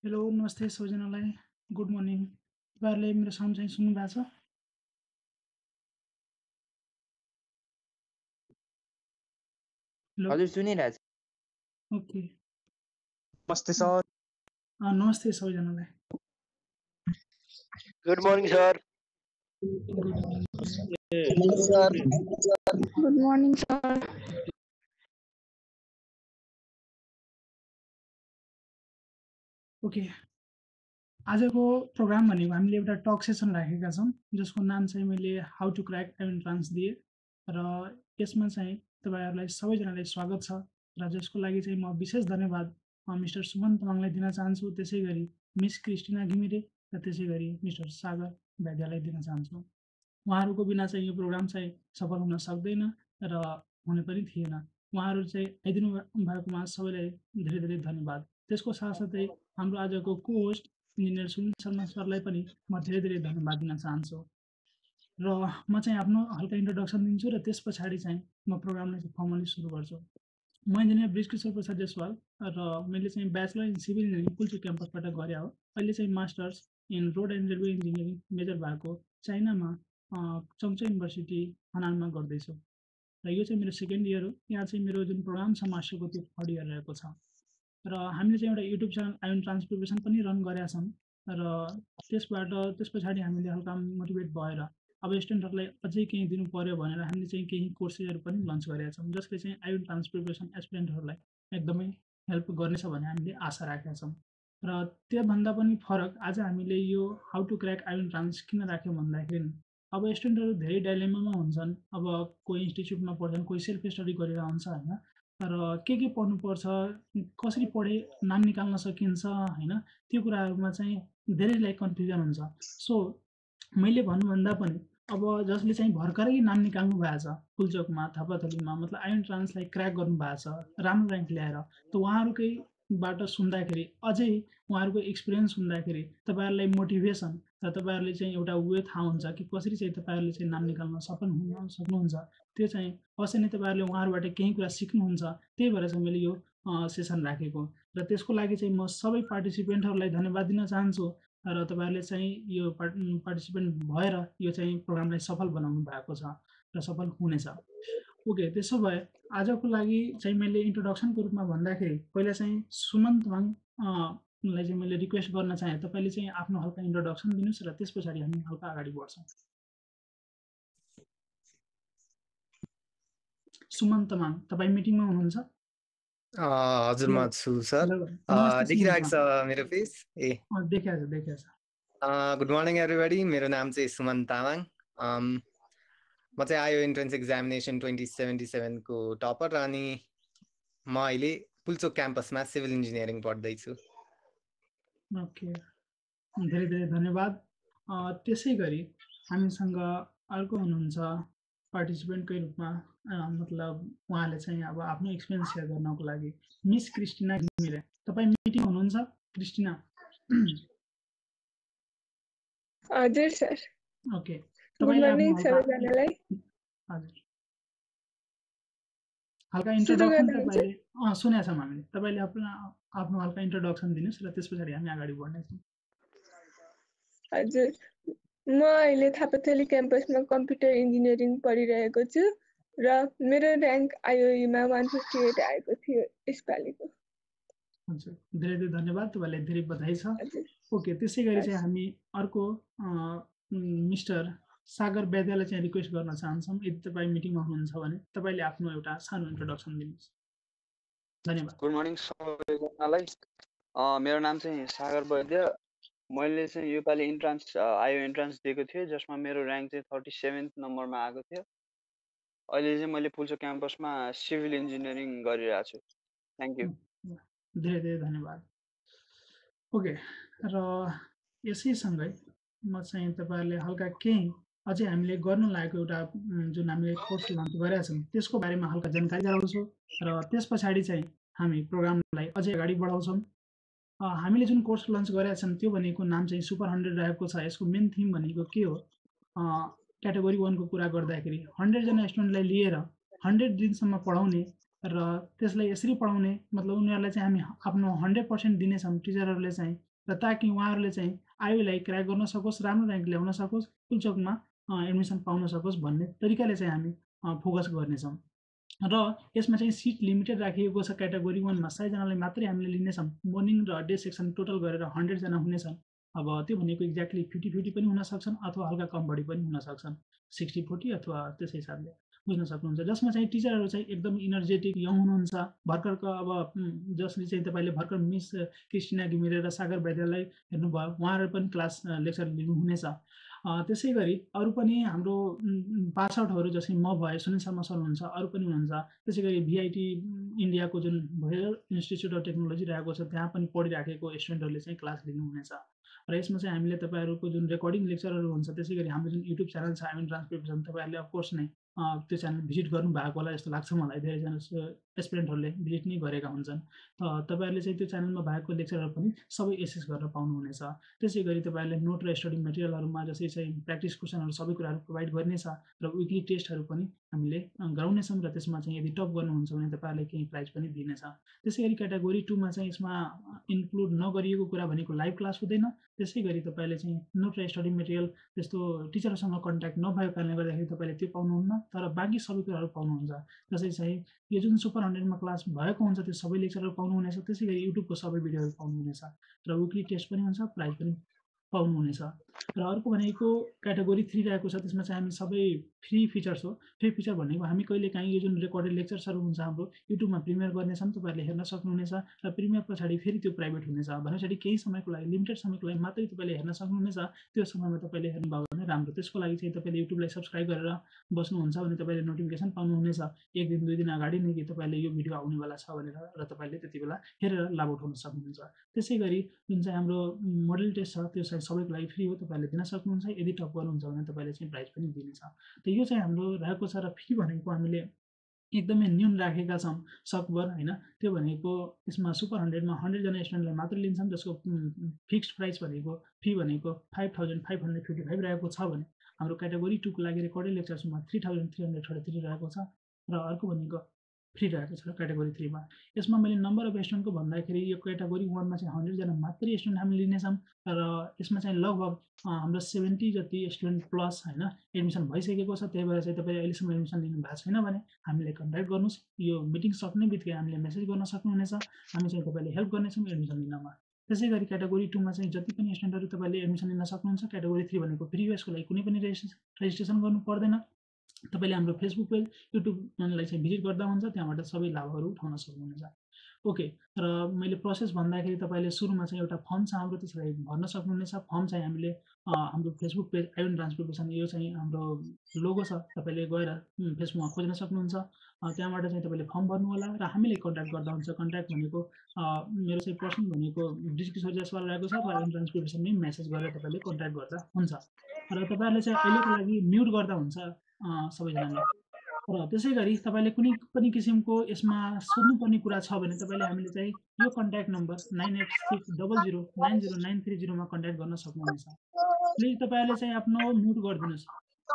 Hello नमस्ते सबैजनालाई good morning तपाईँहरूले मेरो साउन्ड चाहिँ सुन्नु भएको छ हेलो हजुर सुनिरहेछ। ओके नमस्ते सर। नमस्ते सबैजनालाई good morning sir. Good morning sir. Okay आजको प्रोग्राम भनेको हामीले एउटा टक सेसन राखेका छौँ जसको नाम चाहिँ मैले हाउ टु क्र्याक एन्ट्रान्स दिएँ र यसमा चाहिँ तपाईँहरूलाई सबैजनालाई स्वागत छ र जसको लागि चाहिँ म विशेष धन्यवाद मिस्टर सुमन तामाङलाई दिन चाहन्छु, त्यसै गरी मिस क्रिस्टिना घिमिरे र त्यसै गरी मिस्टर सागर वैद्यलाई दिन चाहन्छु। उहाँहरूको बिना चाहिँ यो प्रोग्राम चाहिँ सफल हुन सक्दैन र हुने पनि थिएन। उहाँहरू चाहिँ आइदिनु भएकोमा सबैलाई धेरै धेरै धन्यवाद। त्यसको साथसाथै हाम्रो आजको को होस्ट इन्जिनियर सुनिल शर्मा सरलाई पनि म धेरै धेरै धन्यवाद दिन चाहन्छु। र म चाहिँ आफ्नो हल्का इन्ट्रोडक्सन दिन्छु र त्यस पछाडि चाहिँ म प्रोग्रामलाई चाहिँ फर्मली सुरु गर्छु। म इन्जिनियर ब्रिजकिशोर प्रसाद जसवाल र मैले चाहिँ bachelor in civil engineering Pulchowk क्याम्पसबाट गरेँ हो। अहिले चाहिँ masters in road and railway engineering major भएको चाइनामा चङचो युनिभर्सिटी हनानमा गर्दैछु र यो चाहिँ मेरो सेकेन्ड इयर हो। यहाँ चाहिँ मेरो जुन प्रोग्राम छ मास्टरको त्यो थर्ड इयर रहेको छ र हामीले चाहिँ एउटा युट्युब च्यानल आयोन ट्रान्सप्रिपेसन पनि रन गरेका छौँ र त्यस पछाडि हामीले हल्का मोटिभेट भएर अब स्टुडेन्टहरूलाई अझै केही दिनु पर्यो भनेर हामीले चाहिँ केही कोर्सेसहरू पनि लन्च गरेका छौँ जसले चाहिँ आयोन ट्रान्सप्रिपेसन एस्पिरेन्टहरूलाई एकदमै हेल्प गर्नेछ भन्ने हामीले आशा राखेका छौँ। र त्योभन्दा पनि फरक आज हामीले यो हाउ टु क्र्याक आयोन ट्रान्स किन राख्यौँ भन्दाखेरि अब स्टुडेन्टहरू धेरै डाइलेमामा हुन्छन्। अब कोही इन्स्टिच्युटमा पढ्छन्, कोही सेल्फ स्टडी गरेर हुन्छ होइन, र के पढ्नुपर्छ, कसरी पढे नाम निकाल्न सकिन्छ होइन, त्यो कुराहरूमा चाहिँ धेरैलाई कन्फ्युजन हुन्छ। सो मैले भन्नुभन्दा पनि अब जसले चाहिँ भर्खरै नाम निकाल्नु भएको छ पुल्चोकमा थपाथलीमा मतलब आयोन ट्रान्सलाई क्र्याक गर्नु भएको छ राम्रो ऱ्याङ्क ल्याएर, त उहाँहरूकैबाट सुन्दाखेरि अझै उहाँहरूको एक्सपिरियन्स सुन्दाखेरि तपाईँहरूलाई मोटिभेसन र तपाईँहरूले चाहिँ एउटा वे थाहा हुन्छ कि कसरी चाहिँ तपाईँहरूले चाहिँ नाम निकाल्न सक्नुहुन्छ। त्यो चाहिँ अवश्य नै तपाईँहरूले उहाँहरूबाट केही कुरा सिक्नुहुन्छ। त्यही भएर चाहिँ मैले यो सेसन राखेको र त्यसको लागि चाहिँ म सबै पार्टिसिपेन्टहरूलाई धन्यवाद दिन चाहन्छु र तपाईँहरूले चाहिँ यो पार्टिसिपेन्ट भएर यो चाहिँ प्रोग्रामलाई सफल बनाउनु भएको छ र सफल हुनेछ। ओके, त्यसो भए आजको लागि चाहिँ मैले इन्ट्रोडक्सनको रूपमा भन्दाखेरि पहिला चाहिँ सुमन तामाङलाई चाहिँ मैले रिक्वेस्ट गर्न चाहेँ तपाईँले चाहिँ आफ्नो हल्का इन्ट्रोडक्सन दिनुहोस् र त्यस पछाडि हामी हल्का अगाडि बढ्छौँ। सुमन तामाङ, तपाईँ मिटिङमा हुनुहुन्छ? हजुर म छु सर। नमस्ते देखिरहेको छ मेरो फेस? ए देखिएको छ। Good morning everybody. मेरो नाम चाहिँ सुमन तामाङ। म चाहिँ आयो इन्ट्रेन्स एक्जामिनेसन 2077 को टपर अनि म अहिले पुल्चोक क्याम्पसमा सिभिल इन्जिनियरिङ पढ्दैछु। ओके, धेरै धेरै धन्यवाद। त्यसै गरी हामीसँग अर्को हुनुहुन्छ पार्टिसिपेन्टकै रूपमा, मतलब उहाँले चाहिँ अब आफ्नो एक्सपिरियन्स सेयर गर्नको लागि मिस क्रिस्टिना घिमिरे। तपाईँ मिटिङ हुनुहुन्छ क्रिस्टिना? हजुर सर। ओके, गुड मर्निङ सबैजनालाई। हजुर, हल्का इन्ट्रोडक्सन तपाईँले सुनेका छौँ हामीले। तपाईँले आफ्नो हल्का इन्ट्रोडक्सन दिनुहोस् र त्यस पछाडि हामी अगाडि बढ्नेछौँ। हजुर, म अहिले थापाथली क्याम्पसमा कम्प्युटर इन्जिनियरिङ पढिरहेको छु र मेरो ऱ्याङ्क आइओईमा 158 आएको थियो यसपालिको। हजुर, धेरै धेरै धन्यवाद, तपाईँलाई धेरै बधाई छ। ओके, त्यसै गरी चाहिँ हामी अर्को मिस्टर सागर वैद्यलाई चाहिँ रिक्वेस्ट गर्न चाहन्छौँ, यदि तपाईँ मिटिङमा हुनुहुन्छ भने तपाईँले आफ्नो एउटा सानो इन्ट्रोडक्सन दिनुहोस्। धन्यवाद। गुड मर्निङ सबैजनालाई। मेरो नाम चाहिँ सागर वैद्य। मैले चाहिँ योपालि आयो इन्ट्रान्स दिएको थिएँ जसमा मेरो ऱ्याङ्क चाहिँ 37 नम्बरमा आएको थियो। अहिले चाहिँ मैले पुल्चोक क्याम्पसमा सिभिल इन्जिनियरिङ गरिरहेको छु। Thank you. धेरै धेरै धन्यवाद। ओके, र यसैसँगै म चाहिँ तपाईँहरूले हल्का केही अझै हामीले गर्नु लागेको एउटा जुन हामीले कोर्स लन्च गरेका छौँ त्यसको बारेमा हल्का जानकारी गराउँछु र त्यस पछाडि चाहिँ हामी प्रोग्रामलाई अझै अगाडि बढाउँछौँ। हामीले जुन कोर्स लन्च गरेका छौँ त्यो भनेको नाम चाहिँ सुपर 100 रहेको छ। यसको मेन थिम भनेको के हो? क्याटेगोरी 1 को कुरा गर्दाखेरि 100 जना स्टुडेन्टलाई लिएर 100 दिनसम्म पढाउने र त्यसलाई यसरी पढाउने, मतलब उनीहरूलाई चाहिँ हामी आफ्नो 100% दिनेछौँ। टिचरहरूले चाहिँ र ताकि उहाँहरूले चाहिँ आयुलाई क्र्याक गर्न सकोस्, राम्रो र्याङ्क ल्याउन सकोस्, पुल्चोकमा एडमिसन पाउन सकोस् भन्ने तरिकाले चाहिँ हामी फोकस गर्नेछौँ। र यसमा चाहिँ सिट लिमिटेड राखिएको छ। क्याटेगोरी 1 मा 100 जनालाई मात्रै हामीले लिनेछौँ। मर्निङ र डे सेक्सन टोटल गरेर 100 जना हुनेछन्। अब त्यो भनेको एक्ज्याक्टली 50-50 पनि हुन सक्छन् अथवा हल्का कम बढी पनि हुन सक्छन्, 60-40 अथवा त्यसै हिसाबले बुझ्न सक्नुहुन्छ। जसमा चाहिँ टिचरहरू चाहिँ एकदम इनर्जेटिक यङ हुनुहुन्छ, भर्खरको अब जसले चाहिँ तपाईँले भर्खर मिस क्रिस्टिना घिमिरे र सागर वैद्यलाई हेर्नुभयो, उहाँहरू पनि क्लास लेक्चर लिनुहुनेछ। त्यसै गरी अरू पनि हाम्रो पास आउटहरू जस्तै म भए, सुनिल शर्मा सर हुनुहुन्छ, अरू पनि हुनुहुन्छ। त्यसै गरी VIT इन्डियाको जुन भोयल इन्स्टिच्युट अफ टेक्नोलोजी रहेको छ त्यहाँ पनि पढिराखेको स्टुडेन्टहरूले चाहिँ क्लास लिनुहुनेछ। र यसमा चाहिँ हामीले तपाईँहरूको जुन रेकर्डिङ लेक्चरहरू हुन्छ, त्यसै गरी हाम्रो जुन युट्युब च्यानल छ आइएम ट्रान्स प्रिपरेसन, तपाईँहरूले अफकोर्स नै त्यो च्यानल भिजिट गर्नुभएको होला जस्तो लाग्छ मलाई। धेरैजना एस्पिरेन्टहरूले भिजिट नै गरेका हुन्छन्। तपाईँहरूले चाहिँ त्यो च्यानलमा भएको लेक्चरहरू पनि सबै एसेस गर्न पाउनुहुनेछ। त्यसै गरी तपाईँहरूले नोट र स्टडी मेटेरियलहरूमा जस्तै चाहिँ प्र्याक्टिस क्वेसनहरू सबै कुराहरू प्रोभाइड गर्नेछ र विकली टेस्टहरू पनि हामीले गराउनेछौँ। र त्यसमा चाहिँ यदि टप गर्नुहुन्छ भने तपाईँहरूले केही प्राइज पनि दिनेछ। त्यसै गरी क्याटेगोरी 2 मा चाहिँ यसमा इन्क्लुड नगरिएको कुरा भनेको लाइभ क्लास हुँदैन। त्यसै गरी तपाईँले चाहिँ नोट र स्टडी मेटेरियल त्यस्तो टिचरसँग कन्ट्याक्ट नभएको कारणले गर्दाखेरि तपाईँले त्यो पाउनुहुन्न, तर बाँकी सबै कुराहरू पाउनुहुन्छ। जस्तै चाहिँ यो जुन सुपर 100 मा क्लास भएको हुन्छ त्यो सबै लेक्चरहरू पाउनुहुनेछ। त्यसै गरी युट्युबको सबै भिडियोहरू पाउनुहुनेछ र विकली टेस्ट पनि हुन्छ, प्राइज पनि पाउनुहुनेछ। र अर्को भनेको क्याटेगोरी 3 रहेको छ। त्यसमा चाहिँ हामी सबै फ्री फिचर्स हो। फ्री फिचर भनेको हामी कहिलेकाहीँ यो जुन रेकर्डेड लेक्चर्सहरू हुन्छ हाम्रो युट्युबमा प्रिमियर गर्नेछौँ, तपाईँहरूले हेर्न सक्नुहुनेछ। र प्रिमियर पछाडि फेरि त्यो प्राइभेट हुनेछ भनेपछि केही समयको लागि, लिमिटेड समयको लागि मात्रै तपाईँले हेर्न सक्नुहुनेछ। त्यो समयमा तपाईँले हेर्नुभयो भने राम्रो। त्यसको लागि चाहिँ तपाईँले युट्युबलाई सब्सक्राइब गरेर बस्नुहुन्छ भने तपाईँले नोटिफिकेसन पाउनुहुनेछ 1 दिन 2 दिन अगाडि नै कि तपाईँले यो भिडियो आउनेवाला छ भनेर, र तपाईँले त्यति बेला हेरेर लाभ उठाउन सक्नुहुन्छ। त्यसै गरी जुन चाहिँ हाम्रो मोडल टेस्ट छ त्यो चाहिँ सबैको लागि फ्री हो, तपाईँहरूले दिन सक्नुहुन्छ। यदि टप गर्नुहुन्छ भने तपाईँले चाहिँ प्राइज पनि दिनेछ। त यो चाहिँ हाम्रो रहेको छ। र फी भनेको हामीले एकदमै न्यून राखेका छौँ सकभर होइन। त्यो भनेको यसमा सुपर 100 मा 100 जना स्टुडेन्टलाई मात्र लिन्छौँ, जसको फिक्स्ड प्राइस भनेको फी भनेको 5555 रहेको छ भने हाम्रो क्याटेगोरी 2 को लागि रेकर्डेड लेक्चर्समा 3333 रहेको छ। र अर्को भनेको फ्री रहेको छ क्याटेगोरी 3 मा। यसमा मैले नम्बर अफ स्टुडेन्टको भन्दाखेरि यो क्याटेगोरी 1 मा चाहिँ 100 जना मात्रै स्टुडेन्ट हामी लिनेछौँ। र यसमा चाहिँ लगभग हाम्रो 70 जति स्टुडेन्ट प्लस होइन एडमिसन भइसकेको छ। त्यही भएर चाहिँ तपाईँ अहिलेसम्म एडमिसन लिनु भएको छैन भने हामीलाई कन्ट्याक्ट गर्नुहोस्। यो मिटिङ सक्ने बित्तिकै हामीले मेसेज गर्न सक्नुहुनेछ। हामी चाहिँ तपाईँले हेल्प गर्नेछौँ एडमिसन लिनमा। त्यसै गरी क्याटेगोरी 2 मा चाहिँ जति पनि स्टुडेन्टहरू तपाईँले एडमिसन लिन सक्नुहुन्छ। क्याटेगोरी 3 भनेको फ्री हो, यसको लागि कुनै पनि रेजिस्ट्रेसन गर्नु पर्दैन। तपाईँले हाम्रो फेसबुक पेज, युट्युबलाई चाहिँ भिजिट गर्दा हुन्छ, त्यहाँबाट सबै लाभहरू उठाउन सक्नुहुनेछ। ओके। र मैले प्रोसेस भन्दाखेरि तपाईँले सुरुमा चाहिँ एउटा फर्म छ हाम्रो, त्यसलाई भर्न सक्नुहुनेछ। फर्म चाहिँ हामीले हाम्रो फेसबुक पेज आइएम ट्रान्स प्रिपरेसन, यो चाहिँ हाम्रो लोगो छ, तपाईँले गएर फेसबुकमा खोज्न सक्नुहुन्छ। त्यहाँबाट चाहिँ तपाईँले फर्म भर्नु होला र हामीले कन्ट्याक्ट गर्दा हुन्छ। कन्ट्याक्ट भनेको मेरो चाहिँ पर्सनल भनेको डिस्क्रिप्सन जसवाल रहेको छ, र आइएम ट्रान्स प्रिपरेसनमै मेसेज गरेर तपाईँले कन्ट्याक्ट गर्दा हुन्छ। र तपाईँहरूले चाहिँ अहिलेको लागि म्युट गर्दा हुन्छ सबैजनाले। र त्यसै गरी तपाईँले कुनै पनि किसिमको यसमा सोध्नुपर्ने कुरा छ भने तपाईँले हामीले चाहिँ यो कन्ट्याक्ट नम्बर 9860090930 मा कन्ट्याक्ट गर्न सक्नुहुनेछ। प्लिज तपाईँहरूले चाहिँ आफ्नो म्युट गरिदिनुहोस्।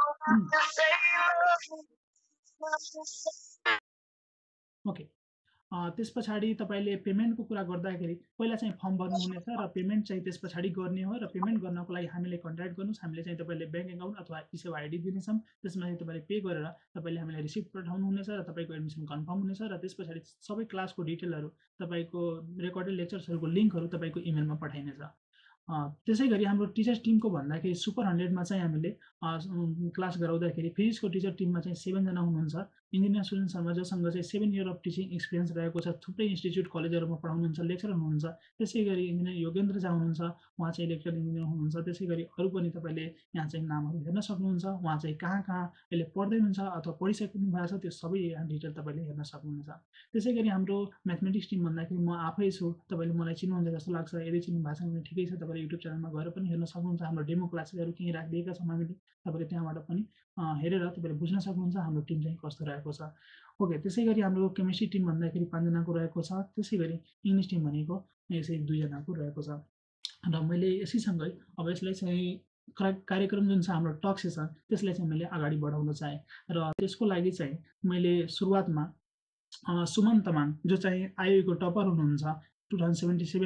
ओके। त्यस पछाडि तपाईँले पेमेन्टको कुरा गर्दाखेरि पहिला चाहिँ फर्म भर्नुहुनेछ र पेमेन्ट चाहिँ त्यस पछाडि गर्ने हो। र पेमेन्ट गर्नको लागि हामीले कन्ट्याक्ट गर्नुहोस्। हामीले चाहिँ तपाईँले ब्याङ्क एकाउन्ट अथवा ई-सेवा आइडी दिनेछौँ। त्यसमा चाहिँ तपाईँले पे गरेर तपाईँले हामीलाई रिसिप्ट पठाउनुहुनेछ र तपाईँको एडमिसन कन्फर्म हुनेछ। र त्यस पछाडि सबै क्लासको डिटेलहरू, तपाईँको रेकर्डेड लेक्चर्सहरूको लिङ्कहरू तपाईँको इमेलमा पठाइनेछ। त्यसै गरी हाम्रो टिचर्स टिमको भन्दाखेरि सुपर 100 मा चाहिँ हामीले क्लास गराउँदाखेरि फिजिक्सको टिचर टिममा चाहिँ 7 जना हुनुहुन्छ। इन्जिनियर स्टुडेन्ट्सहरूमा जोसँग चाहिँ 7 इयर अफ टिचिङ एक्सपिरियन्स रहेको छ, थुप्रै इन्स्टिच्युट कलेजहरूमा पढाउनुहुन्छ, लेक्चर हुनुहुन्छ। त्यसै गरी इन्जिनियर योगेन्द्र झा हुनुहुन्छ, उहाँ चाहिँ इलेक्ट्रिकल इन्जिनियर हुनुहुन्छ। त्यसै गरी अरू पनि तपाईँले यहाँ चाहिँ नामहरू हेर्न सक्नुहुन्छ। उहाँ चाहिँ कहाँ कहाँ अहिले पढ्दै हुनुहुन्छ अथवा पढिसक्नु भएको छ त्यो सबै यहाँ डिटेल तपाईँले हेर्न सक्नुहुन्छ। त्यसै गरी हाम्रो म्याथमेटिक्स टिम भन्दाखेरि म आफै छु, तपाईँले मलाई चिन्नुहुन्छ जस्तो लाग्छ। यदि चिन्नु भएको छ भने ठिकै छ, तपाईँले युट्युब च्यानलमा गएर पनि हेर्न सक्नुहुन्छ। हाम्रो डेमो क्लासेसहरू केही राखिदिएका छौँ हामीले, तपाईँले त्यहाँबाट पनि हेरेर तपाईँले बुझ्न सक्नुहुन्छ हाम्रो टिम चाहिँ कस्तो रहेको छ। ओके। त्यसै गरी हाम्रो केमिस्ट्री टिम भन्दाखेरि 5 जनाको रहेको छ। त्यसै गरी इङ्ग्लिस टिम भनेको यसै 2 जनाको रहेको छ। र मैले यसैसँगै अब यसलाई चाहिँ कार्यक्रम जुन छ हाम्रो टक सेसन, त्यसलाई चाहिँ मैले अगाडि बढाउन चाहेँ। र त्यसको लागि चाहिँ मैले सुरुवातमा सुमन तामाङ जो चाहिँ आइयुको टपर हुनुहुन्छ 2077 को,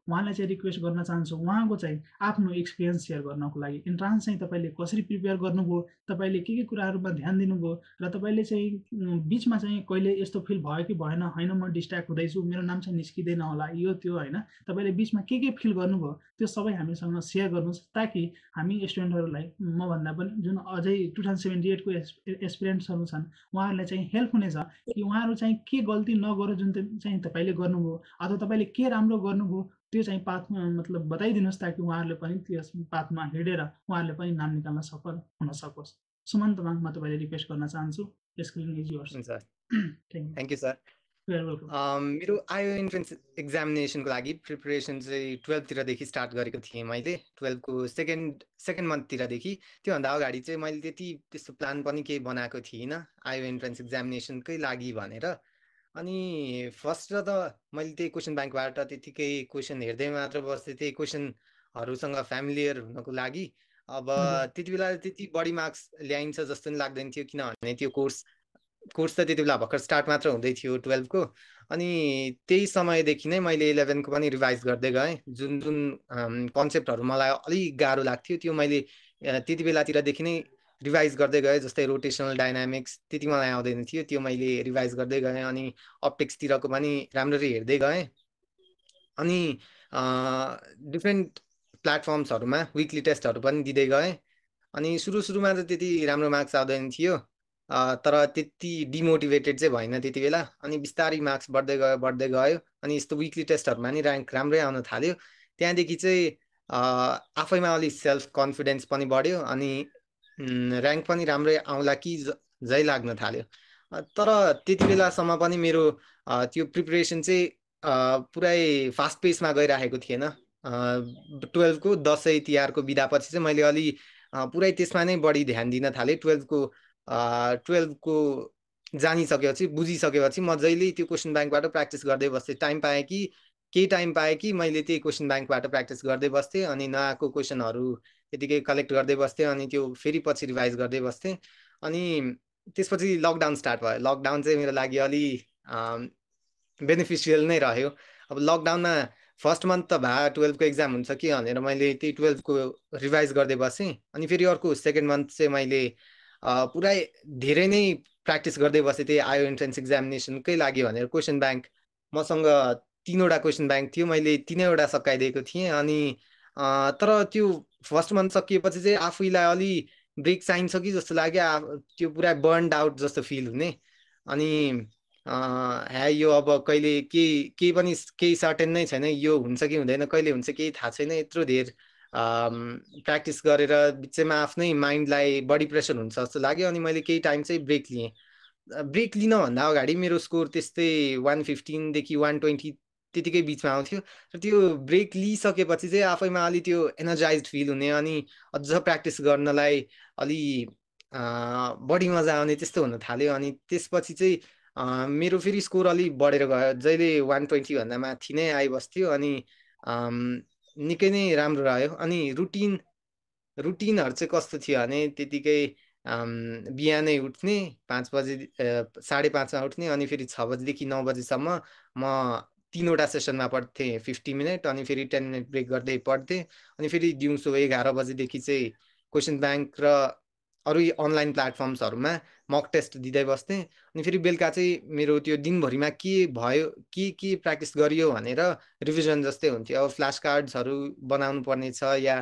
उहाँलाई चाहिँ रिक्वेस्ट गर्न चाहन्छु उहाँको चाहिँ आफ्नो एक्सपिरियन्स सेयर गर्नको लागि। इन्ट्रान्स चाहिँ तपाईँले कसरी प्रिपेयर गर्नुभयो, तपाईँले के कुराहरूमा ध्यान दिनुभयो, र तपाईँले चाहिँ बिचमा चाहिँ कहिले यस्तो फिल भयो कि भएन, होइन म डिस्ट्र्याक्ट हुँदैछु, मेरो नाम चाहिँ निस्किँदैन होला, यो त्यो होइन, तपाईँले बिचमा के फिल गर्नुभयो त्यो सबै हामीसँग सेयर गर्नुहोस्, ताकि हामी स्टुडेन्टहरूलाई मभन्दा पनि जुन अझै 2078को एस्पिरेन्ट्सहरू छन् उहाँहरूलाई चाहिँ हेल्प हुनेछ कि उहाँहरू चाहिँ के गल्ती नगरो जुन चाहिँ तपाईँले गर्नुभयो, अथवा तपाईँले के राम्रो गर्नुभयो त्यो चाहिँ पाथमा मतलब बताइदिनुहोस्, ताकि उहाँहरूले पनि त्यस पाथमा हिँडेर उहाँहरूले पनि नाम निकाल्न सफल हुन सकोस्। सुमन तामाङ, म तपाईँले रिक्वेस्ट गर्न चाहन्छु, screen is yours. Thank you sir. मेरो आयो इन्ट्रेन्स एक्जामिनेसनको लागि प्रिपरेसन चाहिँ 12तिरदेखि स्टार्ट गरेको थिएँ मैले, 12को सेकेन्ड मन्थतिरदेखि। त्योभन्दा अगाडि चाहिँ मैले त्यस्तो प्लान पनि केही बनाएको थिइनँ आयो इन्ट्रेन्स एक्जामिनेसनकै लागि भनेर। अनि फर्स्ट त मैले त्यही क्वेसन ब्याङ्कबाट त्यतिकै क्वेसन हेर्दै मात्र बस्थेँ, त्यही क्वेसनहरूसँग फ्यामिलियर हुनको लागि। अब त्यति बेला त्यति बढी मार्क्स ल्याइन्छ जस्तो नि लाग्दैन थियो, किनभने त्यो कोर्स त त्यति बेला भर्खर स्टार्ट मात्र हुँदै थियो 12को। अनि त्यही समयदेखि नै मैले 11को पनि रिभाइज गर्दै गएँ। जुन कन्सेप्टहरू मलाई अलिक गाह्रो लाग्थ्यो त्यो मैले त्यति बेलातिरदेखि नै रिभाइज गर्दै गएँ। जस्तै रोटेसनल डाइनामिक्स त्यति मलाई आउँदैन थियो, त्यो मैले रिभाइज गर्दै गएँ। अनि अप्टिक्सतिरको पनि राम्ररी हेर्दै गएँ। अनि डिफ्रेन्ट प्लेटफर्म्सहरूमा विकली टेस्टहरू पनि दिँदै गएँ। अनि सुरुमा त त्यति राम्रो मार्क्स आउँदैन थियो, तर त्यति डिमोटिभेटेड चाहिँ भएन त्यति बेला। अनि बिस्तारै मार्क्स बढ्दै गयो। अनि यस्तो विकली टेस्टहरूमा नि ऱ्याङ्क राम्रै आउन थाल्यो। त्यहाँदेखि चाहिँ आफैमा अलिक सेल्फ कन्फिडेन्स पनि बढ्यो, अनि ऱ्याङ्क पनि राम्रै आउला कि जै लाग्न थाल्यो। तर त्यति बेलासम्म पनि मेरो त्यो प्रिपरेसन चाहिँ पुरै फास्ट पेसमा गइरहेको थिएन। 12को दसैँ तिहारको बिदापछि चाहिँ मैले अलि पुरै त्यसमा नै बढी ध्यान दिन थालेँ। 12को जानिसकेपछि बुझिसकेपछि म जहिले त्यो क्वेसन ब्याङ्कबाट प्र्याक्टिस गर्दै बस्थेँ। केही टाइम पाएँ कि मैले त्यही क्वेसन ब्याङ्कबाट प्र्याक्टिस गर्दै बस्थेँ। अनि नआएको क्वेसनहरू त्यतिकै कलेक्ट गर्दै बस्थेँ, अनि त्यो फेरि पछि रिभाइज गर्दै बस्थेँ। अनि त्यसपछि लकडाउन स्टार्ट भयो। लकडाउन चाहिँ मेरो लागि अलि बेनिफिसियल नै रह्यो। अब लकडाउनमा फर्स्ट मन्थ त 12को एक्जाम हुन्छ कि भनेर मैले त्यही 12को रिभाइज गर्दै बसेँ। अनि फेरि अर्को सेकेन्ड मन्थ चाहिँ मैले पुरै धेरै नै प्र्याक्टिस गर्दै बसेँ त्यही आयो इन्ट्रेन्स एक्जामिनेसनकै लागि भनेर। क्वेसन ब्याङ्क मसँग 3वटा क्वेसन ब्याङ्क थियो, मैले 3वटा सकाइदिएको थिएँ। अनि तर त्यो फर्स्ट मन्थ सकिएपछि चाहिँ आफैलाई अलि ब्रेक चाहिन्छ कि जस्तो लाग्यो, त्यो पुरा बर्न्ड आउट जस्तो फिल हुने। अनि यो अब कहिले केही सर्टेन नै छैन, यो हुन्छ कि हुँदैन, कहिले हुन्छ केही थाहा छैन। यत्रो धेर प्र्याक्टिस गरेर बिचमा आफ्नै माइन्डलाई बढी प्रेसर हुन्छ जस्तो लाग्यो। अनि मैले केही टाइम चाहिँ ब्रेक लिएँ। ब्रेक लिनभन्दा अगाडि मेरो स्कोर त्यस्तै 115देखि 120 त्यतिकै बिचमा आउँथ्यो। र त्यो ब्रेक लिइसकेपछि चाहिँ आफैमा अलि त्यो एनर्जाइज फिल हुने, अनि अझ प्र्याक्टिस गर्नलाई अलि बढी मजा आउने त्यस्तो हुन थाल्यो। अनि त्यसपछि चाहिँ मेरो फेरि स्कोर अलि बढेर गयो, जहिले 120 भन्दा माथि नै आइबस्थ्यो। अनि निकै नै राम्रो रह्यो। अनि रुटिनहरू चाहिँ कस्तो थियो भने त्यतिकै बिहानै उठ्ने 5 बजे 5:30मा उठ्ने, अनि फेरि 6 बजेदेखि 9 बजेसम्म म 3वटा सेसनमा पढ्थेँ 50 मिनट, अनि फेरि 10 मिनट ब्रेक गर्दै पढ्थेँ। अनि फेरि दिउँसो 11 बजेदेखि चाहिँ क्वेसन ब्याङ्क र अरू अनलाइन प्लेटफर्म्सहरूमा मक टेस्ट दिँदै बस्थेँ। अनि फेरि बेलुका चाहिँ मेरो त्यो दिनभरिमा के भयो, के प्र्याक्टिस गरियो भनेर रिभिजन जस्तै हुन्थ्यो। अब फ्ल्यास कार्ड्सहरू बनाउनु पर्ने छ, या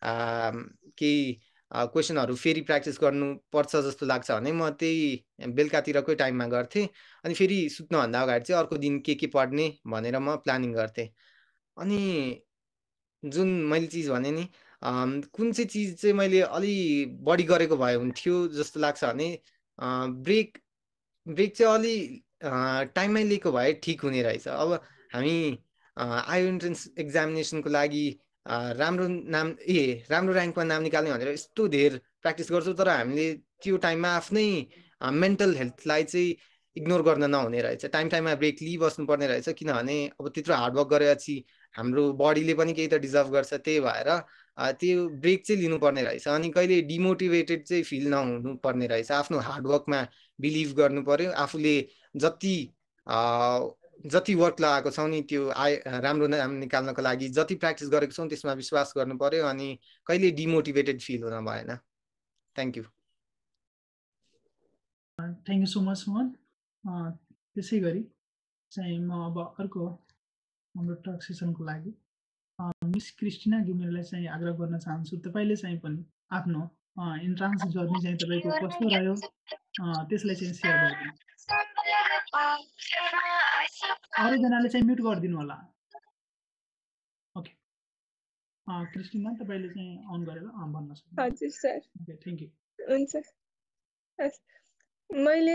केही क्वेसनहरू फेरि प्र्याक्टिस गर्नुपर्छ जस्तो लाग्छ भने म त्यही बेलुकातिरकै टाइममा गर्थेँ। अनि फेरि सुत्नुभन्दा अगाडि चाहिँ अर्को दिन के पढ्ने भनेर म प्लानिङ गर्थेँ। अनि जुन मैले चिज भने नि, कुन चाहिँ चिज चाहिँ मैले अलि बढी गरेको भए हुन्थ्यो जस्तो लाग्छ भने ब्रेक चाहिँ अलि टाइममै लिएको भए ठिक हुने रहेछ। अब हामी आयो इन्ट्रेन्स एक्जामिनेसनको लागि राम्रो ऱ्याङ्कमा नाम निकाल्ने भनेर यस्तो धेर प्र्याक्टिस गर्छौँ, तर हामीले त्यो टाइममा आफ्नै मेन्टल हेल्थलाई चाहिँ इग्नोर गर्न नहुने रहेछ। टाइममा ब्रेक लिइबस्नुपर्ने रहेछ, किनभने अब त्यत्रो हार्डवर्क गरेपछि हाम्रो बडीले पनि केही त डिजर्भ गर्छ। त्यही भएर त्यो ब्रेक चाहिँ लिनुपर्ने रहेछ। अनि कहिले डिमोटिभेटेड चाहिँ फिल नहुनु पर्ने रहेछ। आफ्नो हार्डवर्कमा बिलिभ गर्नु पर्यो। आफूले जति जति वर्क लगाएको छौँ नि त्यो राम्रो नाम निकाल्नको लागि जति प्र्याक्टिस गरेको छौँ त्यसमा विश्वास गर्नु पर्यो अनि कहिले डिमोटिभेटेड फिल हुन भएन। Thank you. Thank you so much Suman. त्यसै गरी चाहिँ म अब अर्को हाम्रो टक सेसनको लागि मिस क्रिस्टिना गिमेरलाई चाहिँ आग्रह गर्न चाहन्छु, तपाईँले चाहिँ पनि आफ्नो इन्ट्रान्स जर्नी चाहिँ तपाईँको कस्तो रह्यो त्यसलाई चाहिँ सेयर गरिदिनु। अरूजनाले चाहिँ म्युट गरिदिनु होला। ओके क्रिस्टिना तपाईँले चाहिँ अन गरेर भन्न सक्नुहुन्छ। हजुर सर। Okay thank you. हुन्छ। मैले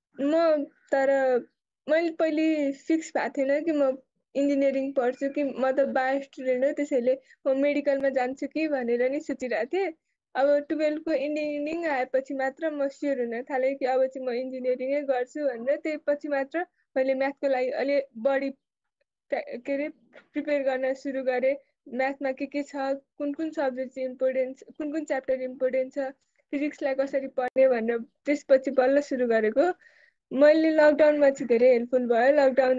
पहिले फिक्स भएको थिएन कि म इन्जिनियरिङ पढ्छु कि म त बायो स्टुडेन्ट हो, त्यसैले म मेडिकलमा जान्छु कि भनेर नि सोचिरहेको थिएँ। अब 12को इन्जिनियरिङ आएपछि मात्र म स्योर हुन थालेँ कि अब चाहिँ म इन्जिनियरिङै गर्छु भनेर। त्यसपछि मात्र मैले म्याथको लागि अलि बढी के अरे प्रिपेयर गर्न सुरु गरेँ। म्याथमा के छ, कुन सब्जेक्ट चाहिँ इम्पोर्टेन्ट, कुन च्याप्टर इम्पोर्टेन्ट छ, फिजिक्सलाई कसरी पढ्ने भनेर त्यसपछि बल्ल सुरु गरेको। मैले लकडाउनमा चाहिँ धेरै हेल्पफुल भयो।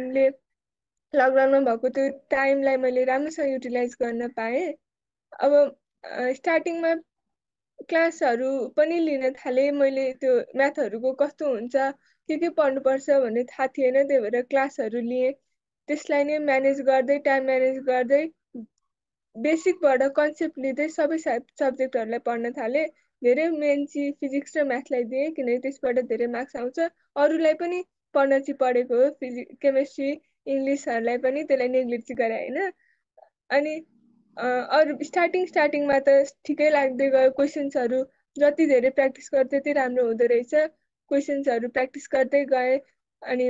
लकडाउनमा भएको त्यो टाइमलाई मैले राम्रोसँग युटिलाइज गर्न पाएँ। अब स्टार्टिङमा क्लासहरू पनि लिन थालेँ। मैले त्यो म्याथहरूको कस्तो हुन्छ, के पढ्नुपर्छ भन्ने थाहा थिएन, त्यही भएर क्लासहरू लिएँ। त्यसलाई नै म्यानेज गर्दै, टाइम म्यानेज गर्दै, बेसिकबाट कन्सेप्ट लिँदै सबै सब्जेक्टहरूलाई पढ्न थालेँ। धेरै मेन चाहिँ फिजिक्स र म्याथलाई दिएँ किनकि त्यसबाट धेरै मार्क्स आउँछ। अरूलाई पनि पढ्न चाहिँ पढेको हो, केमिस्ट्री इङ्ग्लिसहरूलाई पनि, त्यसलाई नेग्लेक्ट चाहिँ गरेँ होइन। अनि अरू स्टार्टिङमा त ठिकै लाग्दै गयो। क्वेसन्सहरू जति धेरै प्र्याक्टिस गर्यो त्यति राम्रो हुँदो रहेछ। क्वेसन्सहरू प्र्याक्टिस गर्दै गएँ। अनि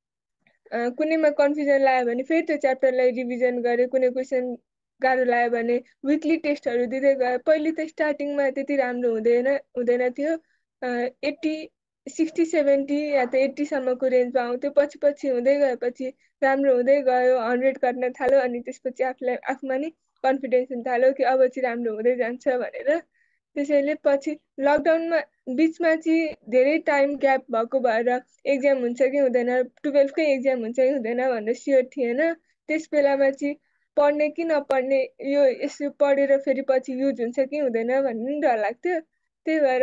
कुनैमा कन्फ्युजन लाग्यो भने फेरि त्यो च्याप्टरलाई रिभिजन गरेँ। कुनै क्वेसन गाह्रो लाग्यो भने विकली टेस्टहरू दिँदै गएँ। पहिले त स्टार्टिङमा त्यति राम्रो हुँदैन थियो। 80, 60, 70 या त 80सम्मको रेन्जमा आउँथ्यो। पछि हुँदै गएपछि राम्रो हुँदै गयो, 100 गर्न थाल्यो। अनि त्यसपछि आफूमा नि कन्फिडेन्स हुन थाल्यो कि अब चाहिँ राम्रो हुँदै जान्छ भनेर। त्यसैले पछि लकडाउनमा बिचमा चाहिँ धेरै टाइम ग्याप भएको भएर एक्जाम हुन्छ कि हुँदैन, 12कै एक्जाम हुन्छ कि हुँदैन भनेर स्योर थिएन। त्यस बेलामा चाहिँ पढ्ने कि नपढ्ने, यो यसो पढेर फेरि पछि युज हुन्छ कि हुँदैन भन्ने डर लाग्थ्यो। त्यही भएर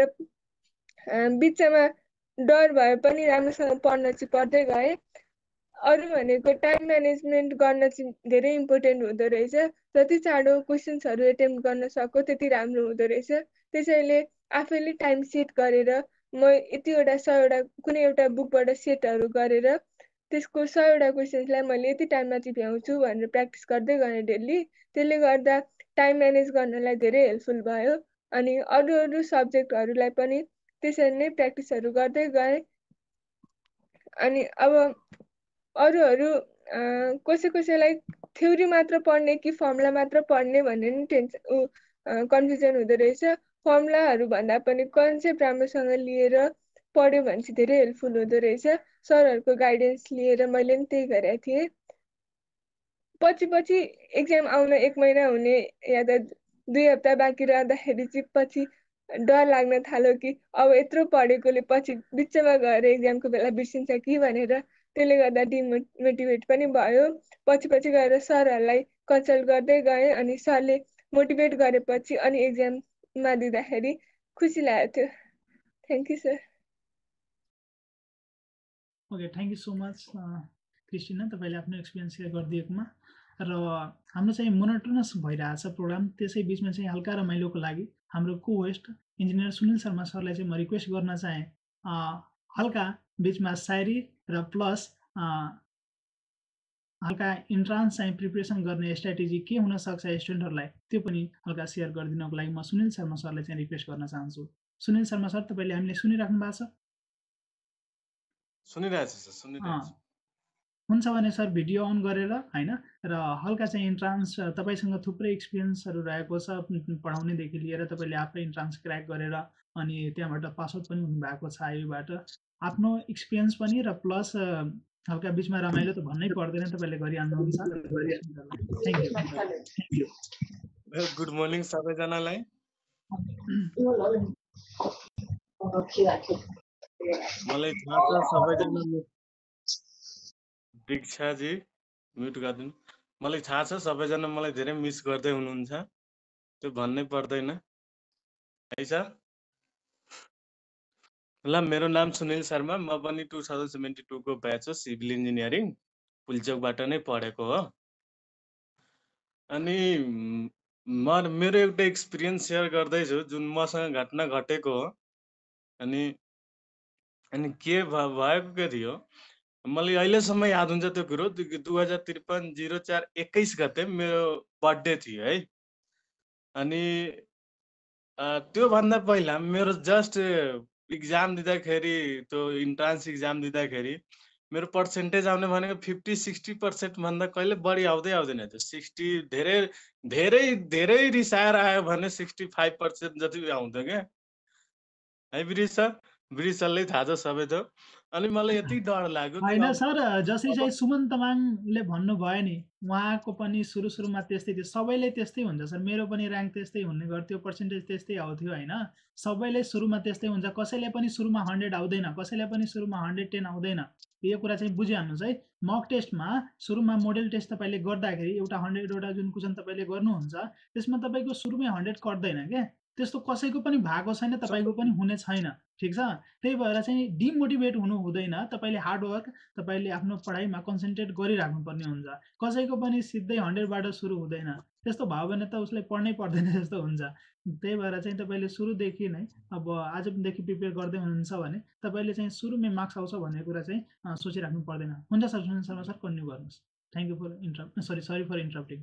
बिचमा डर भए पनि राम्रोसँग पढ्न चाहिँ पढ्दै गएँ। अरू भनेको टाइम म्यानेजमेन्ट गर्न चाहिँ धेरै इम्पोर्टेन्ट हुँदो रहेछ। जति चाँडो क्वेसन्सहरू एटेम्प्ट गर्न सक्यो त्यति राम्रो हुँदो रहेछ। त्यसैले आफैले टाइम सेट गरेर म यतिवटा 100वटा कुनै एउटा बुकबाट सेटहरू गरेर त्यसको 100वटा क्वेसन्सलाई मैले यति टाइममा चाहिँ भ्याउँछु भनेर प्र्याक्टिस गर्दै गएँ डेली। त्यसले गर्दा टाइम म्यानेज गर्नलाई धेरै हेल्पफुल भयो। अनि अरू सब्जेक्टहरूलाई पनि त्यसरी नै प्र्याक्टिसहरू गर्दै गएँ। अनि अब अरूहरू कसैलाई थ्योरी मात्र पढ्ने कि फर्मुला मात्र पढ्ने भन्ने नि कन्फ्युजन हुँदो रहेछ। फर्मुलाहरू भन्दा पनि कन्सेप्ट राम्रोसँग लिएर पढ्यो भने चाहिँ धेरै हेल्पफुल हुँदो रहेछ। सरहरूको गाइडेन्स लिएर मैले पनि त्यही गरेको थिएँ। पछि एक्जाम आउन 1 महिना हुने या त 2 हप्ता बाँकी रहँदाखेरि चाहिँ पछि डर लाग्न थाल्यो कि अब यत्रो पढेकोले पछि बिचमा गएर एक्जामको बेला बिर्सिन्छ कि भनेर। त्यसले गर्दा डिमोटिभेट पनि भयो। पछि गएर सरहरूलाई कन्सल्ट गर्दै गएँ। अनि सरले मोटिभेट गरेपछि अनि एक्जाममा दिँदाखेरि खुसी लागेको थियो। Thank you sir. Okay thank you so much Christina, तपाईँले आफ्नो एक्सपिरियन्स सेयर गरिदिएकोमा। र हाम्रो चाहिँ मोनोटोनस भइरहेछ प्रोग्राम, त्यसै बिचमा चाहिँ हल्का रमाइलोको लागि हाम्रो को होस्ट इन्जिनियर सुनिल शर्मा सरलाई चाहिँ म रिक्वेस्ट गर्न चाहेँ हल्का बिचमा सायरी र प्लस हल्का इन्ट्रान्स चाहिँ प्रिपरेसन गर्ने स्ट्राटेजी के हुनसक्छ स्टुडेन्टहरूलाई त्यो पनि हल्का सेयर गरिदिनको लागि म सुनिल शर्मा सरलाई चाहिँ रिक्वेस्ट गर्न चाहन्छु। सुनिल शर्मा सर, तपाईँले हामीले सुनिराख्नु भएको छ? सुनिरहेछु सर, सुनिरहेछु। हुन्छ भने सर भिडियो अन गरेर होइन र हल्का चाहिँ इन्ट्रान्स तपाईँसँग थुप्रै एक्सपिरियन्सहरू रहेको छ पढाउनेदेखि लिएर तपाईँले आफै इन्ट्रान्स क्र्याक गरेर अनि त्यहाँबाट पास आउट पनि हुनुभएको छ आयुबाट। आफ्नो एक्सपिरियन्स पनि र प्लस हल्का बिचमा रमाइलो त भन्नै पर्दैन, तपाईँले गरिहाल्नुहुन्छ। Thank you. गुड मर्निङ सबैजनालाई। मलाई थाहा छ दीक्षाजी म्युट गरिदिनु। मलाई थाहा छ सबैजना मलाई धेरै मिस गर्दै हुनुहुन्छ, त्यो भन्नै पर्दैन है सर। ल मेरो नाम सुनिल शर्मा, म पनि 2072 को ब्याच हो, सिभिल इन्जिनियरिङ पुल्चोकबाट नै पढेको हो। अनि मेरो एउटा एक्सपिरियन्स सेयर गर्दैछु जुन मसँग घटना घटेको हो। अनि के भएको के थियो, मलाई अहिलेसम्म याद हुन्छ त्यो कुरो। 2053 04/21 गते मेरो बर्थडे थियो है। अनि त्योभन्दा पहिला मेरो जस्ट इक्जाम दिँदाखेरि, त्यो इन्ट्रान्स इक्जाम दिँदाखेरि मेरो पर्सेन्टेज आउने भनेको 50-60% भन्दा कहिले बढी आउँदैन थियो। 60 धेरै धेरै धेरै रिसाएर आयो भने 65% जति आउँथ्यो क्या है ब्रिज सर। ब्रिज सरलाई थाहा छ सबै थो। अनि मलाई यति डर लाग्यो कि होइन अब सर, जसरी अब चाहिँ सुमन तामाङले भन्नुभयो नि, उहाँको पनि सुरुमा त्यस्तै थियो। सबैले त्यस्तै हुन्छ सर, मेरो पनि ऱ्याङ्क त्यस्तै हुने गर्थ्यो, पर्सेन्टेज त्यस्तै आउँथ्यो होइन। सबैले सुरुमा त्यस्तै हुन्छ, कसैले पनि सुरुमा 100 आउँदैन, कसैले पनि सुरुमा 110 आउँदैन। यो कुरा चाहिँ बुझिहाल्नुहोस् है। मक टेस्टमा सुरुमा मोडल टेस्ट तपाईँले गर्दाखेरि एउटा 100वटा जुन क्वेसन तपाईँले गर्नुहुन्छ, त्यसमा तपाईँको सुरुमै 100 कट्दैन क्या। त्यस्तो कसैको पनि भएको छैन, तपाईँको पनि हुने छैन, ठिक छ। त्यही भएर चाहिँ डिमोटिभेट हुनु हुँदैन। तपाईँले हार्डवर्क, तपाईँले आफ्नो पढाइमा कन्सन्ट्रेट गरिराख्नुपर्ने हुन्छ। कसैको पनि सिधै 100बाट सुरु हुँदैन, त्यस्तो भयो भने त उसलाई पढ्नै पर्दैन जस्तो हुन्छ। त्यही भएर चाहिँ तपाईँले सुरुदेखि नै अब आजदेखि प्रिपेयर गर्दै हुनुहुन्छ भने तपाईँले चाहिँ सुरुमै मार्क्स आउँछ भन्ने कुरा चाहिँ सोचिराख्नु पर्दैन। हुन्छ sir, Sunil Sharma sir continue गर्नुहोस्। Thank you for interrupt, sorry for interrupting.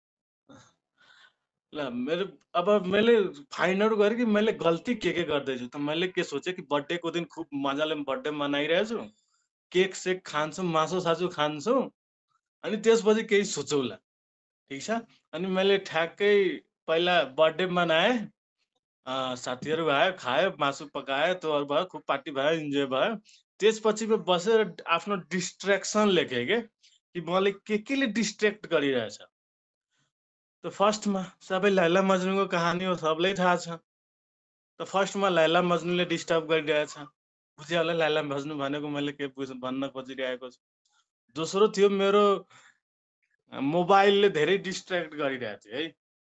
ल मेरो अब मैले फाइन्ड आउट गरेँ कि मैले गल्ती के गर्दैछु। त मैले के सोचेँ कि बर्थडेको दिन खुब मजाले बर्थडे मनाइरहेछु, केक सेक खान्छु, मासु सासु खान्छु, अनि त्यसपछि केही सोचौला, ठिक छ। अनि मैले ठ्याक्कै पहिला बर्थडे मनाएँ, साथीहरू आयो, खायो, मासु पकायो, त्यो भयो, खुब पार्टी भयो, इन्जोय भयो। त्यसपछि बसेर आफ्नो डिस्ट्र्याक्सन लेखेँ कि मलाई केले डिस्ट्र्याक्ट गरिरहेछ। त फर्स्टमा सबै लैला मजनुको कहानी हो, सबलाई थाहा छ। त फर्स्टमा लैला मजनुले डिस्टर्ब गरिरहेछ, बुझ्यो होला लैला मजनु भनेको मैले के भन्न खोजिरहेको छु। दोस्रो थियो मेरो मोबाइलले धेरै डिस्ट्र्याक्ट गरिरहेको थियो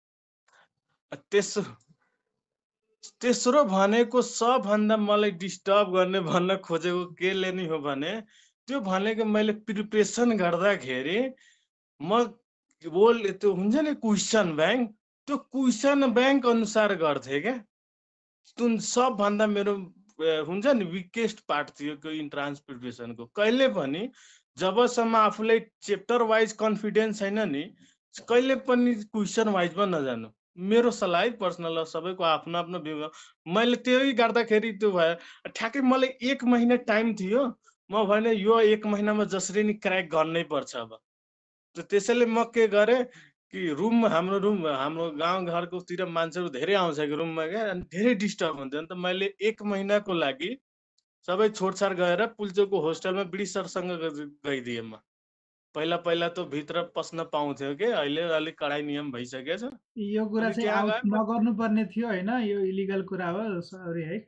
है। तेस्रो भनेको सबभन्दा मलाई डिस्टर्ब गर्ने भन्न खोजेको केले नि हो भने, त्यो भनेको मैले प्रिपरेसन गर्दाखेरि म त्यो हुन्छ नि क्वेसन ब्याङ्क, त्यो क्वेसन ब्याङ्क अनुसार गर्थेँ क्या। जुन सबभन्दा मेरो हुन्छ नि विकेस्ट पार्ट थियो त्यो इन्ट्रान्स प्रिपरेसनको। कहिले पनि जबसम्म आफूलाई चेप्टर वाइज कन्फिडेन्स छैन नि, कहिले पनि क्वेसन वाइजमा नजानु। मेरो सल्लाह पर्सनल, सबैको आफ्नो आफ्नो भ्यू। मैले त्यही गर्दाखेरि त्यो भयो। ठ्याक्कै मलाई 1 महिना टाइम थियो, म भने यो 1 महिनामा जसरी नि क्र्याक गर्नै पर्छ अब। त्यसैले म के गरेँ कि हाम्रो गाउँघरकोतिर मान्छेहरू धेरै आउँछ कि रुममा क्या, अनि धेरै डिस्टर्ब हुन्थ्यो। नि त मैले 1 महिनाको लागि सबै छोडछाड गएर पुल्चोकको होस्टेलमा ब्रिटिस सरसँग गइदिएँ म। पहिला त भित्र पस्न पाउँथ्यो कि, अहिले अलिक कडाइ नियम भइसकेछ। यो कुरा अनि चाहिँ त्यहाँ आउट गएर नगर्नुपर्ने थियो होइन, यो इलिगल कुरा हो, सरी है।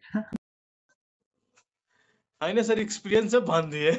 होइन सर, एक्सपिरियन्स चाहिँ भनिदिए।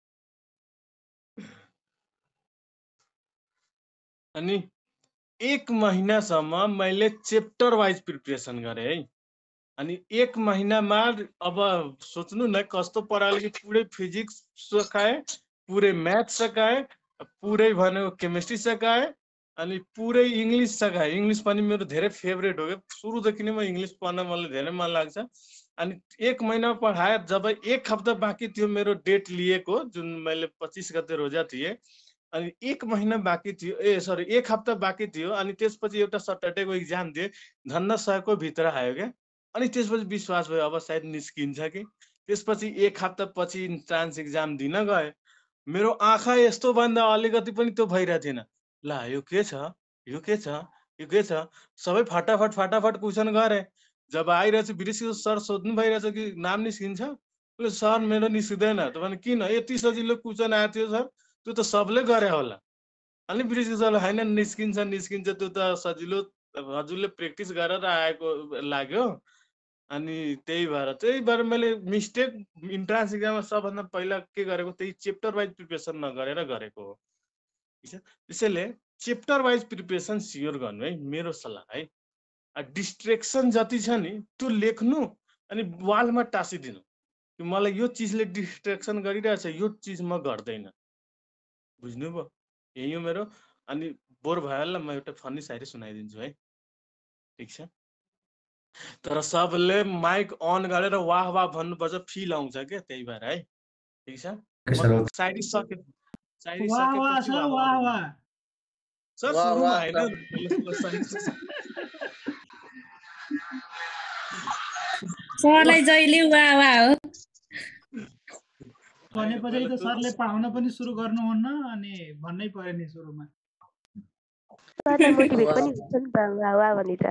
अनि 1 महिनासम्म मैले चेप्टर वाइज प्रिपरेसन गरेँ है। अनि 1 महिनामा अब सोच्नु न कस्तो पढाले कि पुरै फिजिक्स सकाए, पुरै म्याथ सकाए, पुरै भनेको केमिस्ट्री सकाए, अनि पुरै इङ्ग्लिस सकाए। इङ्ग्लिस पनि मेरो धेरै फेभरेट हो क्या, सुरुदेखि नै म इङ्ग्लिस पढ्न मलाई धेरै मन लाग्छ। अनि 1 महिना पढाए। जब 1 हप्ता बाँकी थियो मेरो डेट लिएको, जुन मैले 25 गते रोजा थिएँ, अनि 1 महिना बाँकी थियो, 1 हप्ता बाँकी थियो। अनि त्यसपछि एउटा सटरडेको इक्जाम दिएँ, झन्डा 100को भित्र आयो क्या। अनि त्यसपछि विश्वास भयो अब सायद निस्किन्छ कि। त्यसपछि 1 हप्ता पछि इन्ट्रान्स इक्जाम दिन गए, मेरो आँखा यस्तो भन्दा अलिकति पनि त्यो भइरहेको थिएन। ला यो के छ, यो के छ, यो के छ, सबै फटाफट क्वेसन गरे। जब आइरहेछ ब्रिटिस सर सोध्नु भइरहेछ कि नाम निस्किन्छ, सर मेरो निस्किँदैन। त भने किन, यति सजिलो क्वेसन आएको थियो सर, त्यो त सबले गरे होला। अनि ब्रिटिस सरले होइन निस्किन्छ, त्यो त सजिलो, हजुरले प्र्याक्टिस गरेर आएको लाग्यो, अनि त्यही भएर मैले मिस्टेक इन्ट्रान्स एक्जाममा सबभन्दा पहिला के गरेको त्यही चेप्टर वाइज प्रिपरेसन नगरेर गरेको हो। ठिक छ, त्यसैले चेप्टर वाइज प्रिपरेसन सियोर गर्नु है मेरो सल्लाह है। डिस्ट्रेक्सन जति छ नि त्यो लेख्नु अनि वालमा टाँसिदिनु कि मलाई यो चिजले डिस्ट्रेक्सन गरिरहेछ, यो चिज म गर्दैन। बुझ्नुभयो? यही हो मेरो। अनि बोर भइहाल्ला म एउटा फन्नी शायरी सुनाइदिन्छु है। ठिक छ, तर सबले माइक अन गरेर वाह वाह भन्नुपर्छ, फिल आउँछ क्या, त्यही भएर है। ठिक छ, म शायरी वाह वाह सकेपछि सर, वाह वाह वाह वाह। सर वाह, सुरु वाह, भएन। सरलाई जहिले वाह वाह हो। भनेपछि त सरले पढाउन पनि सुरु गर्नुहुन्न अनि भन्नै पर्यो नि सुरुमा। सरलाई मोटिभेट पनि हुन्छ नि त वाह वाह भनी त।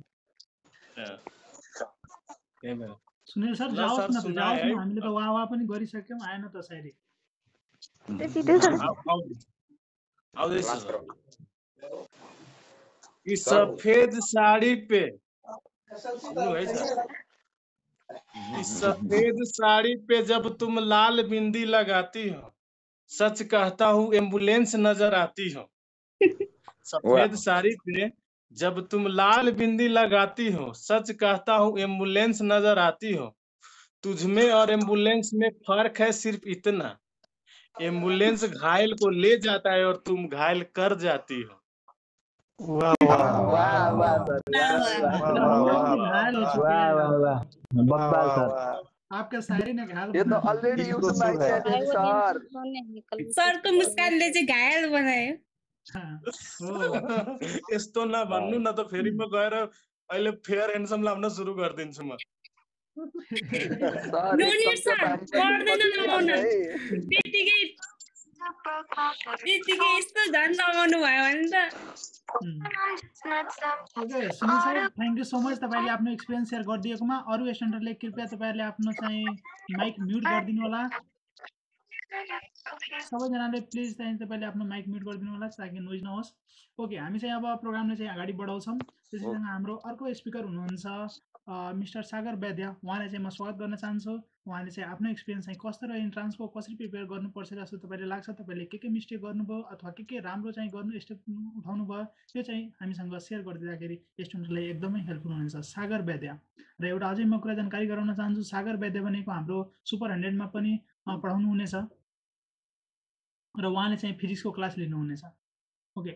सुनिल सर ल जाओस् सर न त, सुनाए जाओस् न, है। हामीले त वाह वाह पनि गरिसक्यौँ, आएन त शायरी। त्यति सर आउँदैछ सर। कि सफेद साड़ी पे सुनो है सर, कि सफेद साड़ी पे जब तुम लाल बिंदी लगाती हो, सच कहता हूँ एम्बुलेंस नजर आती हो। सफेद साड़ी पे जब तुम लाल बिंदी लगाती हो, सच कहता हूँ एम्बुलेंस नजर आती हो। तुझमें और एम्बुलेंस में फर्क है सिर्फ इतना, एम्बुलेंस घायल को ले जाता है और तुम घायल कर जाती हो। वाह वाह वाह वाह सर, वाह वाह एम्बुलेंस भी घायल हो चुकी है। बकवास सर। आपका शायरी ने घायल यो त बना दिया। अलरेडी किसको युट्युबमा सुर है? आइसकेको छ सर। सरको मुस्कानले चाहिँ घायल बनायो। हाँ, हो। यस्तो नभन्नु न त फेरि म गएर अहिले फेयर ह्यान्डसम लाउन सुरु गरिदिन्छु म। सर नो एकदम निड सर, पर्दैन लगाउन। है। त्यतिकै यस्तो झन् लगाउनु भयो भने त। Okay Sunil sir, thank you so much तपाईँले आफ्नो एक्सपिरियन्स सेयर गरिदिएकोमा। अरू स्टुडेन्टहरूले कृपया तपाईँहरूले आफ्नो चाहिँ माइक म्युट गरिदिनु होला। सबैजनाले प्लिज चाहिँ तपाईँले आफ्नो माइक म्युट गरिदिनु होला ताकि नोइज नहोस्। ओके, हामी चाहिँ अब प्रोग्रामलाई चाहिँ अगाडि बढाउँछौँ। त्यसैसँग हाम्रो अर्को स्पिकर हुनुहुन्छ मिस्टर सागर वैद्य। उहाँलाई चाहिँ म स्वागत गर्न चाहन्छु। उहाँले चाहिँ आफ्नो एक्सपिरियन्स चाहिँ कस्तो रह्यो, इन्ट्रान्सको कसरी प्रिपेयर गर्नुपर्छ जस्तो तपाईँले लाग्छ, तपाईँले के मिस्टेक गर्नुभयो अथवा के राम्रो चाहिँ गर्नु स्टेप उठाउनु भयो, त्यो चाहिँ हामीसँग सेयर गरिदिँदाखेरि स्टुडेन्टलाई एकदमै हेल्पफुल हुनेछ। सागर वैद्य। र एउटा अझै म कुरा जानकारी गराउन चाहन्छु, सागर वैद्य भनेको हाम्रो सुपर 100मा पनि पढाउनु हुनेछ र उहाँले चाहिँ फिजिक्सको क्लास लिनुहुनेछ। ओके,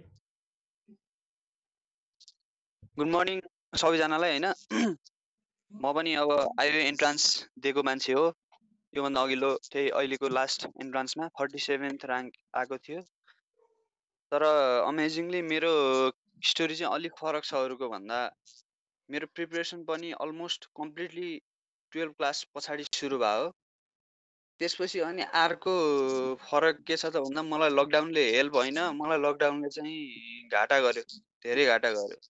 गुड मर्निङ सबैजनालाई होइन। म पनि अब आइओ इन्ट्रान्स दिएको मान्छे हो। योभन्दा अघिल्लो त्यही अहिलेको लास्ट इन्ट्रान्समा 47th र्याङ्क आएको थियो। तर अमेजिङली मेरो स्टोरी चाहिँ अलिक फरक छ अरूको भन्दा। मेरो प्रिपरेसन पनि अलमोस्ट कम्प्लिटली 12 क्लास पछाडि सुरु भयो। त्यसपछि अनि अर्को फरक के छ त भन्दा मलाई लकडाउनले हेल्प होइन, मलाई लकडाउनले चाहिँ घाटा गर्यो, धेरै घाटा गर्यो।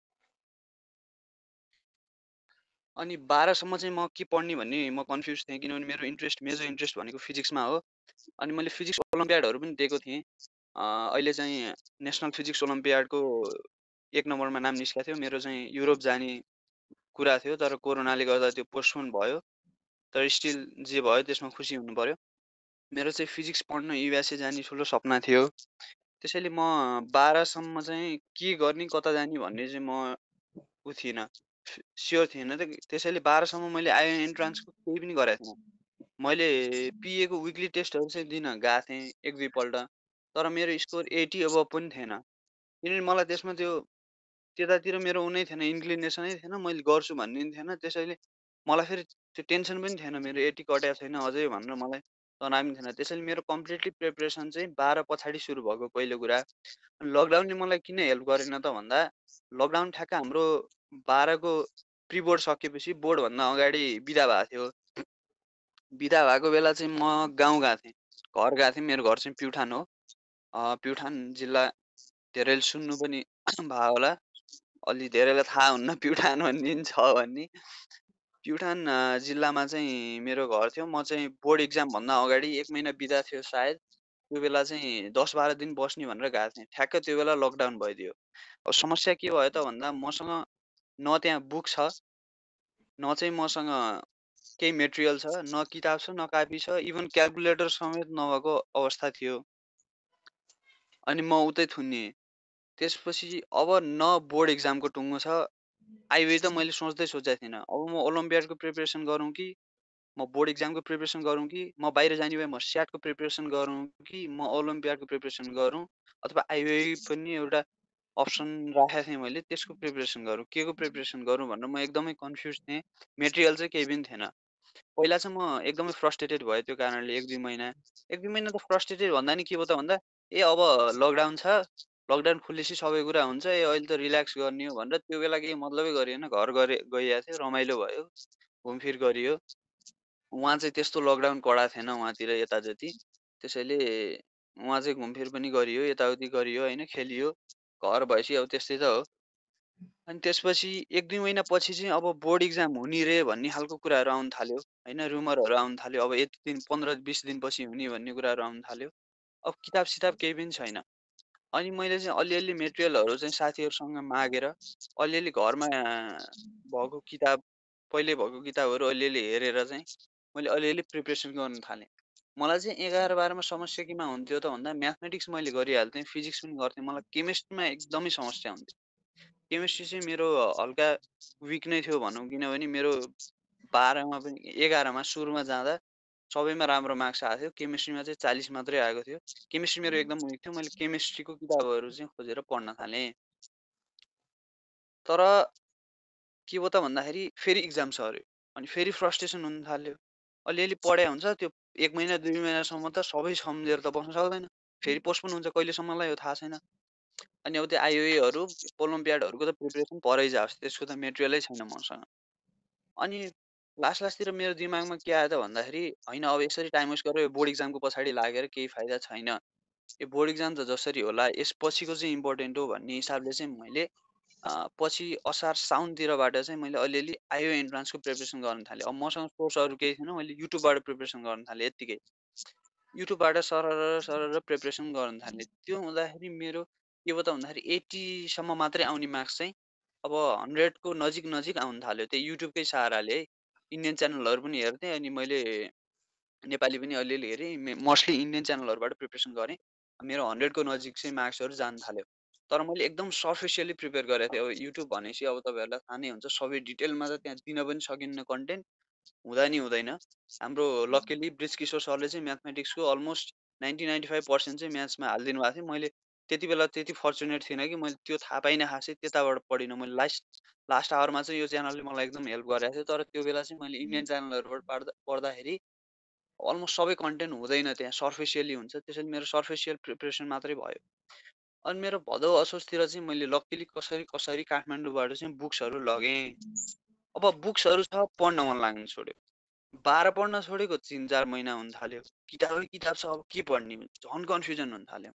अनि 12 सम्म चाहिँ म के पढ्ने भन्ने म कन्फ्युज थिएँ, किनभने मेरो मेजर इन्ट्रेस्ट भनेको फिजिक्समा हो। अनि मैले फिजिक्स ओलम्पियाडहरू पनि दिएको थिएँ। अहिले चाहिँ नेसनल फिजिक्स ओलम्पियाडको 1 नम्बरमा नाम निस्केको थियो। मेरो चाहिँ युरोप जाने कुरा थियो, तर कोरोनाले गर्दा त्यो पोस्टपोन भयो। तर स्टिल जे भयो त्यसमा खुसी हुनु पर्यो। मेरो चाहिँ फिजिक्स पढ्न युएसए जाने ठुलो सपना थियो। त्यसैले म 12 सम्म चाहिँ के गर्ने कता जाने भन्ने चाहिँ म उ थिइनँ, स्योर थिएन। त्यसैले 12 सम्म मैले आइओ इन्ट्रान्सको केही पनि गरेको थिइनँ। मैले पिएको विकली टेस्टहरू चाहिँ दिन गएको थिएँ 1-2 पल्ट, तर मेरो स्कोर 80 अबभ पनि थिएन। किनभने मलाई त्यसमा त्यतातिर मेरो उनै थिएन, इन्क्लिनेसनै थिएन, मैले गर्छु भन्ने पनि थिएन। त्यसैले मलाई फेरि त्यो टेन्सन पनि थिएन, मेरो 80 कटेको छैन अझै भनेर मलाई तनाव पनि थिएन। त्यसैले मेरो कम्प्लिटली प्रिपरेसन चाहिँ 12 पछाडि सुरु भएको पहिलो कुरा। लकडाउनले मलाई किन हेल्प गरेन त भन्दा, लकडाउन ठ्याक्क हाम्रो 12 को प्री बोर्ड सकेपछि बोर्डभन्दा अगाडि बिदा भएको थियो। बिदा भएको बेला चाहिँ म गाउँ गएको थिएँ, घर गएको थिएँ। मेरो घर चाहिँ प्युठान हो। प्युठान जिल्ला धेरैले सुन्नु पनि भयो होला, अलि धेरैलाई थाहा हुन्न प्युठान भन्ने छ भन्ने। प्युठान जिल्लामा चाहिँ मेरो घर थियो। म चाहिँ बोर्ड इक्जाम भन्दा अगाडि 1 महिना बिदा थियो सायद। त्यो बेला चाहिँ 10-12 दिन बस्ने भनेर गएको थिएँ। ठ्याक्क त्यो बेला लकडाउन भइदियो। अब समस्या के भयो त भन्दा, मसँग न त्यहाँ बुक छ, न चाहिँ मसँग केही मेटेरियल छ, न किताब छ, न कापी छ, इभन क्याल्कुलेटर समेत नभएको अवस्था थियो। अनि म उतै थुनिएँ। त्यसपछि अब न बोर्ड एक्जामको टुङ्गो छ, आइवे त मैले सोचेको थिइनँ। अब म ओलम्पियाडको प्रिपरेसन गरौँ कि, म बोर्ड एक्जामको प्रिपरेसन गरौँ कि, म बाहिर जाने भए म स्याटको प्रिपरेसन गरौँ कि, म ओलम्पियाडको प्रिपरेसन गरौँ, अथवा आइवे पनि एउटा अप्सन राखेको थिएँ मैले, त्यसको प्रिपरेसन गरौँ, केको प्रिपरेसन गरौँ भनेर म एकदमै कन्फ्युज थिएँ। मेटेरियल चाहिँ केही पनि थिएन। पहिला चाहिँ म एकदमै फ्रस्ट्रेटेड भएँ त्यो कारणले 1-2 महिना। 1-2 महिना त फ्रस्ट्रेटेड भन्दा नि के भयो त भन्दा, ए अब लकडाउन छ, लकडाउन खुलेपछि सबै कुरा हुन्छ, ए अहिले त रिल्याक्स गर्ने हो भनेर त्यो बेला केही मतलबै गरिएन। घर गइएको थियो, रमाइलो भयो, घुमफिर गरियो। उहाँ चाहिँ त्यस्तो लकडाउन कडा थिएन उहाँतिर यता जति। त्यसैले उहाँ चाहिँ घुमफिर पनि गरियो, यताउति गरियो होइन, खेलियो। घर भएपछि अब त्यस्तै त हो। अनि त्यसपछि 1-2 महिना पछि चाहिँ अब बोर्ड एक्जाम हुने रे भन्ने खालको कुराहरू आउन थाल्यो होइन, रुमरहरू आउन थाल्यो। अब यति दिन 15-20 दिनपछि हुने भन्ने कुराहरू आउन थाल्यो। अब किताब-सिताब केही पनि छैन। अनि मैले चाहिँ अलिअलि मेटेरियलहरू चाहिँ साथीहरूसँग मागेर अलिअलि घरमा भएको किताब, पहिले भएको किताबहरू अलिअलि हेरेर चाहिँ मैले अलिअलि प्रिपरेसन गर्न थालेँ। मलाई चाहिँ 11-12मा समस्या केमा हुन्थ्यो त भन्दा, म्याथमेटिक्स मैले गरिहाल्थेँ, फिजिक्स पनि गर्थेँ, मलाई केमिस्ट्रीमा एकदमै समस्या हुन्थ्यो। केमिस्ट्री चाहिँ मेरो हल्का विक नै थियो भनौँ, किनभने मेरो 12मा पनि 11मा सुरुमा जाँदा सबैमा राम्रो मार्क्स आएको थियो, केमिस्ट्रीमा चाहिँ 40 मात्रै आएको थियो। केमिस्ट्री मेरो एकदम विक थियो। मैले केमिस्ट्रीको किताबहरू चाहिँ खोजेर पढ्न थालेँ। तर के भयो त भन्दाखेरि फेरि इक्जाम सर्यो, अनि फेरि फ्रस्ट्रेसन हुन थाल्यो। अलिअलि पढे हुन्छ, त्यो 1 महिना 2 महिनासम्म त सबै सम्झेर त बस्न सक्दैन। फेरि पोस्टपोन हुन्छ, कहिलेसम्मलाई हो थाहा छैन। अनि अब त्यो आइओएहरू, ओलम्पियाडहरूको त प्रिपरेसन परै जाओस्, त्यसको त मेटेरियलै छैन मसँग। अनि लास्टतिर मेरो दिमागमा के आयो त भन्दाखेरि, होइन अब यसरी टाइम वेस्ट गरेर बोर्ड एक्जामको पछाडि लागेर केही फाइदा छैन। यो बोर्ड एक्जाम त जसरी होला, यसपछिको चाहिँ इम्पोर्टेन्ट हो भन्ने हिसाबले चाहिँ मैले पछि असार साउनतिरबाट चाहिँ मैले अलिअलि आइओ एन्ट्रान्सको प्रिपरेसन गर्न थालेँ। अब मसँग सोर्सहरू केही थिएन, मैले युट्युबबाट प्रिपरेसन गर्न थालेँ यत्तिकै। युट्युबबाट सरर प्रिपरेसन गर्न थालेँ। त्यो हुँदाखेरि मेरो के भयो त भन्दाखेरि 80 सम्म मात्रै आउने मार्क्स चाहिँ अब 100 को नजिक आउन थाल्यो। त्यही युट्युबकै सहाराले है। इन्डियन च्यानलहरू पनि हेर्थेँ, अनि मैले नेपाली पनि अलिअलि हेरेँ। मोस्टली इन्डियन च्यानलहरूबाट प्रिपरेसन गरेँ। मेरो 100 को नजिक चाहिँ मार्क्सहरू जान थाल्यो। तर मैले एकदम सर्फिसियली प्रिपेयर गरेको थिएँ। अब युट्युब भनेपछि अब तपाईँहरूलाई थाहा नै हुन्छ, सबै डिटेलमा त त्यहाँ दिन पनि सकिन्न कन्टेन्ट, हुँदा नि हुँदैन। हाम्रो लकिली ब्रिजकिशोर सरले चाहिँ म्याथमेटिक्सको अलमोस्ट 90-95% चाहिँ म्याथ्समा हालिदिनु भएको थियो। मैले त्यति बेला त्यति फर्चुनेट थिइनँ कि मैले त्यो थाहा पाइनँ खासै, त्यताबाट पढिनँ। मैले लास्ट आवरमा चाहिँ यो च्यानलले मलाई एकदम हेल्प गरेको थियो। तर त्यो बेला चाहिँ मैले इन्डियन च्यानलहरूबाट पढ्दाखेरि अलमोस्ट सबै कन्टेन्ट हुँदैन, त्यहाँ सर्फिसियली हुन्छ। त्यसैले मेरो सर्फिसियल प्रिपरेसन मात्रै भयो। अनि मेरो भदौ असोजतिर चाहिँ मैले लकिली कसरी काठमाडौँबाट चाहिँ बुक्सहरू लगेँ। अब बुक्सहरू छ, पढ्न मन लाग्न छोड्यो। 12 पढ्न छोडेको 3-4 महिना हुन थाल्यो। किताबै किताब छ, अब के पढ्ने, झन् कन्फ्युजन हुन थाल्यो।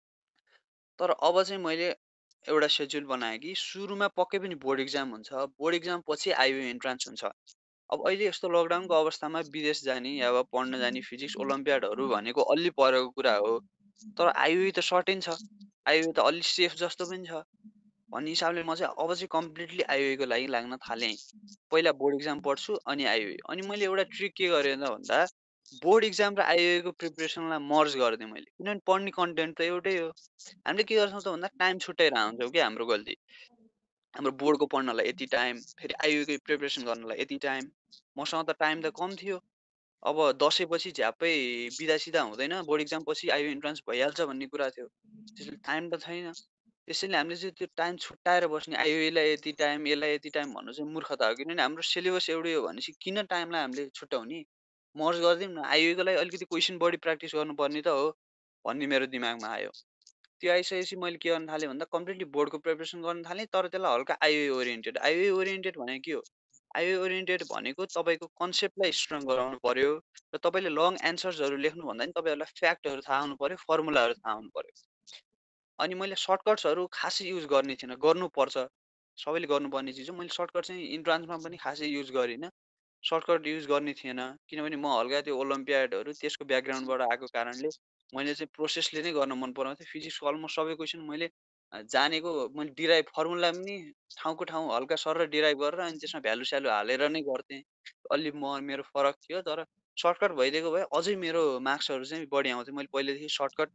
तर अब चाहिँ मैले एउटा सेड्युल बनाएँ कि सुरुमा पक्कै पनि बोर्ड एक्जाम हुन्छ, बोर्ड एक्जाम पछि आइओ एन्ट्रान्स हुन्छ। अब अहिले यस्तो लकडाउनको अवस्थामा विदेश जाने या अब पढ्न जाने, फिजिक्स ओलम्पियाडहरू भनेको अलि परेको कुरा हो। तर आइओ त सर्टेन छ, आइओ त अलि सेफ जस्तो पनि छ भन्ने हिसाबले म चाहिँ अब चाहिँ कम्प्लिटली आइओको लागि लाग्न थालेँ। पहिला बोर्ड एक्जाम पढ्छु, अनि आइओ। अनि मैले एउटा ट्रिक के गरेँ त भन्दा, बोर्ड एक्जाम र आइओको प्रिपरेसनलाई मर्ज गरिदिएँ मैले, किनभने पढ्ने कन्टेन्ट त एउटै हो। हामीले के गर्छौँ त भन्दा, टाइम छुट्याएर हुन्छौँ क्या, हाम्रो गल्ती। हाम्रो बोर्डको पढ्नलाई यति टाइम, फेरि आइओको प्रिपरेसन गर्नलाई यति टाइम। मसँग त टाइम त कम थियो। अब दसैँपछि झ्याप्पै बिदा हुँदैन, बोर्ड एक्जाम पछि आइओ एन्ट्रान्स भइहाल्छ भन्ने कुरा थियो। त्यसैले टाइम त छैन। त्यसैले हामीले चाहिँ त्यो टाइम छुट्याएर बस्ने, आइओलाई यति टाइम, यसलाई यति टाइम भन्नु चाहिँ मूर्खता हो। किनभने हाम्रो सिलेबस एउटै हो भनेपछि किन टाइमलाई हामीले छुट्याउने, मर्ज गरिदिउँ न। आइओको लागि अलिकति क्वेसन बढी प्र्याक्टिस गर्नुपर्ने त हो भन्ने मेरो दिमागमा आयो। त्यो आइसकेपछि मैले के गर्न थालेँ भन्दा, कम्प्लिटली बोर्डको प्रिपरेसन गर्न थालेँ, तर त्यसलाई हल्का आइओ ओरिएन्टेड। आइओ ओरिएन्टेड भनेको के हो? आइओ ओरिएन्टेड भनेको तपाईँको कन्सेप्टलाई स्ट्रङ गराउनु पर्यो, र तपाईँले लङ एन्सर्सहरू लेख्नु भन्दा नि तपाईँहरूलाई फ्याक्टहरू थाहा हुनु पर्यो, फर्मुलाहरू थाहा हुनु पर्यो। अनि मैले सर्टकट्सहरू खासै युज गर्ने थिइनँ, गर्नुपर्छ, सबैले गर्नुपर्ने चिज हो। मैले सर्टकट चाहिँ इन्ट्रान्समा पनि खासै युज गरिनँ, सर्टकट युज गर्ने थिएन। किनभने म हल्का त्यो ओलम्पियाडहरू त्यसको ब्याकग्राउन्डबाट आएको कारणले मैले चाहिँ प्रोसेसले नै गर्न मन पराउँथेँ। फिजिक्सको अलमोस्ट सबै क्वेसन मैले जानेको मैले डिराइभ फर्मुला पनि ठाउँको ठाउँ हल्का सर डिराइभ गरेर अनि त्यसमा भ्यालु स्यालु हालेर नै गर्थेँ। अलि मेरो फरक थियो तर सर्टकट भइदिएको भए अझै मेरो मार्क्सहरू चाहिँ बढी आउँथ्यो। मैले पहिलेदेखि सर्टकट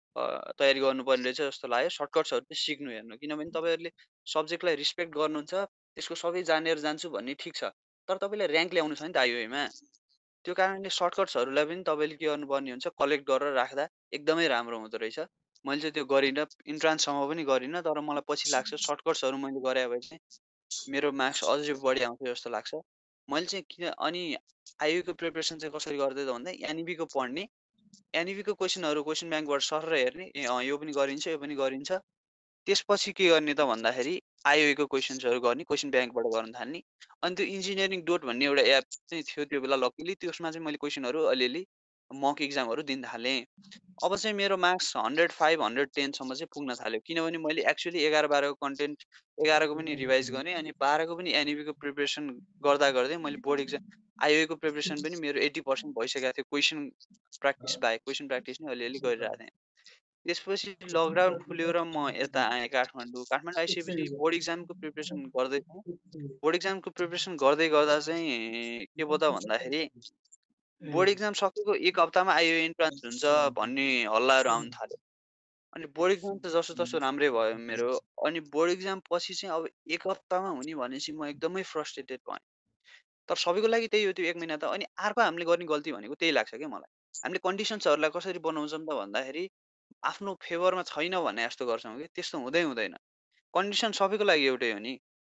तयारी गर्नुपर्ने रहेछ जस्तो लाग्यो। सर्टकट्सहरू चाहिँ सिक्नु हेर्नु, किनभने तपाईँहरूले सब्जेक्टलाई रिस्पेक्ट गर्नुहुन्छ, त्यसको सबै जानेर जान्छु भन्ने ठिक छ। तर तपाईँले ऱ्याङ्क ल्याउनु छ नि त आइओईमा। त्यो कारणले सर्टकट्सहरूलाई पनि तपाईँले के गर्नुपर्ने हुन्छ, कलेक्ट गरेर राख्दा एकदमै राम्रो हुँदो रहेछ। मैले चाहिँ त्यो गरिनँ, इन्ट्रान्ससम्म पनि गरिनँ, तर मलाई पछि लाग्छ सर्टकट्सहरू मैले गरे भए चाहिँ मेरो मार्क्स अझै बढी आउँथ्यो जस्तो लाग्छ। मैले चाहिँ किन अनि आइओईको प्रिपरेसन चाहिँ कसरी गर्दै त भन्दा एनइबीको पढ्ने, एनइबीको क्वेसनहरू क्वेसन ब्याङ्कबाट सरर हेर्ने, यो पनि गरिन्छ, यो पनि गरिन्छ। त्यसपछि के गर्ने त भन्दाखेरि आइओईको क्वेसन्सहरू गर्ने, क्वेसन ब्याङ्कबाट गर्न थाल्ने। अनि त्यो इन्जिनियरिङ डोट भन्ने एउटा एप चाहिँ थियो त्यो बेला लकिली, त्यसमा चाहिँ मैले क्वेसनहरू अलिअलि मक इक्जामहरू दिन थालेँ। अब चाहिँ मेरो मार्क्स 105 110सम्म चाहिँ पुग्न थाल्यो, किनभने मैले एक्चुअली 11-12को कन्टेन्ट 11को पनि रिभाइज गरेँ अनि 12को पनि एनइबीको प्रिपरेसन गर्दा गर्दै मैले बोर्ड इक्जाम आइओईको प्रिपरेसन पनि मेरो 80% भइसकेको थियो। क्वेसन प्र्याक्टिस बाहेक क्वेसन प्र्याक्टिस नै अलिअलि गरिरहेको थिएँ। त्यसपछि लकडाउन खुल्यो र म यता आएँ काठमाडौँ। काठमाडौँ आइसकेपछि बोर्ड इक्जामको प्रिपरेसन गर्दै थिएँ। बोर्ड इक्जामको प्रिपरेसन गर्दै गर्दा चाहिँ के भयो त भन्दाखेरि बोर्ड इक्जाम सकेको 1 हप्तामा आइओई इन्ट्रान्स हुन्छ भन्ने हल्लाहरू आउन थाल्यो। अनि बोर्ड इक्जाम त जसो-तसो राम्रै भयो मेरो। अनि बोर्ड इक्जाम पछि चाहिँ अब 1 हप्तामा हुने भनेपछि म एकदमै फ्रस्ट्रेटेड भएँ। तर सबैको लागि त्यही हो त्यो 1 महिना त। अनि अर्को हामीले गर्ने गल्ती भनेको त्यही लाग्छ क्या मलाई। हामीले कन्डिसन्सहरूलाई कसरी बनाउँछौँ त भन्दाखेरि आफ्नो फेभरमा छैन भने जस्तो गर्छौँ कि त्यस्तो हुँदैन। कन्डिसन सबैको लागि एउटै हो नि।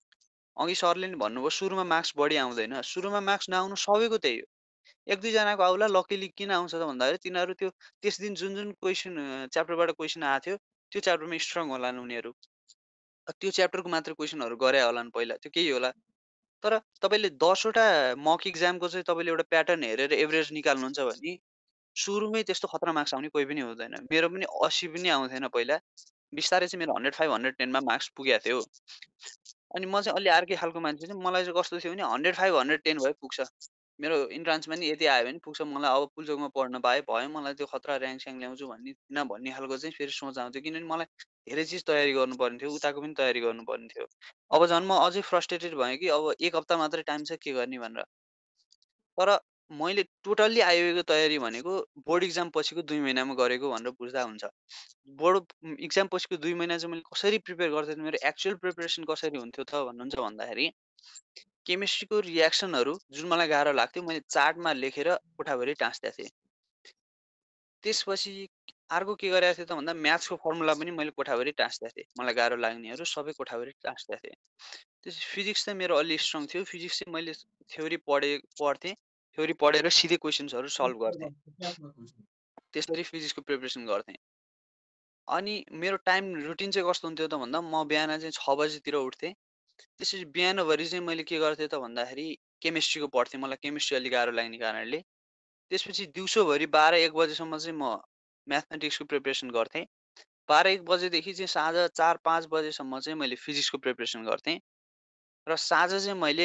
अघि सरले नि भन्नुभयो सुरुमा मार्क्स बढी आउँदैन। सुरुमा मार्क्स नआउनु सबैको त्यही हो। 1-2 जनाको आउला, लकिली किन आउँछ त भन्दाखेरि तिनीहरू त्यस दिन जुन क्वेसन च्याप्टरबाट क्वेसन आएको थियो त्यो च्याप्टरमा स्ट्रङ होलान् उनीहरू। त्यो च्याप्टरको मात्र क्वेसनहरू गरे होलान् पहिला, त्यो केही होला। तर तपाईँले 10 वटा मक इक्जामको चाहिँ तपाईँले एउटा प्याटर्न हेरेर एभरेज निकाल्नुहुन्छ भने सुरुमै त्यस्तो खतरा मार्क्स आउने कोही पनि हुँदैन। मेरो पनि 80 पनि आउँथेन पहिला। बिस्तारै चाहिँ मेरो 105 110 मा मार्क्स पुगेको थियो। अनि म चाहिँ अलि अर्कै खालको मान्छे चाहिँ मलाई चाहिँ कस्तो थियो भने 105 110 भए पुग्छ। मेरो इन्ट्रान्समा नि यति आयो भने पुग्छ। मलाई अब पुल्चोकमा पढ्न पाए भयो। मलाई त्यो खतरा ऱ्याङ्क स्याङ्क ल्याउँछु भन्ने थिएन भन्ने खालको चाहिँ फेरि सोच आउँथ्यो। किनभने मलाई धेरै चिज तयारी गर्नुपर्ने थियो, उताको पनि तयारी गर्नुपर्ने थियो। अब झन् म अझै फ्रस्ट्रेटेड भएँ कि अब 1 हप्ता मात्रै टाइम छ के गर्ने भनेर। तर मैले टोटल्ली आइओईको तयारी भनेको बोर्ड इक्जाम पछिको 2 महिनामा गरेको भनेर बुझ्दा हुन्छ। बोर्ड इक्जाम पछिको 2 महिना चाहिँ मैले कसरी प्रिपेयर गर्थेँ, मेरो एक्चुअल प्रिपरेसन कसरी हुन्थ्यो त भन्नुहुन्छ भन्दाखेरि केमिस्ट्रीको रियाक्सनहरू जुन मलाई गाह्रो लाग्थ्यो मैले चार्टमा लेखेर कोठाभरि टाँस्दा थिएँ। त्यसपछि अर्को के गरेको थिएँ त भन्दा म्याथ्सको फर्मुला पनि मैले कोठाभरि टाँस्दा थिएँ। मलाई गाह्रो लाग्नेहरू सबै कोठाभरि टाँस्दा थिएँ। त्यसपछि फिजिक्स चाहिँ मेरो अलि स्ट्रङ थियो। फिजिक्स चाहिँ मैले थ्योरी पढ्थेँ। थ्योरी पढेर सिधै क्वेसन्सहरू सल्भ गर्थेँ। त्यसरी फिजिक्सको प्रिपरेसन गर्थेँ। अनि मेरो टाइम रुटिन चाहिँ कस्तो हुन्थ्यो त भन्दा म बिहान चाहिँ 6 बजेतिर उठ्थेँ। त्यसपछि बिहानभरि चाहिँ मैले के गर्थेँ त भन्दाखेरि केमिस्ट्रीको पढ्थेँ। मलाई केमिस्ट्री अलिक गाह्रो लाग्ने कारणले। त्यसपछि दिउँसोभरि 12-1 बजेसम्म चाहिँ म म्याथमेटिक्सको प्रिपरेसन गर्थेँ। 12-1 बजेदेखि चाहिँ साँझ 4-5 बजेसम्म चाहिँ मैले फिजिक्सको प्रिपरेसन गर्थेँ। र साँझ चाहिँ मैले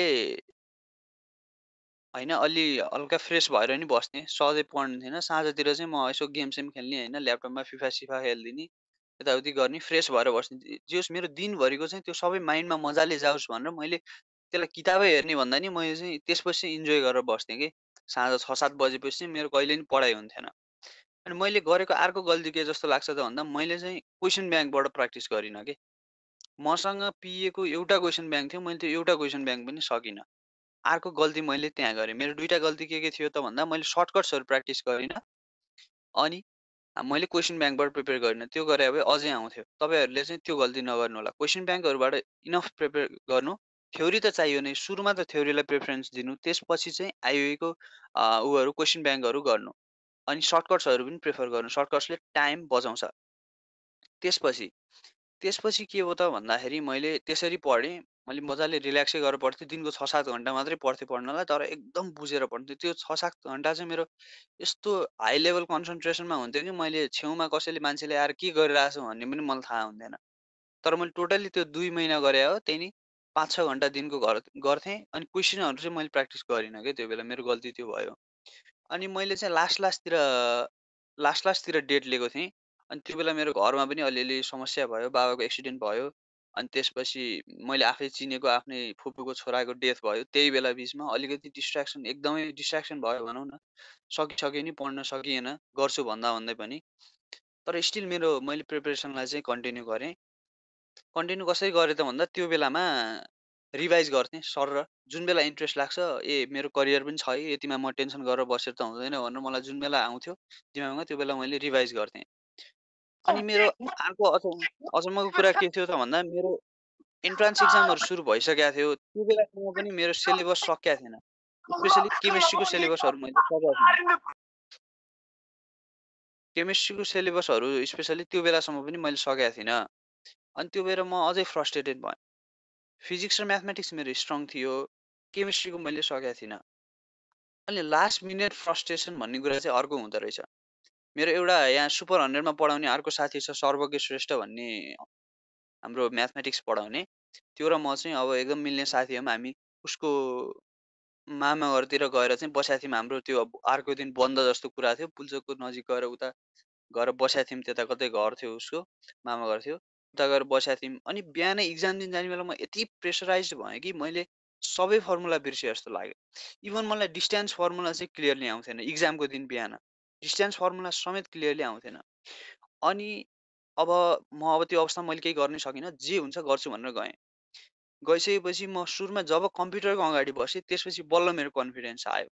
होइन अलि हल्का फ्रेस भएर नि बस्थेँ। सधैँ पढ्ने थिइनँ। साँझतिर चाहिँ म यसो गेम-सेम खेल्ने होइन, ल्यापटपमा फिफा-सिफा खेलिदिने, यताउति गर्ने, फ्रेस भएर बस्ने। जे होस् मेरो दिनभरिको चाहिँ त्यो सबै माइन्डमा मजाले जाओस् भनेर मैले त्यसलाई किताबै हेर्ने भन्दा नि मैले चाहिँ त्यसपछि चाहिँ इन्जोय गरेर बस्थेँ कि। साँझ 6-7 बजेपछि चाहिँ मेरो कहिले नि पढाइ हुन्थेन। अनि मैले गरेको अर्को गल्ती के जस्तो लाग्छ त भन्दा मैले चाहिँ क्वेसन ब्याङ्कबाट प्र्याक्टिस गरिनँ के। मसँग पिएको एउटा क्वेसन ब्याङ्क थियो, मैले त्यो एउटा क्वेसन ब्याङ्क पनि सकिनँ। अर्को गल्ती मैले त्यहाँ गरेँ। मेरो 2टा गल्ती के थियो त भन्दा मैले सर्टकट्सहरू प्र्याक्टिस गरिनँ अनि मैले क्वेसन ब्याङ्कबाट प्रिपेयर गरिनँ। त्यो गरे भए अझै आउँथ्यो। तपाईँहरूले चाहिँ त्यो गल्ती नगर्नु होला। क्वेसन ब्याङ्कहरूबाट इनफ प्रिपेयर गर्नु। थ्योरी त चाहियो नै। सुरुमा त थ्योरीलाई प्रिफरेन्स दिनु। त्यसपछि चाहिँ आइओईको क्वेसन ब्याङ्कहरू गर्नु। अनि सर्टकट्सहरू पनि प्रिफर गर्नु। सर्टकट्सले टाइम बचाउँछ। त्यसपछि के हो त भन्दाखेरि मैले त्यसरी पढेँ। मैले मजाले रिल्याक्सै गरेर पढ्थेँ। दिनको 6-7 घन्टा मात्रै पढ्थेँ पढ्नलाई, तर एकदम बुझेर पढ्थेँ। त्यो 6-7 घन्टा चाहिँ मेरो यस्तो हाई लेभल कन्सन्ट्रेसनमा हुन्थ्यो कि मैले छेउमा कसैले मान्छेले आएर के गरिरहेको छ भन्ने पनि मलाई थाहा हुन्थेन। तर मैले टोटल्ली त्यो 2 महिना गरे हो त्यही नि 5-6 घन्टा दिनको गर्थेँ। अनि क्वेसनहरू चाहिँ मैले प्र्याक्टिस गरिनँ क्या त्यो बेला। मेरो गल्ती त्यो भयो। अनि मैले चाहिँ लास्ट लास्टतिर डेट लिएको थिएँ। अनि त्यो बेला मेरो घरमा पनि अलिअलि समस्या भयो, बाबाको एक्सिडेन्ट भयो। अनि त्यसपछि मैले आफै चिनेको आफ्नै फुपूको छोराको डेथ भयो। त्यही बेला बिचमा अलिकति एकदमै डिस्ट्र्याक्सन भयो भनौँ न। सकिसके नि पढ्न सकिएन, गर्छु भन्दा पनि। तर स्टिल मैले प्रिपरेसनलाई चाहिँ कन्टिन्यू गरेँ। कन्टिन्यू कसरी गरेँ त भन्दा त्यो बेलामा रिभाइज गर्थेँ सरर। जुन बेला इन्ट्रेस्ट लाग्छ, मेरो करियर पनि छ है, यतिमा म टेन्सन गरेर बसेर त हुँदैन भनेर मलाई जुन बेला आउँथ्यो दिमागमा, त्यो बेला मैले रिभाइज गर्थेँ। अनि मेरो अर्को अचम्मको कुरा के थियो त भन्दा मेरो एन्ट्रान्स एक्जामहरू सुरु भइसकेको थियो। त्यो बेलासम्म पनि मेरो सिलेबस सकिएको थिएन। स्पेसली केमिस्ट्रीको सिलेबसहरू मैले सकेको थिइनँ। केमिस्ट्रीको सिलेबसहरू स्पेसली त्यो बेलासम्म पनि मैले सकेको थिइनँ। अनि त्यो बेला म अझै फ्रस्ट्रेटेड भएँ। फिजिक्स र म्याथमेटिक्स मेरो स्ट्रङ थियो, केमिस्ट्रीको मैले सकेको थिइनँ। अनि लास्ट मिनेट फ्रस्ट्रेसन भन्ने कुरा चाहिँ अर्को हुँदो रहेछ। मेरो एउटा यहाँ सुपर 100 मा पढाउने अर्को साथी छ, सर्वज्ञ श्रेष्ठ भन्ने, हाम्रो म्याथमेटिक्स पढाउने। त्यो र म चाहिँ अब एकदम मिल्ने साथी हौँ हामी। उसको मामा घरतिर गएर चाहिँ बसेका थियौँ। हाम्रो त्यो अर्को दिन बन्द जस्तो कुरा थियो। पुल्चोकको नजिक गएर उता गएर बसेका थियौँ। त्यता कतै घर थियो उसको, मामा घर थियो। उता गएर बसेका थियौँ। अनि बिहानै इक्जाम दिन जाने बेला म यति प्रेसराइज भएँ कि मैले सबै फर्मुला बिर्सेँ जस्तो लाग्यो। इभन मलाई डिस्टेन्स फर्मुला चाहिँ क्लियरली आउँथेन। इक्जामको दिन बिहान डिस्टेन्स फर्मुला समेत क्लियरली आउँथेन। अनि अब त्यो अवस्थामा मैले केही गर्नै सकिनँ। जे हुन्छ गर्छु भनेर गएँ। गइसकेपछि म सुरुमा जब कम्प्युटरको अगाडि बसेँ, त्यसपछि बल्ल मेरो कन्फिडेन्स आयो।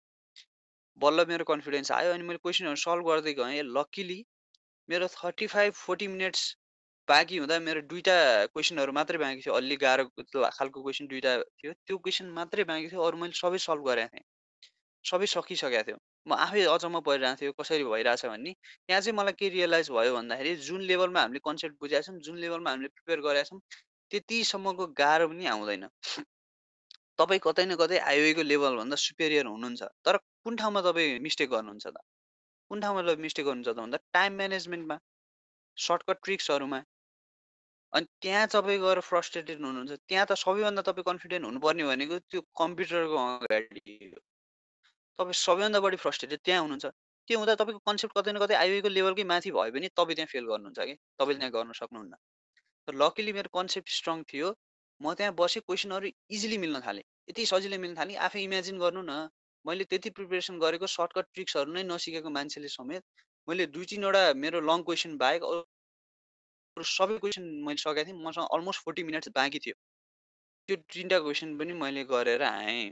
अनि मैले क्वेसनहरू सल्भ गर्दै गएँ। लकिली मेरो 35-40 मिनट्स बाँकी हुँदा मेरो 2टा क्वेसनहरू मात्रै बाँकी थियो। अलि गाह्रो खालको क्वेसन 2टा थियो। त्यो क्वेसन मात्रै बाँकी थियो। अरू मैले सबै सल्भ गरेको थिएँ। सबै सकिसकेको थियो। म आफै अचम्म परिरहेको थियो कसरी भइरहेछ भन्ने। त्यहाँ चाहिँ मलाई के रियलाइज भयो भन्दाखेरि, जुन लेभलमा हामीले कन्सेप्ट बुझेका छौँ, जुन लेभलमा हामीले प्रिपेयर गरेका छौँ, त्यतिसम्मको गाह्रो पनि आउँदैन। तपाईँ कतै न कतै आइओईको लेभलभन्दा सुपेरियर हुनुहुन्छ। तर कुन ठाउँमा तपाईँ मिस्टेक गर्नुहुन्छ त? कुन ठाउँमा मिस्टेक गर्नुहुन्छ त भन्दा टाइम म्यानेजमेन्टमा, सर्टकट ट्रिक्सहरूमा। अनि त्यहाँ तपाईँ गएर फ्रस्ट्रेटेड हुनुहुन्छ। त्यहाँ त सबैभन्दा तपाईँ कन्फिडेन्ट हुनुपर्ने भनेको त्यो कम्प्युटरको अगाडि हो। तपाईँ सबैभन्दा बढी फ्रस्ट्रेटेड त्यहाँ हुनुहुन्छ। त्यो हुँदा तपाईँको कन्सेप्ट कतै न कतै आइओईको लेभलकै माथि भयो भने तपाईँ त्यहाँ फेल गर्नुहुन्छ कि तपाईँले त्यहाँ गर्न सक्नुहुन्न। तर लकिली मेरो कन्सेप्ट स्ट्रङ थियो। म त्यहाँ बसेँ, क्वेसनहरू इजिली मिल्न थालेँ। यति सजिलै मिल्न थालेँ। आफै इमेजिन गर्नु न, मैले त्यति प्रिपरेसन गरेको, सर्टकट ट्रिक्सहरू नै नसिकेको मान्छेले समेत मैले 2-3 वटा मेरो लङ क्वेसन बाहेक अरू सबै क्वेसन मैले सकेको थिएँ। मसँग अलमोस्ट 40 मिनट्स बाँकी थियो। त्यो 3टा क्वेसन पनि मैले गरेर आएँ।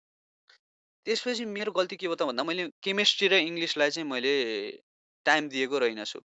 त्यसपछि मेरो गल्ती के हो त भन्दा मैले केमिस्ट्री र इङ्ग्लिसलाई चाहिँ मैले टाइम दिएको रहेनछु।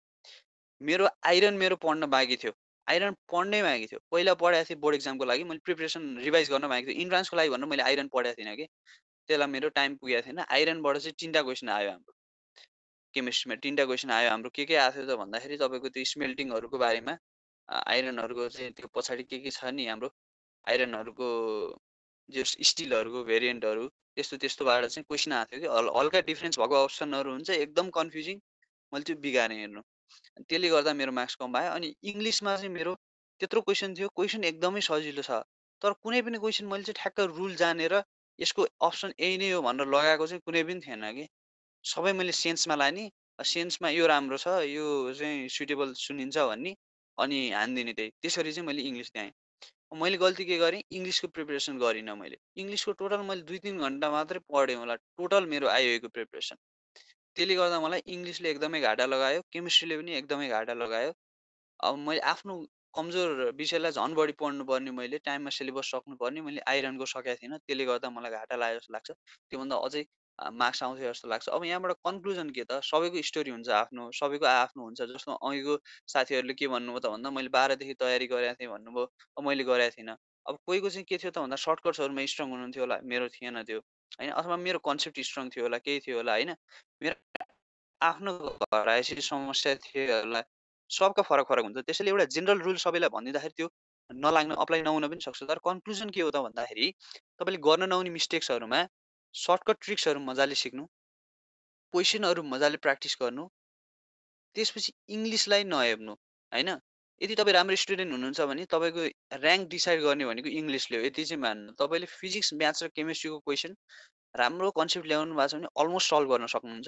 मेरो पढ्न बाँकी थियो। आइरन पढ्नै बाँकी थियो। पहिला पढाएको थिएँ बोर्ड एक्जामको लागि, मैले प्रिपरेसन रिभाइज गर्न बाँकी थियो। इन्ट्रान्सको लागि भनेर मैले आइरन पढाएको थिइनँ कि त्यसलाई मेरो टाइम पुगेको थिएन। आइरनबाट चाहिँ 3टा क्वेसन आयो हाम्रो केमिस्ट्रीमा। 3टा क्वेसन आयो हाम्रो। के आएको थियो त भन्दाखेरि तपाईँको त्यो स्मेल्टिङहरूको बारेमा, आइरनहरूको चाहिँ त्यो पछाडि के छ नि हाम्रो आइरनहरूको जो स्टिलहरूको भेरिएन्टहरू, त्यस्तोबाट चाहिँ क्वेसन आएको थियो कि हल्का डिफ्रेन्स भएको अप्सनहरू हुन्छ, एकदम कन्फ्युजिङ। मैले त्यो बिगारेँ हेर्नु। त्यसले गर्दा मेरो मार्क्स कम आयो। अनि इङ्ग्लिसमा चाहिँ मेरो त्यत्रो क्वेसन थियो। क्वेसन एकदमै सजिलो छ, तर कुनै पनि क्वेसन मैले चाहिँ ठ्याक्क रुल जानेर यसको अप्सन यही नै हो भनेर लगाएको चाहिँ कुनै पनि थिएन कि। सबै मैले सेन्समा लाने, सेन्समा यो राम्रो छ, यो चाहिँ सुटेबल सुनिन्छ भन्ने, अनि हानिदिने त्यही। त्यसरी चाहिँ मैले इङ्ग्लिस ल्याएँ। मैले गल्ती के गरेँ, इङ्ग्लिसको प्रिपरेसन गरिनँ मैले। इङ्ग्लिसको टोटल मैले 2-3 घन्टा मात्रै पढेँ होला, टोटल मेरो आइओईको प्रिपरेसन। त्यसले गर्दा मलाई इङ्ग्लिसले एकदमै घाटा लगायो, केमिस्ट्रीले पनि एकदमै घाटा लगायो। अब मैले आफ्नो कमजोर विषयलाई झन् बढी पढ्नुपर्ने, मैले टाइममा सिलेबस सक्नुपर्ने, मैले आइरनको सकेको थिइनँ। त्यसले गर्दा मलाई घाटा लाग्यो जस्तो लाग्छ। त्योभन्दा अझै मार्क्स आउँथ्यो जस्तो लाग्छ। अब यहाँबाट कन्क्लुजन के त, सबैको स्टोरी हुन्छ आफ्नो, सबैको आफ्नो हुन्छ। जस्तो अघिको साथीहरूले के भन्नुभयो त भन्दा मैले 12 देखि तयारी गरेको थिएँ भन्नुभयो, अब मैले गरेको थिइनँ। अब कोहीको चाहिँ के थियो त भन्दा सर्टकट्सहरूमा स्ट्रङ हुनुहुन्थ्यो होला, मेरो थिएन त्यो होइन। अथवा मेरो कन्सेप्ट स्ट्रङ थियो होला, केही थियो होला होइन। मेरो आफ्नो घरायसी समस्या थियो होला। सबका फरक फरक हुन्छ। त्यसैले एउटा जेनरल रुल सबैलाई भनिदिँदाखेरि त्यो नलाग्न, अप्लाई नहुन पनि सक्छ। तर कन्क्लुजन के हो त भन्दाखेरि, तपाईँले गर्न नहुने मिस्टेक्सहरूमा सर्टकट ट्रिक्सहरू मजाले सिक्नु, क्वेसनहरू मजाले प्र्याक्टिस गर्नु, त्यसपछि इङ्ग्लिसलाई नहेर्नु होइन। यदि तपाईँ राम्रो स्टुडेन्ट हुनुहुन्छ भने तपाईँको ऱ्याङ्क डिसाइड गर्ने भनेको इङ्ग्लिसले हो, यति चाहिँ मान्नु। तपाईँले फिजिक्स, म्याथ्स र केमिस्ट्रीको क्वेसन राम्रो कन्सेप्ट ल्याउनु भएको छ भने अलमोस्ट सल्भ गर्न सक्नुहुन्छ।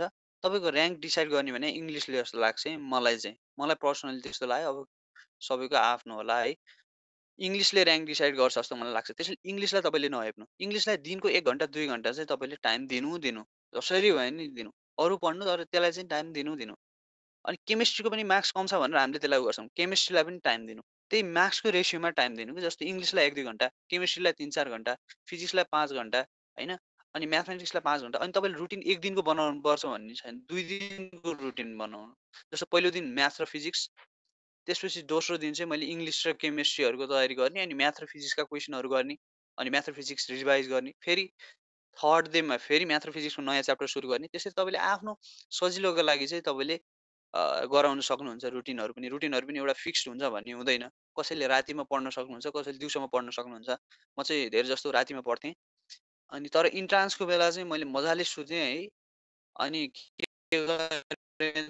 तपाईँको र्याङ्क डिसाइड गर्ने भने इङ्ग्लिसले जस्तो लाग्छ है मलाई चाहिँ। मलाई पर्सनली त्यस्तो लाग्यो। अब सबैको आफ्नो होला है। इङ्ग्लिसले र्याङ्क डिसाइड गर्छ जस्तो मलाई लाग्छ। त्यसैले इङ्ग्लिसलाई तपाईँले नहेप्नु। इङ्ग्लिसलाई दिनको 1 घन्टा 2 घन्टा चाहिँ तपाईँले टाइम दिनु। जसरी भए नि दिनु। अरू पढ्नु तर त्यसलाई चाहिँ टाइम दिनु। अनि केमिस्ट्रीको पनि मार्क्स कम छ भनेर हामीले त्यसलाई गर्छौँ। केमिस्ट्रीलाई पनि टाइम दिनु। त्यही मार्क्सको रेसियोमा टाइम दिनु कि जस्तो इङ्ग्लिसलाई 1-2 घन्टा, केमिस्ट्रीलाई 3-4 घन्टा, फिजिक्सलाई 5 घन्टा हैन? अनि म्याथमेटिक्सलाई 5 घन्टा। अनि तपाईँले रुटिन 1 दिनको बनाउनु पर्छ भन्ने छैन। 2 दिनको रुटिन बनाउनु। जस्तो पहिलो दिन म्याथ र फिजिक्स, त्यसपछि दोस्रो दिन चाहिँ मैले इङ्ग्लिस र केमिस्ट्रीहरूको तयारी गर्ने अनि म्याथ र फिजिक्सका क्वेसनहरू गर्ने अनि म्याथ र फिजिक्स रिभाइज गर्ने। फेरि थर्ड डेमा फेरि म्याथ र फिजिक्सको नयाँ च्याप्टर सुरु गर्ने। त्यसरी तपाईँले आफ्नो सजिलोको लागि चाहिँ तपाईँले गराउन सक्नुहुन्छ रुटिनहरू पनि। रुटिनहरू पनि एउटा फिक्स्ड हुन्छ भन्ने हुँदैन। कसैले रातिमा पढ्न सक्नुहुन्छ, कसैले दिउँसोमा पढ्न सक्नुहुन्छ। म चाहिँ धेरै जस्तो रातिमा पढ्थेँ। अनि तर इन्ट्रान्सको बेला चाहिँ मैले मजाले सुतेँ है। अनि के गरेँ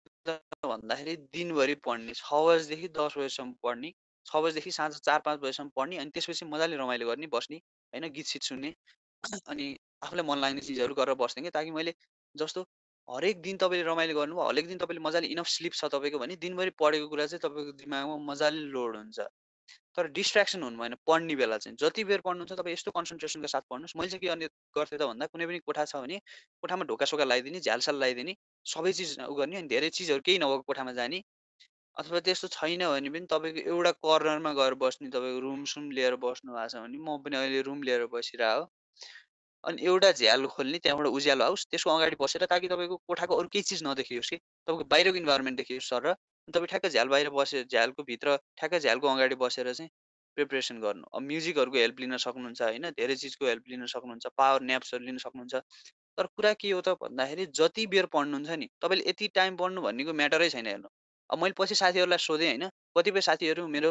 भन्दाखेरि दिनभरि पढ्ने 6 बजेदेखि 10 बजेसम्म पढ्ने, 6 बजेदेखि साँझ 4-5 बजेसम्म पढ्ने अनि त्यसपछि मजाले रमाइलो गर्ने, बस्ने हैन, गीत-सित सुन्ने अनि आफूलाई मन लाग्ने चिजहरू गरेर बस्थेँ कि ताकि मैले जस्तो हरेक दिन तपाईँले रमाइलो गर्नुभयो, हरेक दिन तपाईँले मजाले इनफ स्लिप छ तपाईँको भने दिनभरि पढेको कुरा चाहिँ तपाईँको दिमागमा मजाले लोड हुन्छ। तर डिस्ट्र्याक्सन हुनु भएन पढ्ने बेला चाहिँ। जति बेर पढ्नुहुन्छ तपाईँ यस्तो कन्सन्ट्रेसनका साथ पढ्नुहोस्। मैले चाहिँ के गर्ने गर्थेँ त भन्दा कुनै पनि कोठा छ भने कोठामा ढोका-सोका लगाइदिने, झ्यालसाल लगाइदिने, सबै चिज गर्ने अनि धेरै चिजहरू केही नभएको कोठामा जाने। अथवा त्यस्तो छैन भने पनि तपाईँको एउटा कर्नरमा गएर बस्ने, तपाईँको रुम-सुम लिएर बस्नु भएको छ भने म पनि अहिले रुम लिएर बसिरहेको हो। अनि एउटा झ्याल खोल्ने, त्यहाँबाट उज्यालो आओस्, त्यसको अगाडि बसेर ताकि तपाईँको कोठाको अरू केही चिज नदेखियोस् कि तपाईँको बाहिरको इन्भाइरोमेन्ट देखियोस् सरर। तपाईँ ठ्याक्क झ्याल बाहिर बसेर झ्यालको भित्र ठ्याक्क झ्यालको अगाडि बसेर चाहिँ प्रिपरेसन गर्नु। अब म्युजिकहरूको हेल्प लिन सक्नुहुन्छ होइन, धेरै चिजको हेल्प लिन सक्नुहुन्छ, पावर न्याप्सहरू लिन सक्नुहुन्छ। तर कुरा के हो त भन्दाखेरि जति बेर पढ्नुहुन्छ नि तपाईँले यति टाइम पढ्नु भन्नेको म्याटरै छैन हेर्नु। अब मैले पछि साथीहरूलाई सोधेँ होइन, कतिपय साथीहरू मेरो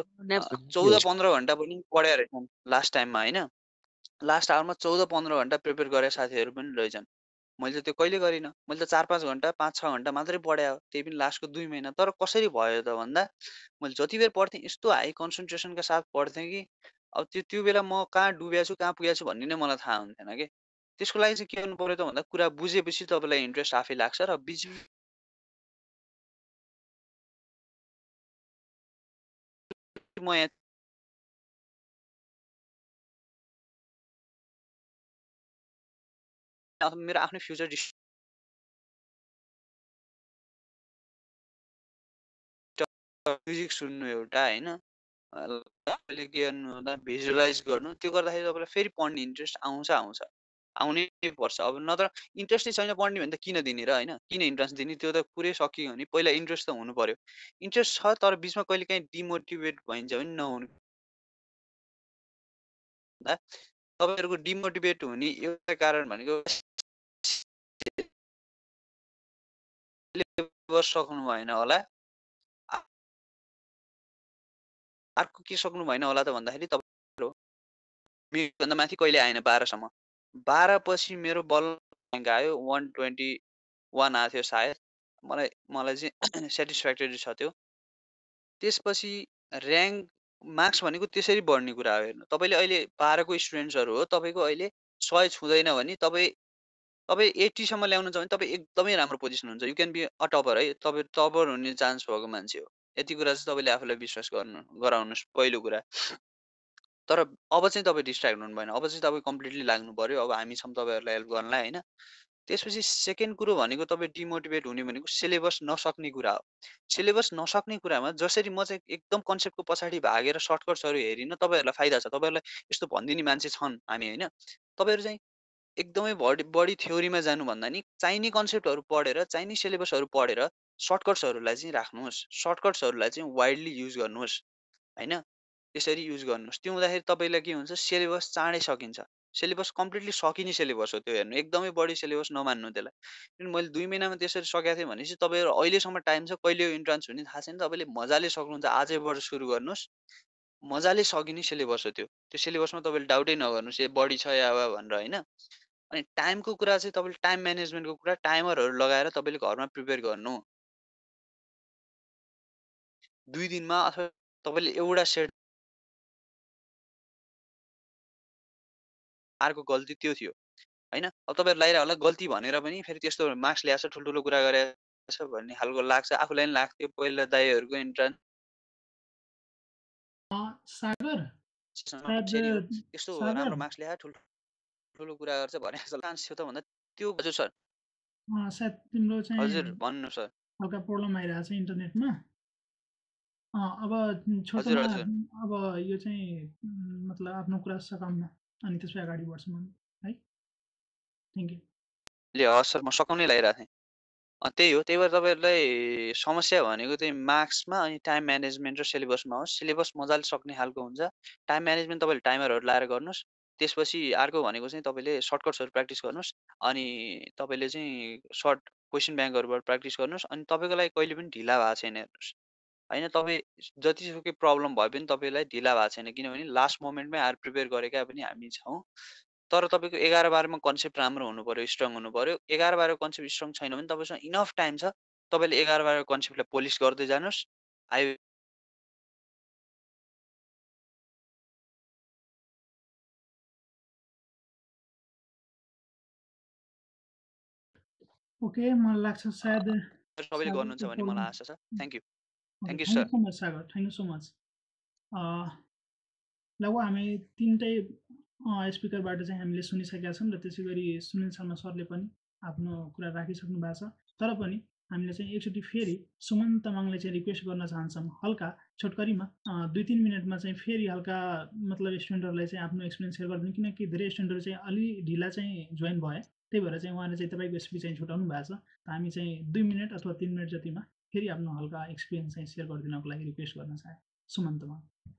14-15 घन्टा पनि पढेका रहेछन् लास्ट टाइममा होइन। लास्ट आवरमा 14-15 घन्टा प्रिपेयर गरेका साथीहरू पनि रहेछन्। मैले त त्यो कहिले गरिनँ। मैले त 4-5 घन्टा 5-6 घन्टा मात्रै पढे हो, त्यही पनि लास्टको 2 महिना। तर कसरी भयो त भन्दा मैले जति बेर पढ्थेँ यस्तो हाई कन्सन्ट्रेसनका साथ पढ्थेँ कि अब त्यो बेला म कहाँ डुबेको छु, कहाँ पुगेको छु भन्ने नै मलाई थाहा हुन्थेन कि। त्यसको लागि चाहिँ के गर्नु पर्यो त भन्दा कुरा बुझेपछि तपाईँलाई इन्ट्रेस्ट आफै लाग्छ र बिच म यहाँ मेरो आफ्नै फ्युचर म्युजिक सुन्नु एउटा होइन, तपाईँले के गर्नु भन्दा भिजुअलाइज गर्नु। त्यो गर्दाखेरि तपाईँलाई फेरि पढ्ने इन्ट्रेस्ट आउँछ। आउनै पर्छ। अब नत्र इन्ट्रेस्टै छैन पढ्ने भने त किन दिने र होइन, किन इन्ट्रेस्ट दिने? त्यो त कुरै सकियो भने पहिला इन्ट्रेस्ट त हुनु पर्यो। इन्ट्रेस्ट छ तर बिचमा कहिलेकाहीँ डिमोटिभेट भइन्छ भने नहुनु। तपाईँहरूको डिमोटिभेट हुने एउटा कारण भनेको सिलेबस सक्नु भएन होला। अर्को के सक्नु भएन होला त भन्दाखेरि तपाईँ मेरोभन्दा माथि कहिले आएन 12 सम्म। 12 पछि मेरो बल्ल र्याङ्क आयो 121 आएको थियो सायद। मलाई चाहिँ सेटिस्फ्याक्टरी छ त्यो। त्यसपछि र्याङ्क मार्क्स भनेको त्यसरी बढ्ने कुरा हो हेर्नु। तपाईँले अहिले 12 को स्टुडेन्ट्सहरू हो, तपाईँको अहिले 100 छुँदैन भने तपाईँ 80 सम्म ल्याउनु छ भने तपाईँ एकदमै राम्रो पोजिसन हुन्छ। You can be a topper है। तपाईँ टपर हुने चान्स भएको मान्छे हो। यति कुरा चाहिँ तपाईँले आफूलाई विश्वास गराउनुहोस् पहिलो कुरा। तर अब चाहिँ तपाईँ डिस्ट्र्याक्ट हुनु भएन। अब चाहिँ तपाईँ कम्प्लिटली लाग्नु पर्यो। अब हामी छौँ तपाईँहरूलाई हेल्प गर्नलाई होइन। त्यसपछि सेकेन्ड कुरो भनेको तपाईँ डिमोटिभेट हुने भनेको सिलेबस नसक्ने कुरा हो। सिलेबस नसक्ने कुरामा जसरी म चाहिँ एकदम कन्सेप्टको पछाडि भागेर सर्टकट्सहरू हेरिनँ, तपाईँहरूलाई फाइदा छ। तपाईँहरूलाई यस्तो भनिदिने मान्छे छन् हामी होइन। तपाईँहरू चाहिँ एकदमै बढी थ्योरीमा जानुभन्दा नि चाहिने कन्सेप्टहरू पढेर, चाहिने सिलेबसहरू पढेर सर्टकट्सहरूलाई चाहिँ राख्नुहोस्। सर्टकट्सहरूलाई चाहिँ वाइडली युज गर्नुहोस् होइन। त्यसरी युज गर्नुहोस्। त्यो हुँदाखेरि तपाईँलाई के हुन्छ, सिलेबस चाँडै सकिन्छ। सिलेबस कम्प्लिटली सकिने सिलेबस हो त्यो हेर्नु। एकदमै बढी सिलेबस नमान्नु त्यसलाई। किनभने मैले 2 महिनामा त्यसरी सकेको थिएँ भनेपछि तपाईँहरू अहिलेसम्म टाइम छ, कहिले इन्ट्रान्स हुने थाहा छैन। तपाईँले मजाले सक्नुहुन्छ, आजैबाट सुरु गर्नुहोस्। मजाले सकिने सिलेबस हो त्यो। त्यो सिलेबसमा तपाईँले डाउटै नगर्नुहोस् ए बढी छ या भनेर होइन। अनि टाइमको कुरा चाहिँ तपाईँले टाइम म्यानेजमेन्टको कुरा टाइमरहरू लगाएर तपाईँले घरमा प्रिपेयर गर्नु। 2 दिनमा अथवा तपाईँले एउटा सेट अर्को गल्ती त्यो थियो हैन। अब तपाईहरु लागिरा होला गल्ती भनेर पनि फेरि त्यस्तो मार्क्स ल्याएछ ठुल्ठुलो कुरा गरेछ भन्ने खालको लाग्छ। आफूलाई पनि लाग्थ्यो पहिला दाइहरुको इन्ट्रान्स सागर सायद त्यस्तो सागर राम्रो मार्क्स ल्याए ठुल्ठुलो कुरा गर्छ भने जस्तो चान्स थियो त भन्दा त्यो हजुर सर सायद तिम्रो चाहिँ हजुर भन्नु सर हल्का प्रब्लम आइरहेछ इन्टरनेटमा। अब हजुर छोटोमा हजुर अब यो चाहिँ मतलब आफ्नो कुरा सकाउन अनि त्यसपछि अगाडि बढ्छौँ हामी है। Thank you. ले हस् सर म सकाउनै लागिरहेको थिएँ। त्यही हो त्यही भएर तपाईँहरूलाई समस्या भनेको चाहिँ मार्क्समा अनि टाइम म्यानेजमेन्ट र सिलेबसमा होस्। सिलेबस मजाले सक्ने खालको हुन्छ। टाइम म्यानेजमेन्ट तपाईँले टाइमरहरू लाएर गर्नुहोस्। त्यसपछि अर्को भनेको चाहिँ तपाईँले सर्टकट्सहरू प्र्याक्टिस गर्नुहोस्। अनि तपाईँले चाहिँ सर्ट क्वेसन ब्याङ्कहरूबाट प्र्याक्टिस गर्नुहोस्। अनि तपाईँको लागि कहिले पनि ढिला भएको छैन हेर्नुहोस् होइन। तपाईँ जतिसुकै प्रब्लम भए पनि तपाईँलाई ढिला भएको छैन किनभने लास्ट मोमेन्टमै आएर प्रिपेयर गरेका पनि हामी छौँ। तर तपाईँको 11-12मा कन्सेप्ट राम्रो हुनु पर्यो, स्ट्रङ हुनु पर्यो। 11-12 कन्सेप्ट स्ट्रङ छैन भने तपाईँसँग इनफ टाइम छ। तपाईँले 11-12 कन्सेप्टलाई पोलिस गर्दै जानुहोस्। ओके मलाई लाग्छ सायद सबैले गर्नुहुन्छ भन्ने मलाई आशा छ। Thank you. Thank you thank sir. You so much Sagar, thank you so much. लगभग हामी तिनटै स्पिकरबाट चाहिँ हामीले सुनिसकेका छौँ र त्यसै गरी सुनिल शर्मा सरले पनि आफ्नो कुरा राखिसक्नु भएको छ। तर पनि हामीले चाहिँ एकचोटि फेरि सुमन तामाङले चाहिँ रिक्वेस्ट गर्न चाहन्छौँ हल्का छोटकरीमा 2-3 मिनटमा चाहिँ फेरि हल्का मतलब स्टुडेन्टहरूलाई चाहिँ आफ्नो एक्सपिरियन्स सेयर गरिदिनु, किनकि धेरै स्टुडेन्टहरू चाहिँ अलि ढिला चाहिँ जोइन भए। त्यही भएर चाहिँ उहाँले चाहिँ तपाईँको स्पिच चाहिँ छुटाउनु भएको छ। हामी चाहिँ 2 मिनट अथवा 3 मिनट जतिमा फेरि आफ्नो हल्का एक्सपिरियन्स चाहिँ सेयर गरिदिनको लागि रिक्वेस्ट गर्न चाहे सुमन तामाङ।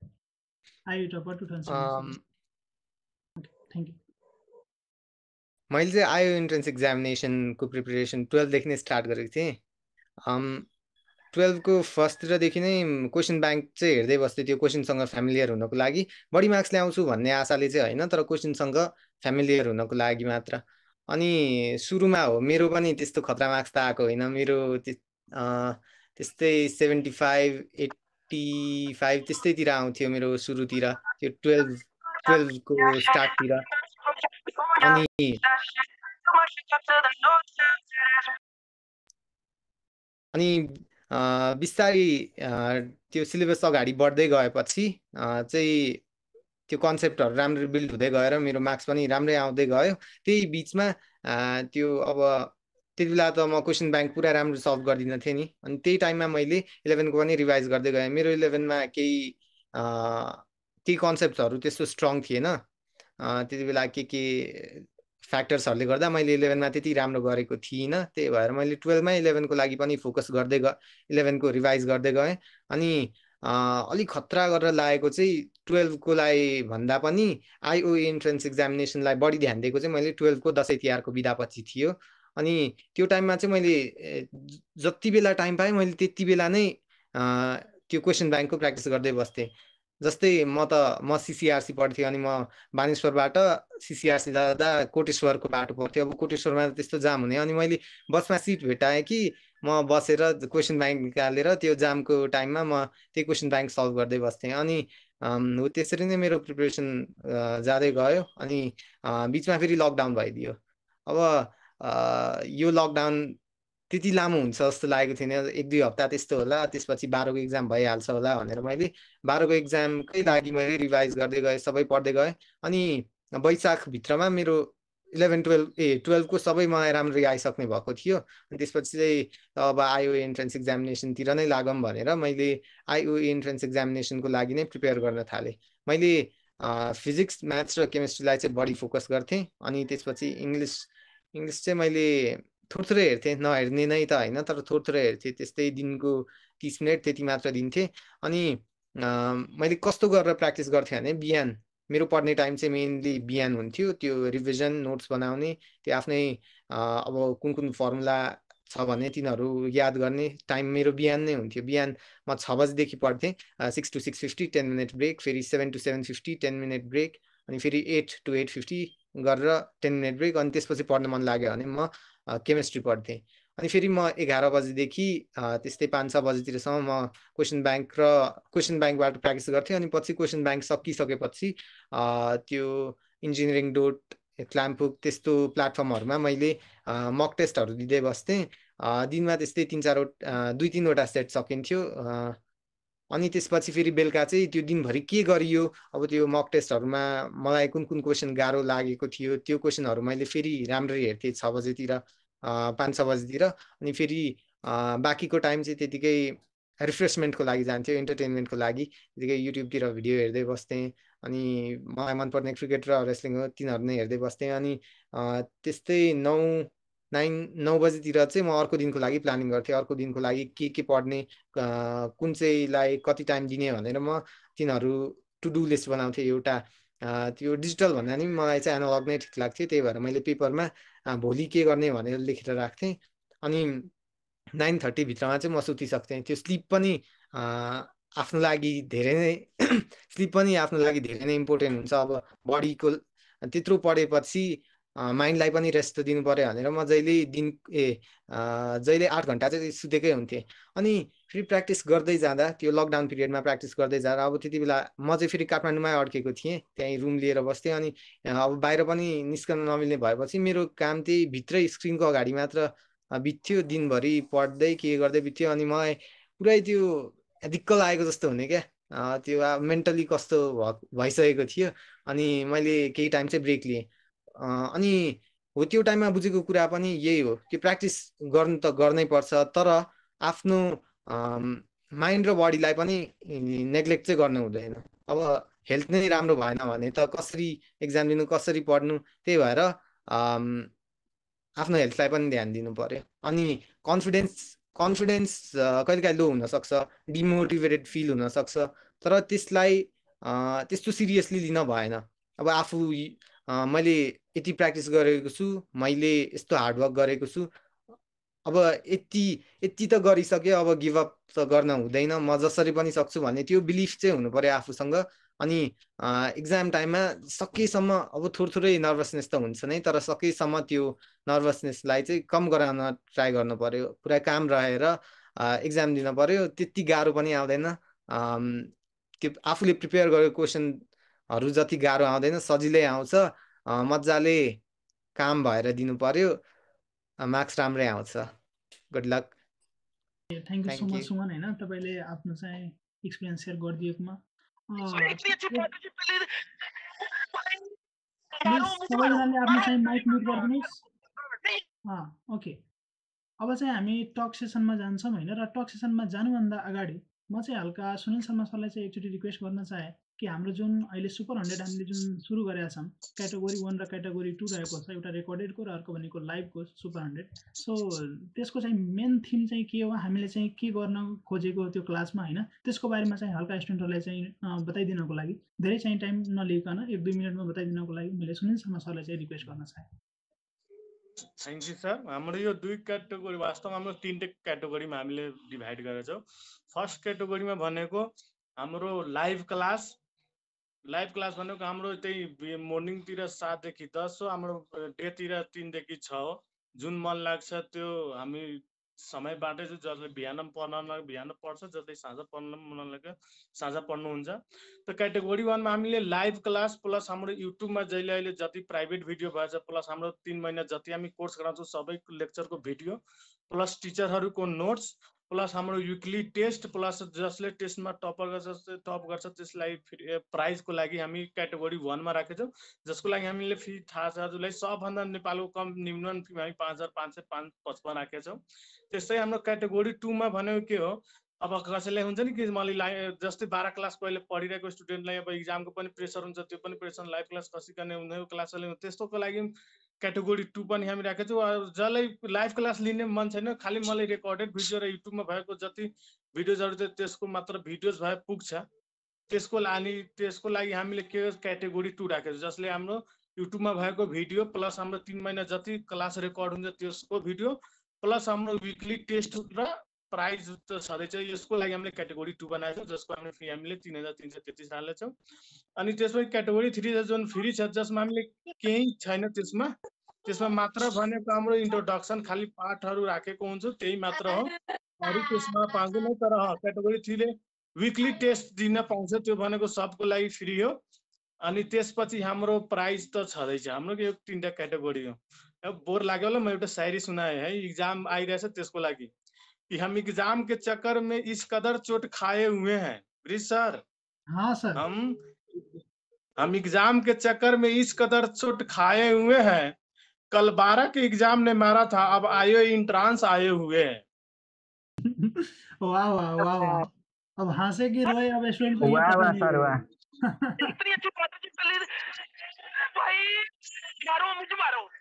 Thank you. मैले चाहिँ आयो इन्ट्रेन्स एक्जामिनेसनको प्रिपरेसन 12 देखि नै स्टार्ट गरेको थिएँ। 12 को फर्स्टतिरदेखि नै क्वेसन ब्याङ्क चाहिँ हेर्दै बस्थेँ, त्यो क्वेसनसँग फ्यामिलियर हुनको लागि। बढी मार्क्स ल्याउँछु भन्ने आशाले चाहिँ होइन, तर क्वेसनसँग फ्यामिलियर हुनको लागि मात्र। अनि सुरुमा हो मेरो पनि त्यस्तो खतरा मार्क्स त आएको होइन। मेरो त्यस्तै 75-85 त्यस्तैतिर आउँथ्यो मेरो सुरुतिर, त्यो 12 को स्टार्टतिर। अनि बिस्तारै त्यो सिलेबस अगाडि बढ्दै गएपछि चाहिँ त्यो कन्सेप्टहरू राम्रो बिल्ड हुँदै गएर मेरो मार्क्स पनि राम्रै आउँदै गयो। त्यही बिचमा त्यो अब त्यति बेला त म क्वेसन ब्याङ्क पुरा राम्रो सल्भ गर्दिनँ थिएँ नि। अनि त्यही टाइममा मैले 11 को पनि रिभाइज गर्दै गएँ। मेरो 11मा केही कन्सेप्टहरू त्यस्तो स्ट्रङ थिएन। त्यति बेला के फ्याक्टर्सहरूले गर्दा मैले 11मा त्यति राम्रो गरेको थिइनँ। त्यही भएर मैले 12मा 11 को लागि पनि फोकस गर्दै 11 को रिभाइज गर्दै गएँ। अनि अलिक खतरा गरेर लागेको चाहिँ 12 को लागि भन्दा पनि आइओए इन्ट्रेन्स एक्जामिनेसनलाई बढी ध्यान दिएको चाहिँ मैले 12 को दसैँ तिहारको बिदापछि थियो। अनि त्यो टाइममा चाहिँ मैले जति बेला टाइम पाएँ मैले त्यति बेला नै त्यो क्वेसन ब्याङ्कको प्र्याक्टिस गर्दै बस्थेँ। जस्तै म सिसिआरसी पढ्थेँ अनि म बानेश्वरबाट सिसिआरसी जाँदा कोटेश्वरको बाटो पर्थ्यो। अब कोटेश्वरमा त्यस्तो जाम हुने, अनि मैले बसमा सिट भेटाएँ कि म बसेर क्वेसन ब्याङ्क निकालेर त्यो जामको टाइममा म त्यही क्वेसन ब्याङ्क सल्भ गर्दै बस्थेँ। अनि त्यसरी नै मेरो प्रिपरेसन जाँदै गयो। अनि बिचमा फेरि लकडाउन भइदियो। अब यो लकडाउन त्यति लामो हुन्छ जस्तो लागेको थिएन, 1-2 हप्ता त्यस्तो होला। त्यसपछि 12को एक्जाम भइहाल्छ होला भनेर मैले 12को एक्जामकै लागि मैले रिभाइज गर्दै गएँ, सबै पढ्दै गएँ। अनि वैशाखभित्रमा मेरो 12 को सबै मलाई राम्ररी आइसक्ने भएको थियो। अनि त्यसपछि चाहिँ अब आइओए इन्ट्रेन्स एक्जामिनेसनतिर नै लागौँ भनेर मैले आइओए इन्ट्रेन्स एक्जामिनेसनको लागि नै प्रिपेयर गर्न थालेँ। मैले फिजिक्स, म्याथ्स र केमिस्ट्रीलाई चाहिँ बढी फोकस गर्थेँ। अनि त्यसपछि इङ्ग्लिस चाहिँ मैले थोरै हेर्थेँ, नहेर्ने नै त होइन, तर थोरै हेर्थेँ। त्यस्तै दिनको 30 मिनट त्यति मात्र दिन्थेँ। अनि मैले कस्तो गरेर प्र्याक्टिस गर्थेँ भने बिहान मेरो पढ्ने टाइम चाहिँ मेनली बिहान हुन्थ्यो। त्यो रिभिजन नोट्स बनाउने, त्यो आफ्नै अब कुन फर्मुला छ भने तिनीहरू याद गर्ने टाइम मेरो बिहान नै हुन्थ्यो। बिहान म 6 बजीदेखि पढ्थेँ, 6 to 6:50 10 मिनट ब्रेक, फेरि 7 to 7:50 10 मिनट ब्रेक, अनि फेरि 8 to 8:50 गरेर 10 मिनट ब्रेक। अनि त्यसपछि पढ्न मन लाग्यो भने म केमिस्ट्री पढ्थेँ। अनि फेरि म 11 बजीदेखि त्यस्तै 5-6 बजीतिरसम्म म क्वेसन ब्याङ्कबाट प्र्याक्टिस गर्थेँ। अनि पछि क्वेसन ब्याङ्क सकिसकेपछि त्यो इन्जिनियरिङ डोट क्ल्याम्पुक त्यस्तो प्लेटफर्महरूमा मैले मक टेस्टहरू दिँदै बस्थेँ। दिनमा त्यस्तै 2-3वटा सेट सकिन्थ्यो। अनि त्यसपछि फेरि बेलुका चाहिँ त्यो दिनभरि के गरियो, अब त्यो मक टेस्टहरूमा मलाई कुन कुन क्वेसन गाह्रो लागेको थियो त्यो क्वेसनहरू मैले फेरि राम्ररी हेर्थेँ 6 बजेतिर 5-6 बजेतिर। अनि फेरि बाँकीको टाइम चाहिँ त्यतिकै रिफ्रेसमेन्टको लागि जान्थ्यो, इन्टरटेनमेन्टको लागि त्यतिकै युट्युबतिर भिडियो हेर्दै बस्थेँ। अनि मलाई मनपर्ने क्रिकेट र रेस्लिङ हो तिनीहरू नै हेर्दै बस्थेँ। अनि त्यस्तै 9 बजीतिर चाहिँ म अर्को दिनको लागि प्लानिङ गर्थेँ, अर्को दिनको लागि के पढ्ने, कुन चाहिँलाई कति टाइम दिने भनेर म तिनीहरू टु डु लिस्ट बनाउँथेँ एउटा। त्यो डिजिटल भन्दा नि मलाई चाहिँ एनालग नै ठिक लाग्थ्यो, त्यही भएर मैले पेपरमा भोलि के गर्ने भनेर लेखेर राख्थेँ। अनि 9:30 भित्रमा चाहिँ म सुतिसक्थेँ। त्यो स्लिप पनि आफ्नो लागि धेरै नै स्लिप पनि आफ्नो लागि धेरै नै इम्पोर्टेन्ट हुन्छ। अब बडीको त्यत्रो पढेपछि माइन्डलाई पनि रेस्ट दिनु पर्यो भनेर म जहिले 8 घन्टा चाहिँ सुतेकै हुन्थेँ। अनि फेरि प्र्याक्टिस गर्दै जाँदा त्यो लकडाउन पिरियडमा प्र्याक्टिस गर्दै जाँदा अब त्यति बेला म चाहिँ फेरि काठमाडौँमै अड्केको थिएँ, त्यहीँ रुम लिएर बस्थेँ। अनि अब बाहिर पनि निस्कन नमिल्ने भएपछि मेरो काम त्यही भित्रै स्क्रिनको अगाडि मात्र बित्थ्यो, दिनभरि पढ्दै के गर्दै बित्थ्यो। अनि मलाई पुरै त्यो दिक्क लागेको जस्तो हुने क्या, त्यो मेन्टली कस्तो भइसकेको थियो। अनि मैले केही टाइम चाहिँ ब्रेक लिएँ। अनि हो त्यो टाइममा बुझेको कुरा पनि यही हो, त्यो प्र्याक्टिस गर्नु त गर्नै पर्छ, तर आफ्नो माइन्ड र बडीलाई पनि नेग्लेक्ट चाहिँ गर्नु हुँदैन। अब हेल्थ नै राम्रो भएन भने त कसरी एक्जाम दिनु, कसरी पढ्नु, त्यही भएर आफ्नो हेल्थलाई पनि ध्यान दिनु पर्यो। अनि कन्फिडेन्स कहिलेकाहीँ लो हुनसक्छ, डिमोटिभेटेड फिल हुनसक्छ, तर त्यसलाई त्यस्तो सिरियसली लिन भएन। अब आफू मैले यति प्र्याक्टिस गरेको छु, मैले यस्तो हार्डवर्क गरेको छु, अब यति त गरिसक्यो, अब गिभअप त गर्न हुँदैन, म जसरी पनि सक्छु भन्ने त्यो बिलिफ चाहिँ हुनु पर्यो आफूसँग। अनि एक्जाम टाइममा सकेसम्म अब थोरै नर्भसनेस त हुन्छ नै, तर सकेसम्म त्यो नर्भसनेसलाई चाहिँ कम गराउन ट्राई गर्नु पर्यो, पुरा काम रहेर एक्जाम दिन पर्यो। त्यति गाह्रो पनि आउँदैन, त्यो आफूले प्रिपेयर गरेको क्वेसनहरू जति गाह्रो आउँदैन, सजिलै आउँछ। मजाले काम भएर दिनु पर्यो, मार्क्स राम्रै आउँछ। Good luck. Thank you so much Suman होइन, तपाईँले आफ्नो चाहिँ एक्सपिरियन्स सेयर गरिदिएकोमा। प्लिज सबैजनाले आफ्नो चाहिँ माइक म्युट गरिदिनुहोस्। ओके, अब चाहिँ हामी टक सेसनमा जान्छौँ होइन। र टक सेसनमा जानुभन्दा अगाडि म चाहिँ हल्का सुनिल शर्मा सरलाई चाहिँ एकचोटि रिक्वेस्ट गर्न चाहेँ कि हाम्रो जुन अहिले सुपर 100 हामीले जुन सुरु गरेका छौँ, क्याटेगोरी 1 र क्याटेगोरी 2 रहेको छ, एउटा रेकर्डेडको र अर्को भनेको लाइभको सुपर 100। सो त्यसको चाहिँ मेन थिम चाहिँ के हो, हामीले चाहिँ के गर्न खोजेको त्यो क्लासमा होइन, त्यसको बारेमा चाहिँ हल्का स्टुडेन्टहरूलाई चाहिँ बताइदिनको लागि धेरै चाहिँ टाइम नलिकन 1-2 मिनटमा बताइदिनको लागि मैले सुनिल शर्मा सरलाई चाहिँ रिक्वेस्ट गर्न चाहेँ। Thank you sir. हाम्रो यो 2 क्याटेगोरी, वास्तवमा हाम्रो 3 क्याटेगोरीमा हामीले डिभाइड गरेका छौँ। फर्स्ट क्याटेगोरीमा भनेको हाम्रो लाइभ क्लास भनेको हाम्रो त्यही मर्निङतिर 7 देखि 10 हो, हाम्रो डेतिर 3 देखि 6 हो। जुन मन लाग्छ त्यो हामी समय बाँडेछु, जसले बिहान पढ्छ, जसले साँझ पढ्न मन लाग्यो साँझ पढ्नुहुन्छ। त क्याटेगोरी 1 मा हामीले लाइभ क्लास प्लस हाम्रो युट्युबमा जहिले अहिले जति प्राइभेट भिडियो भएछ, प्लस हाम्रो 3 महिना जति हामी कोर्स गराउँछौँ सबैको लेक्चरको भिडियो, प्लस टिचरहरूको नोट्स, प्लस हाम्रो विकली टेस्ट, प्लस जसले टेस्टमा टप गर्छ त्यसलाई प्राइजको लागि हामी क्याटेगोरी 1 मा राखेछौँ, जसको लागि हामीले फी थाहा छ हजुरलाई, सबभन्दा नेपालको कम निम्न फी हामी 5555 राखेका छौँ। त्यस्तै हाम्रो क्याटेगोरी 2 मा भनेको के हो, अब कसैलाई हुन्छ नि कि मैले जस्तै 12 क्लास पहिले पढिरहेको स्टुडेन्टलाई अब इक्जामको पनि प्रेसर हुन्छ, त्यो पनि प्रेसर, लाइभ क्लास कसरी गर्ने हुँदैन, क्लासले त्यस्तोको लागि क्याटेगोरी 2 पनि हामी राखेको छौँ। जसलाई लाइभ क्लास लिने मन छैन, खालि मलाई रेकर्डेड भिडियो र युट्युबमा भएको जति भिडियोजहरू छ त्यसको मात्र भिडियोज भए पुग्छ, त्यसको लागि हामीले के क्याटेगोरी 2 राखेको छौँ, जसले हाम्रो युट्युबमा भएको भिडियो प्लस हाम्रो 3 महिना जति क्लास रेकर्ड हुन्छ त्यसको भिडियो, प्लस हाम्रो विकली टेस्ट र प्राइज त छँदैछ। यसको लागि हामीले क्याटेगोरी 2 बनाएको छौँ, जसको हामीले फी हामीले 3333 हालेछौँ। अनि त्यसपछि क्याटेगोरी 3 जुन फ्री छ, जसमा हामीले केही छैन, त्यसमा मात्र भनेको हाम्रो इन्ट्रोडक्सन, खालि पाठहरू राखेको हुन्छ, त्यही मात्र हो, अरू त्यसमा पाउँदैन। तर क्याटेगोरी 3 ले विकली टेस्ट दिन पाउँछ, त्यो भनेको सबको लागि फ्री हो। अनि त्यसपछि हाम्रो प्राइज त छँदैछ। हाम्रो यो 3टा क्याटेगोरी हो। अब बोर लाग्यो होला, म एउटा शायरी सुनाएँ है, एग्जाम आइरहेछ त्यसको लागि कि हम एग्जाम के चक्कर में इस कदर चोट खाए हुए हैं। ब्रिज सर, हाँ सर। हम एग्जाम के चक्कर में इस कदर चोट खाए हुए हैं, कल 12 के एग्जाम ने मारा था, अब आईओ इंट्रांस आए हुए हैं। वाह वाह वाह वाह। अब हंसे कि रोए अब स्टूडेंट को ये वाह पता वाह नहीं सर रहेगा। वाह। इतनी अच्छी बात है कल भाई मारो मुझे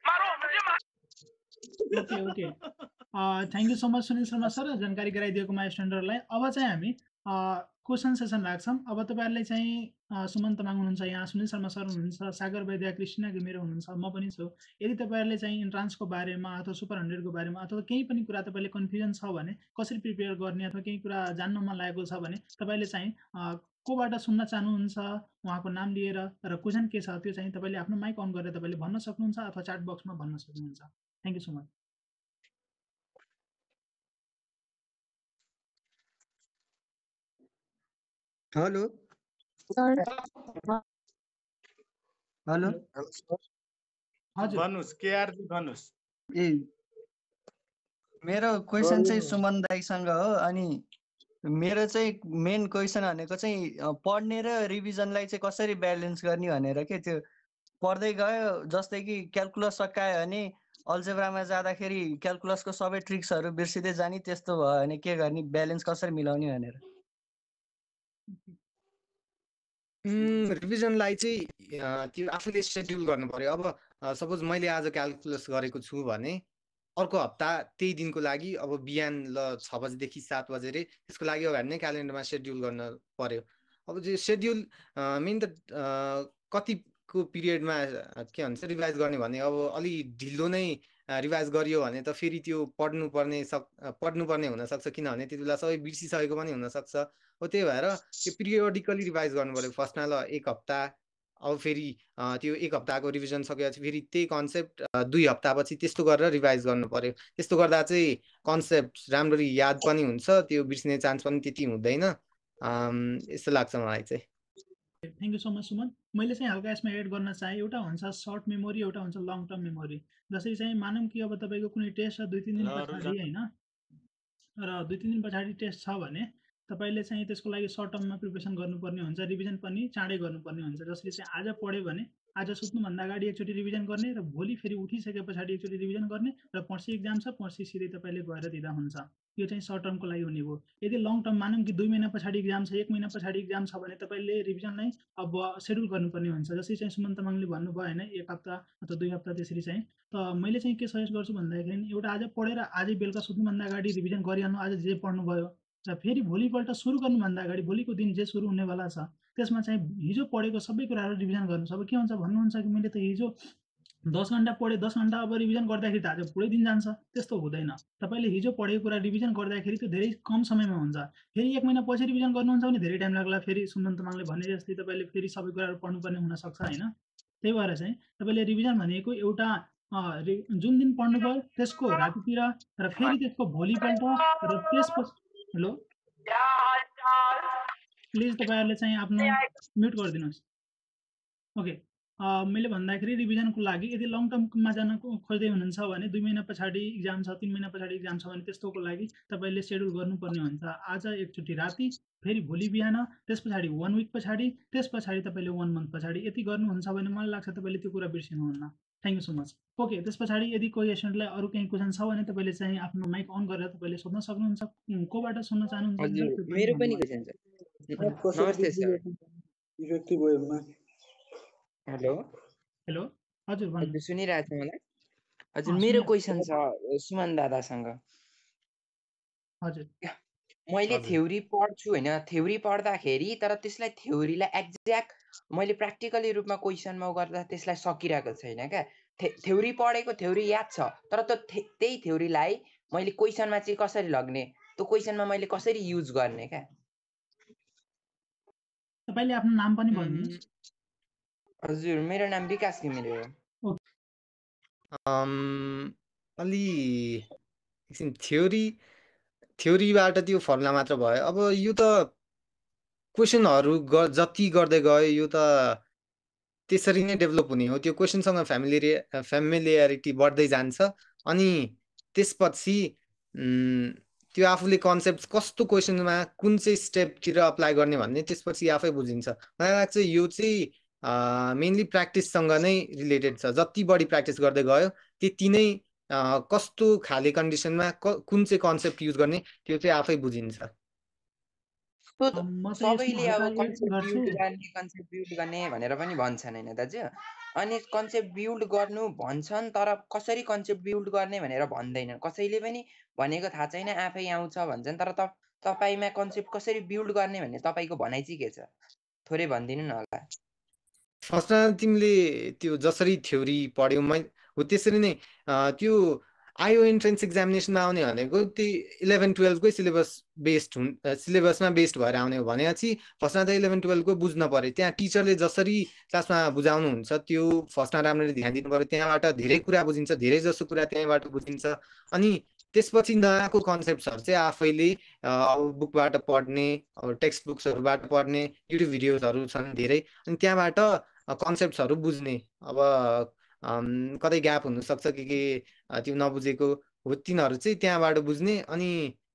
okay okay, thank you so much Sunil Sharma sir जानकारी गराइदिएकोमा स्टुडेन्टहरूलाई। अब चाहिँ हामी क्वेसन सेसन राख्छौँ। अब तपाईँहरूले चाहिँ सुमन तामाङ हुनुहुन्छ, यहाँ सुनिल शर्मा सर हुनुहुन्छ, सागर वैद्य, क्रिस्टिना घिमिरे हुनुहुन्छ, म पनि छु। यदि तपाईँहरूले चाहिँ इन्ट्रान्सको बारेमा अथवा सुपर 100को बारेमा अथवा केही पनि कुरा तपाईँले कन्फ्युजन छ भने, कसरी प्रिपेयर गर्ने अथवा केही कुरा जान्न मन लागेको छ भने तपाईँले चाहिँ कोबाट सुन्न चाहनुहुन्छ उहाँको नाम लिएर र क्वेसन के छ त्यो चाहिँ तपाईँले आफ्नो माइक अन गरेर तपाईँले भन्न सक्नुहुन्छ अथवा च्याट बक्समा भन्न सक्नुहुन्छ। Thank you so much. Hello hello हजुर भन्नुस् केआर जी भन्नुस्। ए मेरो क्वेसन चाहिँ सुमन दाईसँग हो। अनि मेरो चाहिँ मेन क्वेसन भनेको चाहिँ पढ्ने र रिभिजनलाई चाहिँ कसरी ब्यालेन्स गर्ने भनेर के। त्यो पढ्दै गयो, जस्तै कि क्यालकुलस सकायो भने अल्जेब्रामा जाँदाखेरि क्यालकुलसको सबै ट्रिक्सहरू बिर्सिँदै जाने, त्यस्तो भयो भने के गर्ने, ब्यालेन्स कसरी मिलाउने भनेर। रिभिजनलाई चाहिँ त्यो आफूले सेड्युल गर्नु पर्यो। अब सपोज मैले आज क्यालकुलस गरेको छु भने अर्को हप्ता त्यही दिनको लागि अब बिहान ल 6 बजेदेखि 7 बजे रे त्यसको लागि अगाडि नै क्यालेन्डरमा सेड्युल गर्न पर्यो। अब त्यो सेड्युल मेन त कतिको पिरियडमा के भन्छ रिभाइज गर्ने भने अब अलि ढिलो नै रिभाइज गरियो भने त फेरि त्यो पढ्नुपर्ने हुनसक्छ, किनभने त्यति बेला सबै बिर्सिसकेको पनि हुनसक्छ। हो त्यही भएर त्यो पिरियोडिकली रिभाइज गर्नु पर्यो। फर्स्टमा ल 1 हप्ता, अब फेरि त्यो 1 हप्ताको रिभिजन सकेपछि फेरि त्यही कन्सेप्ट 2 हप्तापछि त्यस्तो गरेर रिभाइज गर्नु पर्यो। त्यस्तो गर्दा चाहिँ कन्सेप्ट राम्ररी याद पनि हुन्छ, त्यो बिर्सिने चान्स पनि त्यति हुँदैन। यस्तो लाग्छ मलाई चाहिँ। Thank you so much Suman. मैले चाहिँ हल्का यसमा एड गर्न चाहेँ, एउटा हुन्छ सर्ट मेमोरी, एउटा हुन्छ लङ टर्म मेमोरी। जसरी चाहिँ मानौँ कि अब तपाईँको कुनै टेस्ट छ 2-3 दिन पछाडि होइन, र 2-3 दिन पछाडि टेस्ट छ भने तपाईँले चाहिँ त्यसको लागि सर्ट टर्ममा प्रिपरेसन गर्नुपर्ने हुन्छ, रिभिजन पनि चाँडै गर्नुपर्ने हुन्छ। जसले चाहिँ आज पढ्यो भने आज सुत्नुभन्दा अगाडि एकचोटि रिभिजन गर्ने र भोलि फेरि उठिसके पछाडि एकचोटि रिभिजन गर्ने र पर्सि इक्जाम छ पर्सि सिधै तपाईँले गएर दिँदा हुन्छ। यो चाहिँ सर्ट टर्मको लागि हुने भयो। यदि लङ टर्म मानौँ कि 2 महिना पछाडि इक्जाम छ, 1 महिना पछाडि इक्जाम छ भने तपाईँले रिभिजनलाई अब सेड्युल गर्नुपर्ने हुन्छ। जसरी चाहिँ सुमन तामाङले भन्नुभयो होइन 1 हप्ता अथवा 2 हप्ता त्यसरी चाहिँ। त मैले चाहिँ के सजेस्ट गर्छु भन्दाखेरि एउटा आज पढेर आजै बेलुका सुत्नुभन्दा अगाडि रिभिजन गरिहाल्नु, आज जे पढ्नुभयो, र फेरि भोलिपल्ट सुरु गर्नुभन्दा अगाडि भोलिको दिन जे सुरु हुनेवाला छ त्यसमा चाहिँ हिजो पढेको सबै कुराहरू रिभिजन गर्नुहोस्। अब के हुन्छ भन्नुहुन्छ कि मैले त हिजो 10 घन्टा पढेँ, 10 घन्टा अब रिभिजन गर्दाखेरि त आज पुरै दिन जान्छ, त्यस्तो हुँदैन। तपाईँले हिजो पढेको कुरा रिभिजन गर्दाखेरि त्यो धेरै कम समयमा हुन्छ। फेरि 1 महिना पछि रिभिजन गर्नुहुन्छ भने धेरै टाइम लाग्ला। फेरि सुमन तामाङले भने जस्तै तपाईँले फेरि सबै कुराहरू पढ्नुपर्ने हुनसक्छ होइन। त्यही भएर चाहिँ तपाईँले रिभिजन भनेको एउटा जुन दिन पढ्नुभयो त्यसको रातितिर र फेरि त्यसको भोलिपल्ट र त्यसपछि। हेलो प्लिज तपाईँहरूले चाहिँ आफ्नो म्युट गरिदिनुहोस्। ओके, मैले भन्दाखेरि रिभिजनको लागि यदि लङ टर्ममा जान खोज्दै हुनुहुन्छ भने 2 महिना पछाडि इक्जाम छ, 3 महिना पछाडि इक्जाम छ भने त्यस्तोको लागि तपाईँले सेड्युल गर्नुपर्ने हुन्छ। आज एकचोटि राति, फेरि भोलि बिहान, त्यस पछाडि 1 विक पछाडि, त्यस पछाडि तपाईँले 1 मन्थ पछाडि। यति गर्नुहुन्छ भने मलाई लाग्छ तपाईँले त्यो कुरा बिर्सिनुहुन्न। Thank you so much. Okay, त्यस पछाडि यदि कोही स्टुडेन्टलाई अरू केही क्वेसन छ भने तपाईँले चाहिँ आफ्नो माइक अन गरेर तपाईँले सोध्न सक्नुहुन्छ। कोबाट सुन्न चाहनुहुन्छ? मेरो पनि क्वेसन छ। नमस्ते सर। इफेक्टिभ वेमा। हेलो हेलो, हजुर भन्नु। सुनिरहेको छ मलाई? हजुर, मेरो क्वेसन छ सुमन दादासँग। हजुर, मैले थ्योरी पढ्छु होइन, थ्योरी पढ्दाखेरि तर त्यसलाई थ्योरीलाई एक्ज्याक्ट मैले प्र्याक्टिकली रूपमा क्वेसनमा गर्दा त्यसलाई सकिरहेको छैन क्या। थ्योरी पढेको, थ्योरी याद छ, तर त्यही थ्योरीलाई मैले क्वेसनमा चाहिँ कसरी लग्ने, त्यो क्वेसनमा मैले कसरी युज गर्ने क्या। तपाईँले आफ्नो नाम पनि भन्नुहोस्। हजुर, मेरो नाम विकास घिमिरे हो। अलि एकछिन थ्योरीबाट त्यो फर्मुला मात्र भयो। अब यो त क्वेसनहरू जति गर्दै गयो यो त त्यसरी नै डेभलप हुने हो। त्यो क्वेसनसँग फ्यामिलियरिटी बढ्दै जान्छ अनि त्यसपछि त्यो आफूले कन्सेप्ट कस्तो क्वेसनमा कुन चाहिँ स्टेपतिर अप्लाई गर्ने भन्ने त्यसपछि आफै बुझिन्छ। मलाई लाग्छ यो चाहिँ मेनली प्र्याक्टिससँग नै रिलेटेड छ। जति बढी प्र्याक्टिस गर्दै गयो त्यति नै कस्तो खाले कन्डिसनमा कुन चाहिँ कन्सेप्ट युज गर्ने त्यो चाहिँ आफै बुझिन्छ। म चाहिँ यसमा सबैले अब हल्का एड गर्छु। कन्सेप्ट बिल्ड गर्ने भनेर पनि भन्छन् होइन दाजु। अनि कन्सेप्ट बिल्ड गर्नु भन्छन् तर कसरी कन्सेप्ट बिल्ड गर्ने भनेर भन्दैनन्। कसैले पनि भनेको थाहा छैन आफै आउँछ भन्छन् तर तपाईँमा कन्सेप्ट कसरी बिल्ड गर्ने भन्ने तपाईँको भनाइ चाहिँ के छ थोरै भनिदिनु न होला। फर्स्टमा तिमीले त्यो जसरी थ्योरी पढ्यौ हो त्यसरी नै त्यो आयो इन्ट्रेन्स एक्जामिनेसनमा आउने भनेको त्यही 11-12कै सिलेबसमा बेस्ड भएर आउने हो भनेपछि फर्स्टमा त 11-12को बुझ्न पर्यो। त्यहाँ टिचरले जसरी क्लासमा बुझाउनुहुन्छ त्यो फर्स्टमा राम्ररी ध्यान दिनु पर्यो। त्यहाँबाट धेरै कुरा बुझिन्छ, धेरै जसो कुरा त्यहीँबाट बुझिन्छ। अनि त्यसपछि नआएको कन्सेप्ट्सहरू चाहिँ आफैले अब बुकबाट पढ्ने, अब टेक्स्ट बुक्सहरूबाट पढ्ने, युट्युब भिडियोजहरू छन् धेरै, अनि त्यहाँबाट कन्सेप्ट्सहरू बुझ्ने। अब कतै ग्याप हुनसक्छ के त्यो नबुझेको हो तिनीहरू चाहिँ त्यहाँबाट बुझ्ने। अनि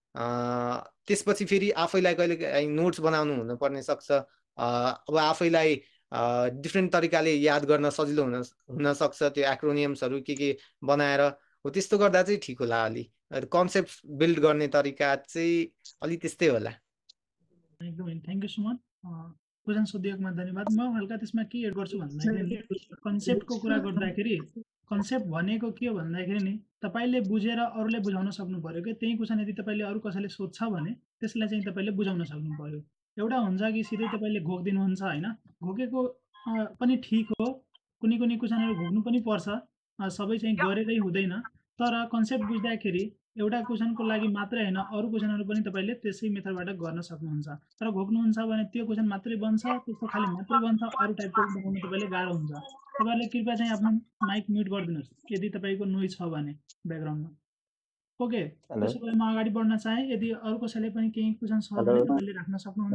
त्यसपछि फेरि आफैलाई कहिले नोट्स बनाउनु हुनुपर्ने सक्छ। अब आफैलाई डिफ्रेन्ट तरिकाले याद गर्न सजिलो हुनसक्छ त्यो एक्रोनियम्सहरू के बनाएर हो। त्यस्तो गर्दा चाहिँ ठिक होला। अलि कन्सेप्ट बिल्ड गर्ने तरिका चाहिँ अलि त्यस्तै होला। एकदमै थ्याङ्क यू सुमन। क्वेसन सोधिएकोमा धन्यवाद। म हल्का त्यसमा के एड गर्छु भन्दाखेरि कन्सेप्टको कुरा गर्दाखेरि कन्सेप्ट भनेको के हो भन्दाखेरि नि तपाईँले बुझेर अरूलाई बुझाउन सक्नु पर्यो कि त्यही क्वेसन यदि तपाईँले अरू कसैले सोध्छ भने त्यसलाई चाहिँ तपाईँले बुझाउन सक्नु पर्यो। एउटा हुन्छ कि सिधै तपाईँले घोकिदिनुहुन्छ होइन, घोकेको पनि ठिक हो, कुनै कुनै क्वेसनहरू घोक्नु पनि पर्छ, सबै चाहिँ गरेरै हुँदैन। तर कन्सेप्ट बुझ्दाखेरि एउटा क्वेसनको लागि मात्रै होइन अरू क्वेसनहरू पनि तपाईँले त्यसै मेथडबाट गर्न सक्नुहुन्छ। तर घोक्नुहुन्छ भने त्यो क्वेसन मात्रै बन्छ, त्यस्तो खालि मात्रै बन्छ, अरू टाइपको बनाउनु तपाईँले गाह्रो हुन्छ। तपाईँहरूले कृपया चाहिँ आफ्नो माइक म्युट गरिदिनुहोस् यदि तपाईँको नोइज छ भने ब्याकग्राउन्डमा। ओके, त्यसो भए म अगाडि बढ्न चाहेँ। यदि अरू कसैले पनि केही क्वेसन छ भने तपाईँले राख्न सक्नुहुन्छ।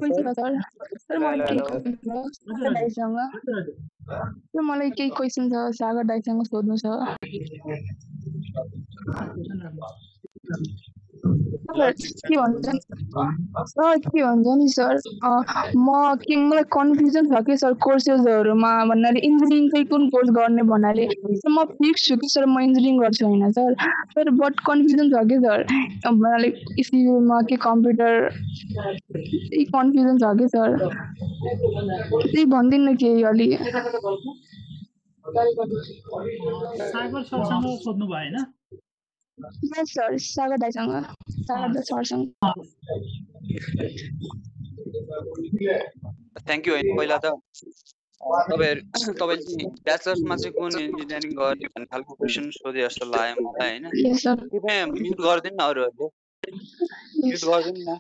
मलाई केही क्वेसन छ सागर दाइसँग सोध्नु छ। के भन्छ नि सर, मलाई कन्फ्युजन छ कि सर कोर्सेसहरूमा भन्नाले इन्जिनियरिङकै कुन कोर्स गर्ने भन्नाले म फिक्स छु कि सर म इन्जिनियरिङ गर्छु होइन सर बट कन्फ्युजन छ कि सर भन्नाले सिभिलमा कि कम्प्युटर त्यही कन्फ्युजन छ कि सर, त्यही भनिदिनु केही अलि। सागर सरसँग सोध्नु भयो होइन? यस सर, सागर दाइसँग, सागर सरसँग। Thank you. पहिला त तपाईँले ब्याचलर्समा चाहिँ कुन इन्जिनियरिङ गर्ने भन्ने खालको क्वेसन सोधे जस्तो लाग्यो मलाई होइन। कृपया म्युट गरिदिनु न, अरूहरूले म्युट गरिदिनु न।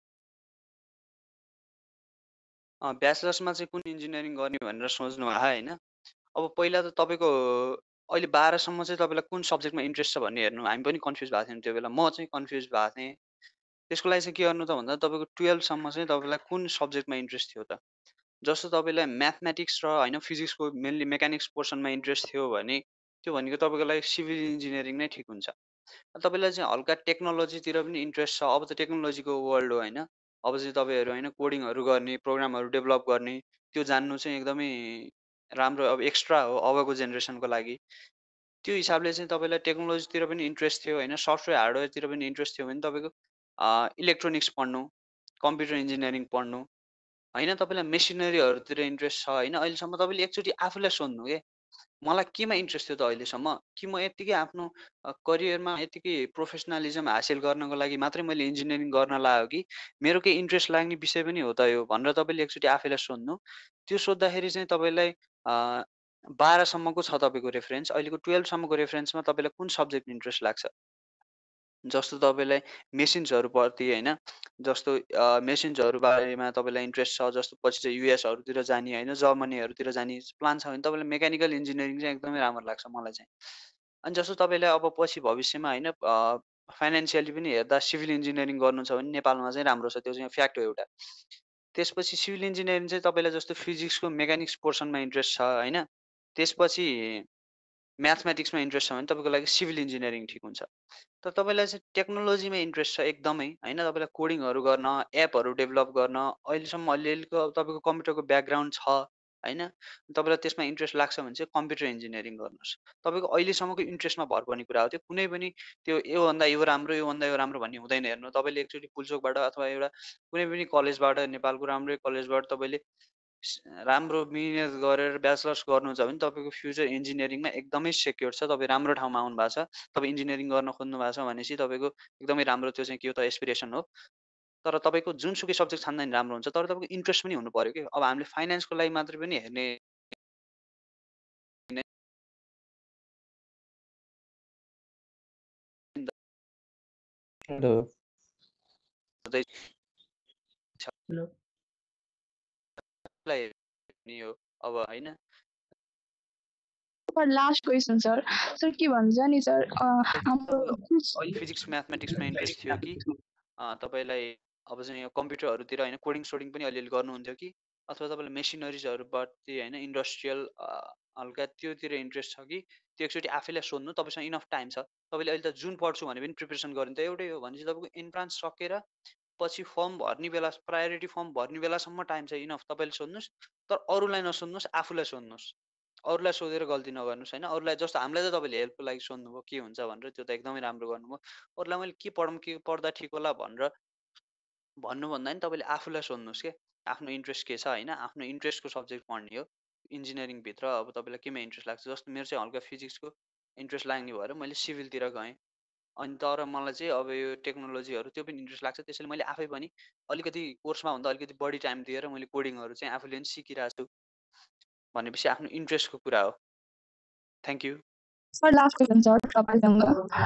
ब्याचलर्समा चाहिँ कुन इन्जिनियरिङ गर्ने भनेर सोच्नु भयो होइन। अब पहिला त तपाईँको अहिले 12सम्म चाहिँ तपाईँलाई कुन सब्जेक्टमा इन्ट्रेस्ट छ भन्ने हेर्नु। हामी पनि कन्फ्युज भएको थियौँ त्यो बेला, म चाहिँ कन्फ्युज भएको थिएँ। त्यसको लागि चाहिँ के गर्नु त भन्दा तपाईँको 12सम्म चाहिँ तपाईँलाई कुन सब्जेक्टमा इन्ट्रेस्ट थियो त। जस्तो तपाईँलाई म्याथमेटिक्स र होइन फिजिक्सको मेनली मेकानिक्स पोर्सनमा इन्ट्रेस्ट थियो भने त्यो भनेको तपाईँको लागि सिभिल इन्जिनियरिङ नै ठिक हुन्छ। तपाईँलाई चाहिँ हल्का टेक्नोलोजीतिर पनि इन्ट्रेस्ट छ, अब त टेक्नोलोजीको वर्ल्ड हो होइन। अब चाहिँ तपाईँहरू होइन कोडिङहरू गर्ने, प्रोग्रामहरू डेभलप गर्ने, त्यो जान्नु चाहिँ एकदमै राम्रो, अब एक्स्ट्रा हो अबको जेनेरेसनको लागि। त्यो हिसाबले चाहिँ तपाईँलाई टेक्नोलोजीतिर पनि इन्ट्रेस्ट थियो होइन, सफ्टवेयर हार्डवेयरतिर पनि इन्ट्रेस्ट थियो भने तपाईँको इलेक्ट्रोनिक्स पढ्नु, कम्प्युटर इन्जिनियरिङ पढ्नु होइन, तपाईँलाई मेसिनरीहरूतिर इन्ट्रेस्ट छ होइन। अहिलेसम्म तपाईँले एकचोटि आफूलाई सोध्नु के मलाई केमा इन्ट्रेस्ट थियो त अहिलेसम्म, कि म यत्तिकै आफ्नो करियरमा यत्तिकै प्रोफेसनलिजम हासिल गर्नको लागि मात्रै मैले इन्जिनियरिङ गर्न लाग्यो कि मेरो केही इन्ट्रेस्ट लाग्ने विषय पनि हो त यो भनेर तपाईँले एकचोटि आफैलाई सोध्नु। त्यो सोद्धाखेरि चाहिँ तपाईँलाई 12सम्मको छ तपाईँको रेफरेन्स, अहिलेको 12सम्मको रेफरेन्समा तपाईँलाई कुन सब्जेक्ट इन्ट्रेस्ट लाग्छ। जस्तो तपाईँलाई मेसिन्सहरूप्रति होइन, जस्तो मेसिन्सहरू बारेमा तपाईँलाई इन्ट्रेस्ट छ, जस्तो पछि चाहिँ युएसहरूतिर जाने होइन, जर्मनीहरूतिर जाने प्लान छ भने तपाईँलाई मेकानिकल इन्जिनियरिङ चाहिँ एकदमै राम्रो लाग्छ मलाई चाहिँ। अनि जस्तो तपाईँलाई अब पछि भविष्यमा होइन फाइनेन्सियली पनि हेर्दा सिभिल इन्जिनियरिङ गर्नु छ भने नेपालमा चाहिँ राम्रो छ, त्यो चाहिँ फ्याक्ट हो एउटा। त्यसपछि सिभिल इन्जिनियरिङ चाहिँ तपाईँलाई जस्तो फिजिक्सको मेकानिक्स पोर्सनमा इन्ट्रेस्ट छ होइन, त्यसपछि म्याथमेटिक्समा इन्ट्रेस्ट छ भने तपाईँको लागि सिभिल इन्जिनियरिङ ठिक हुन्छ। तर तपाईँलाई चाहिँ टेक्नोलोजीमा इन्ट्रेस्ट छ एकदमै होइन, तपाईँलाई कोडिङहरू गर्न, एपहरू डेभलप गर्न, अहिलेसम्म अलिअलिको तपाईँको कम्प्युटरको ब्याकग्राउन्ड छ होइन, तपाईँलाई त्यसमा इन्ट्रेस्ट लाग्छ भने चाहिँ कम्प्युटर इन्जिनियरिङ गर्नुहोस्। तपाईँको अहिलेसम्मको इन्ट्रेस्टमा भर पर्ने कुरा हो त्यो, कुनै पनि त्यो योभन्दा यो राम्रो योभन्दा यो राम्रो भन्ने हुँदैन। हेर्नु तपाईँले एकचोटि पुल्चोकबाट अथवा एउटा कुनै पनि कलेजबाट, नेपालको राम्रै कलेजबाट तपाईँले राम्रो मिहिनेत गरेर ब्याचलर्स गर्नुहुन्छ भने तपाईँको फ्युचर इन्जिनियरिङमा एकदमै सेक्योर छ। तपाईँ राम्रो ठाउँमा आउनु भएको छ, तपाईँ इन्जिनियरिङ गर्न खोज्नु भएको छ भनेपछि तपाईँको एकदमै राम्रो, त्यो चाहिँ के हो त एस्पिरेसन हो। तर तपाईँको जुनसुकै सब्जेक्ट छान्दा नि राम्रो हुन्छ, तर तपाईँको इन्ट्रेस्ट पनि हुनु पर्यो कि। अब हामीले फाइनेन्सको लागि मात्रै पनि हेर्ने हेलो हेलो हेर्ने हो अब होइन। Sir last question sir, sir के भन्छ नि सर हाम्रो फिजिक्स म्याथमेटिक्समा इन्ट्रेस्ट थियो कि तपाईँलाई अब चाहिँ यो कम्प्युटरहरूतिर होइन कोडिङ सोडिङ पनि अलिअलि गर्नुहुन्थ्यो कि, अथवा तपाईँलाई मेसिनरिजहरूबाट होइन इन्डस्ट्रियल हल्का त्योतिर इन्ट्रेस्ट छ कि, त्यो एकचोटि आफैलाई सोध्नु। तपाईँसँग इनफ टाइम छ, तपाईँले अहिले त जुन पढ्छु भने पनि प्रिपरेसन गर्ने त एउटै हो भने चाहिँ तपाईँको इन्ट्रान्स सकेर पछि फर्म भर्ने बेला, प्रायोरिटी फर्म भर्ने बेलासम्म टाइम छ इनफ। तपाईँले सोध्नुहोस्, तर अरूलाई नसोध्नुहोस्, आफूलाई सोध्नुहोस्। अरूलाई सोधेर गल्ती नगर्नुहोस् होइन। अरूलाई जस्तो हामीलाई त तपाईँले हेल्पको लागि सोध्नुभयो के हुन्छ भनेर, त्यो त एकदमै राम्रो गर्नुभयो। अरूलाई मैले के पढौँ के पढ्दा ठिक होला भनेर भन्नुभन्दा नि तपाईँले आफूलाई सोध्नुहोस् के, आफ्नो इन्ट्रेस्ट के छ होइन, आफ्नो इन्ट्रेस्टको सब्जेक्ट पढ्ने हो इन्जिनियरिङभित्र। अब तपाईँलाई केमा इन्ट्रेस्ट लाग्छ, जस्तो मेरो चाहिँ हल्का फिजिक्सको इन्ट्रेस्ट लाग्ने भएर मैले सिभिलतिर गएँ। अनि तर मलाई चाहिँ अब यो टेक्नोलोजीहरू त्यो पनि इन्ट्रेस्ट लाग्छ, त्यसैले मैले आफै पनि अलिकति कोर्समा भन्दा अलिकति बढी टाइम दिएर मैले कोडिङहरू चाहिँ आफूले पनि सिकिरहेको छु भनेपछि आफ्नो इन्ट्रेस्टको कुरा हो। Thank you sir. Last question sir तपाईँसँग।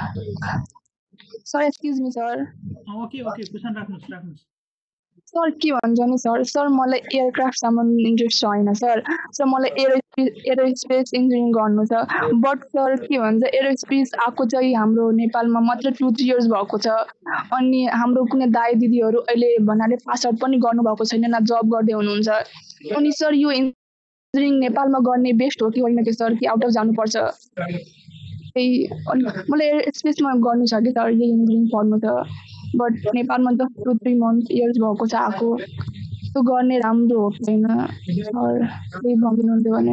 Sir excuse me sir. Okay okay question राख्नुहोस् राख्नुहोस्। सर के भन्छ नि सर, सर मलाई एयरक्राफ्टसम्म इन्ट्रेस्ट छैन सर। सर मलाई एरोस्पेस इन्जिनियरिङ गर्नु छ, बट सर के भन्छ एरोस्पेस आएको चाहिँ हाम्रो नेपालमा मात्र 2-3 इयर्स भएको छ। अनि हाम्रो कुनै दाइ दिदीहरू अहिले भन्नाले पास आउट पनि गर्नुभएको छैन, न जब गर्दै हुनुहुन्छ। अनि सर यो इन्जिनियरिङ नेपालमा गर्ने बेस्ट हो कि होइन कि सर, कि आउट अफ जानुपर्छ? त्यही मलाई एरोस्पेसमा गर्नु छ कि सर, यही इन्जिनियरिङ पढ्नु छ, बट नेपालमा त 2-3 months इयर्स भएको छ आएको। त्यो गर्ने राम्रो हो कि होइन सर, केही भनिदिनुहुन्थ्यो भने।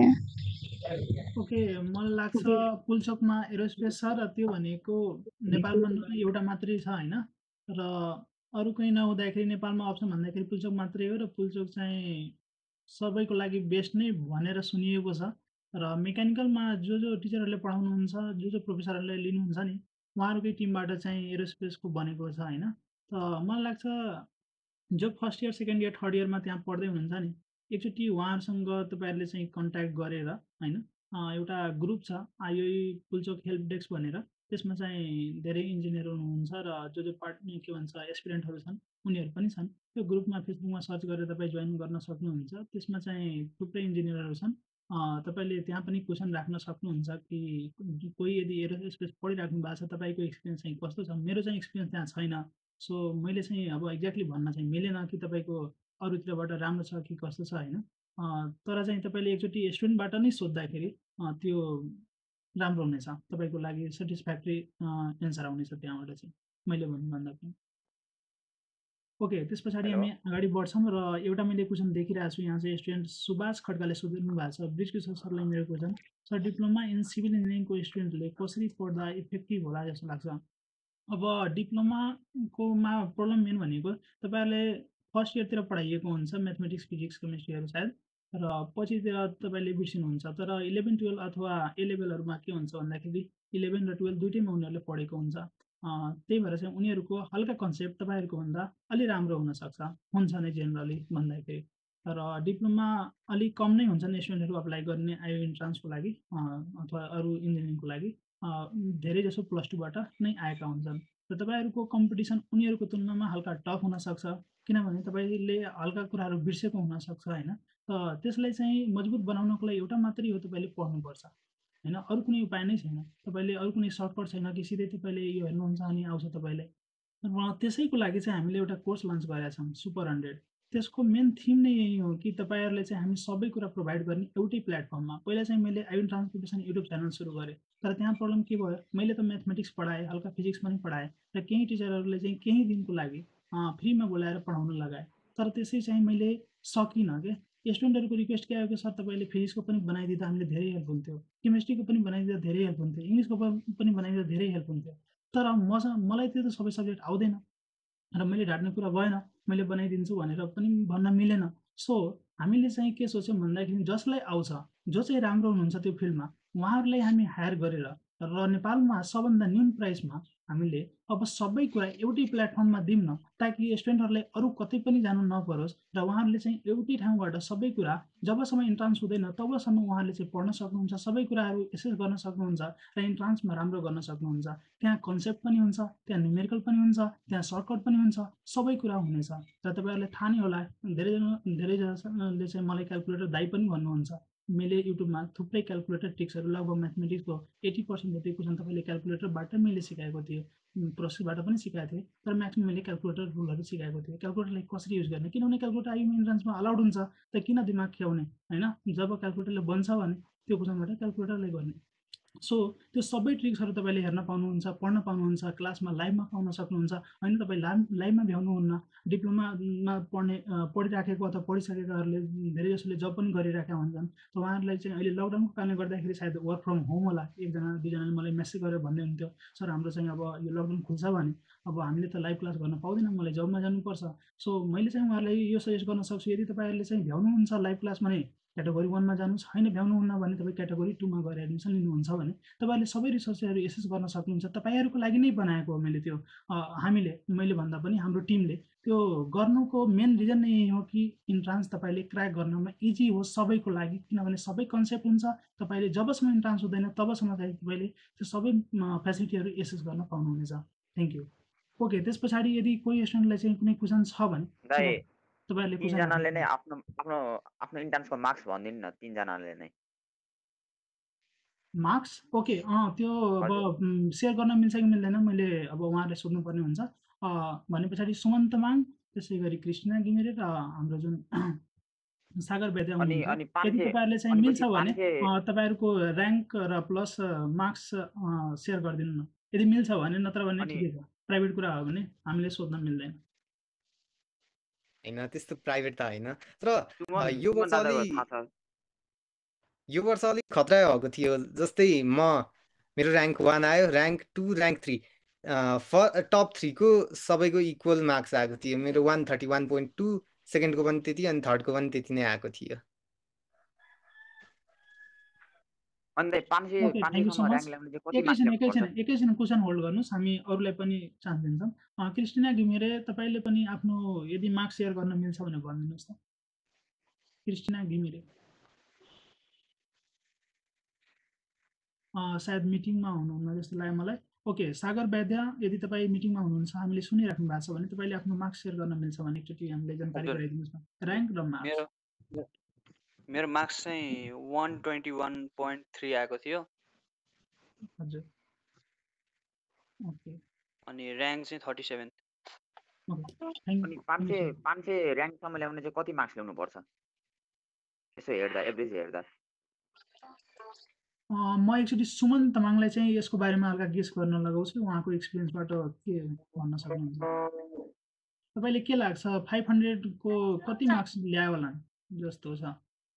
ओके मलाई लाग्छ पुल्चोकमा एरोस्पेस छ र त्यो भनेको नेपालमा एउटा मात्रै छ होइन, र अरू कहीँ नहुँदाखेरि नेपालमा अप्सन भन्दाखेरि पुल्चोक मात्रै हो। र पुल्चोक चाहिँ सबैको लागि बेस्ट नै भनेर सुनिएको छ। र मेकानिकलमा जो टिचरहरूले पढाउनुहुन्छ, जो प्रोफेसरहरूले लिनुहुन्छ नि, उहाँहरूकै टिमबाट चाहिँ एरोस्पेसको बनेको छ होइन। त मलाई लाग्छ जो first year second year third इयरमा त्यहाँ पढ्दै हुनुहुन्छ नि, एकचोटि उहाँहरूसँग तपाईँहरूले चाहिँ कन्ट्याक्ट गरेर होइन, एउटा ग्रुप छ आइओई पुल्चोक हेल्प डेस्क भनेर, त्यसमा चाहिँ धेरै इन्जिनियर हुनुहुन्छ र जो पार्ट के भन्छ एस्पिरेन्टहरू छन् उनीहरू पनि छन्। त्यो ग्रुपमा फेसबुकमा सर्च गरेर तपाईँ जोइन गर्न सक्नुहुन्छ। त्यसमा चाहिँ थुप्रै इन्जिनियरहरू छन्। तपाईँले त्यहाँ पनि क्वेसन राख्न सक्नुहुन्छ कि कोही यदि एरोस्पेस पढिराख्नु भएको छ, तपाईँको एक्सपिरियन्स चाहिँ कस्तो छ। मेरो चाहिँ एक्सपिरियन्स त्यहाँ छैन, सो मैले चाहिँ अब एक्ज्याक्टली भन्न चाहिँ मिलेन कि तपाईँको अरूतिरबाट राम्रो छ कि कस्तो छ होइन। तर चाहिँ तपाईँले एकचोटि स्टुडेन्टबाट नै सोद्धाखेरि त्यो राम्रो हुनेछ, तपाईँको लागि सेटिस्फ्याक्ट्री एन्सर आउनेछ त्यहाँबाट चाहिँ मैले भन्नुभन्दा पनि। ओके त्यस पछाडि हामी अगाडि बढ्छौँ र एउटा मैले क्वेसन देखिरहेको छु यहाँ चाहिँ स्टुडेन्ट सुभाष खड्काले सोधिनु भएको छ। ब्रिजकिशोर सरलाई मेरो question, sir diploma in civil इन्जिनियरिङको स्टुडेन्टले कसरी पढ्दा इफेक्टिभ होला जस्तो लाग्छ? अब डिप्लोमाकोमा प्रब्लम मेन भनेको तपाईँहरूले फर्स्ट इयरतिर पढाइएको हुन्छ म्याथमेटिक्स फिजिक्स केमिस्ट्रीहरू सायद, र पछितिर तपाईँले बिर्सिनुहुन्छ। तर 11-12 अथवा ए लेभलहरूमा के हुन्छ भन्दाखेरि 11 र 12 दुइटैमा उनीहरूले पढेको हुन्छ। त्यही भएर चाहिँ उनीहरूको हल्का कन्सेप्ट तपाईँहरूको भन्दा अलि राम्रो हुनसक्छ, हुन्छ नै जेनरली भन्दाखेरि। तर डिप्लोमा अलिक कम नै हुन्छन् स्टुडेन्टहरू अप्लाई गर्ने आइओ इन्ट्रान्सको लागि अथवा अरू इन्जिनियरिङको लागि, धेरै जसो +2बाट नै आएका हुन्छन्। र तपाईँहरूको कम्पिटिसन उनीहरूको तुलनामा हल्का टफ हुनसक्छ, किनभने तपाईँले हल्का कुराहरू बिर्सेको हुनसक्छ होइन। त त्यसलाई चाहिँ मजबुत बनाउनको लागि एउटा मात्रै हो, तपाईँले पढ्नुपर्छ होइन, अरू कुनै उपाय नै छैन। तपाईँले अरू कुनै सर्टकट छैन कि सिधै तपाईँले यो हेर्नुहुन्छ अनि आउँछ तपाईँलाई। त्यसैको लागि चाहिँ हामीले एउटा कोर्स लन्च गरेका छौँ सुपर 100। त्यसको मेन थिम नै यही हो कि तपाईँहरूले चाहिँ हामी सबै कुरा प्रोभाइड गर्ने एउटै प्लेटफर्ममा। पहिला चाहिँ मैले आइओन ट्रान्सपोर्टेसन युट्युब च्यानल सुरु गरेँ, तर त्यहाँ प्रब्लम के भयो, मैले त म्याथमेटिक्स पढाएँ, हल्का फिजिक्स पनि पढाएँ, र केही टिचरहरूले चाहिँ केही दिनको लागि फ्रीमा बोलाएर पढाउन लगाए, तर त्यसै चाहिँ मैले सकिनँ के। स्टुडेन्टहरूको रिक्वेस्ट के आयो कि सर तपाईँले फिजिक्सको पनि बनाइदिँदा हामीले धेरै हेल्प हुन्थ्यो, केमिस्ट्रीको पनि बनाइदिँदा धेरै हेल्प हुन्थ्यो, इङ्ग्लिसको पनि बनाइदिँदा धेरै हेल्प हुन्थ्यो, तर मलाई त्यो त सबै सब्जेक्ट आउँदैन र मैले ढाट्ने कुरा भएन, मैले बनाइदिन्छु भनेर पनि भन्न मिलेन। सो हामीले चाहिँ के सोच्यौँ भन्दाखेरि जसलाई आउँछ, जो चाहिँ राम्रो हुनुहुन्छ त्यो फिल्डमा, उहाँहरूलाई हामी हायर गरेर र नेपालमा सबभन्दा न्यून प्राइसमा हामीले अब सबै कुरा एउटै प्लेटफर्ममा दिउँ न, ताकि स्टुडेन्टहरूलाई अरू कतै पनि जानु नपरोस् र उहाँहरूले चाहिँ एउटै ठाउँबाट सबै कुरा जबसम्म इन्ट्रान्स हुँदैन तबसम्म उहाँहरूले चाहिँ पढ्न सक्नुहुन्छ, सबै कुराहरू एसेस गर्न सक्नुहुन्छ र इन्ट्रान्समा राम्रो गर्न सक्नुहुन्छ। त्यहाँ कन्सेप्ट पनि हुन्छ, त्यहाँ न्युमेरिकल पनि हुन्छ, त्यहाँ सर्टकट पनि हुन्छ, सबै कुरा हुनेछ। र तपाईँहरूलाई थाहा नै होला, धेरैजनाले चाहिँ मलाई क्यालकुलेटर दाइ पनि भन्नुहुन्छ। मैले युट्युबमा थुप्रै क्यालकुलेटर ट्रिक्सहरू, लगभग म्याथमेटिक्सको 80% जति क्वेसन तपाईँले क्यालकुलेटरबाट मैले सिकाएको थिएँ, प्रोसेसबाट पनि सिकाएको थिएँ, तर म्याथमा मैले क्यालकुलेटर रुलहरू सिकाएको थिएँ, क्यालकुलेटरलाई कसरी युज गर्ने। किनभने क्यालकुलेटर आइएम इन्ट्रान्समा अलाउड हुन्छ, त किन दिमाग ख्याउने होइन। जब क्यालकुलेटरले बन्छ भने त्यो क्वेसनबाट क्यालकुलेटरले गर्ने। सो त्यो सबै ट्रिक्सहरू तपाईँले हेर्न पाउनुहुन्छ, पढ्न पाउनुहुन्छ, क्लासमा लाइभमा पाउन सक्नुहुन्छ। होइन तपाईँ लाइभमा भ्याउनुहुन्न, डिप्लोमामा पढिराखेको अथवा पढिसकेकाहरूले धेरैजसोले जब पनि गरिराखेका हुन्छन्, त उहाँहरूलाई चाहिँ अहिले लकडाउनको कारणले गर्दाखेरि सायद वर्क फ्रम होम होला। एकजना दुईजनाले मलाई मेसेज गरेर भन्दै हुन्थ्यो, सर हाम्रो चाहिँ अब यो लकडाउन खुल्छ भने अब हामीले त लाइभ क्लास गर्न पाउँदैनौँ, मलाई जबमा जानुपर्छ। सो मैले चाहिँ उहाँहरूलाई यो सजेस्ट गर्न सक्छु, यदि तपाईँहरूले चाहिँ भ्याउनुहुन्छ लाइभ क्लासमा नै क्याटेगोरी 1मा जानुहोस्, होइन भ्याउनुहुन्न भने तपाईँ क्याटेगोरी 2मा गएर एडमिसन लिनुहुन्छ भने तपाईँहरूले सबै रिसोर्सहरू एसेस गर्न सक्नुहुन्छ। तपाईँहरूको लागि नै बनाएको हो मैले त्यो, मैले भन्दा पनि हाम्रो टिमले त्यो गर्नुको मेन रिजन नै यही हो कि इन्ट्रान्स तपाईँले क्र्याक गर्नमा इजी होस् सबैको लागि, किनभने सबै कन्सेप्ट हुन्छ। तपाईँले जबसम्म इन्ट्रान्स हुँदैन तबसम्म चाहिँ तपाईँले त्यो सबै फेसिलिटीहरू एसेस गर्न पाउनुहुनेछ। Thank you. ओके, त्यस पछाडि यदि कोही स्टुडेन्टलाई चाहिँ कुनै क्वेसन छ भने तपाईँहरूले तीनजनाले नै आफ्नो आफ्नो आफ्नो इन्ट्रान्सको मार्क्स भनिदिनु न, तीनजनाले नै मार्क्स। ओके, त्यो अब सेयर गर्न मिल्छ कि मिल्दैन, मैले अब उहाँहरूले सोध्नुपर्ने हुन्छ। भने पछाडि सुमन तामाङ, त्यसै गरी कृष्णा घिमिरे र हाम्रो जुन सागर वैद्य हुनुहुन्छ, यदि तपाईँहरूले चाहिँ मिल्छ भने तपाईँहरूको ऱ्याङ्क र प्लस मार्क्स सेयर गरिदिनु न, यदि मिल्छ भने। नत्र भने ठिकै छ, प्राइभेट कुरा हो भने हामीले सोध्न मिल्दैन। होइन त्यस्तो प्राइभेट त होइन, तर यो वर्ष अलिक खतरा भएको थियो। जस्तै मेरो ऱ्याङ्क 1 आयो, ऱ्याङ्क 2, ऱ्याङ्क 3, टप 3 को सबैको इक्वल मार्क्स आएको थियो। मेरो 131.2, सेकेन्डको पनि त्यति, अनि थर्डको पनि त्यति नै आएको थियो। एकैछिन क्वेसन होल्ड गर्नुहोस्, हामी अरूलाई पनि चान्स दिन्छौँ। क्रिस्टिना घिमिरे, तपाईँले पनि आफ्नो यदि मार्क्स सेयर गर्न मिल्छ भने भनिदिनुहोस् त। क्रिस्टिना घिमिरे सायद मिटिङमा हुनुहुन्न जस्तो लाग्यो मलाई। ओके, सागर वैद्य, यदि तपाईँ मिटिङमा हुनुहुन्छ, हामीले सुनिराख्नु भएको छ भने तपाईँले आफ्नो मार्क्स सेयर गर्न मिल्छ भने एकचोटि हामीलाई जानकारी गराइदिनुहोस् न, ऱ्याङ्क र मार्क्स। मेरो मार्क्स चाहिँ 121.3 आएको थियो। हजुर, ओके। अनि ऱ्याङ्क चाहिँ 37। अनि 500 ऱ्याङ्कसम्म ल्याउन चाहिँ कति मार्क्स ल्याउनु पर्छ यसो हेर्दा, एभरेज हेर्दा? म एकचोटि सुमन तामाङलाई चाहिँ यसको बारेमा हल्का गेस गर्न लगाउँछु, उहाँको एक्सपिरियन्सबाट के भन्न सक्नुहुन्छ? तपाईँले के लाग्छ 500 को कति मार्क्स ल्यायो होला जस्तो छ?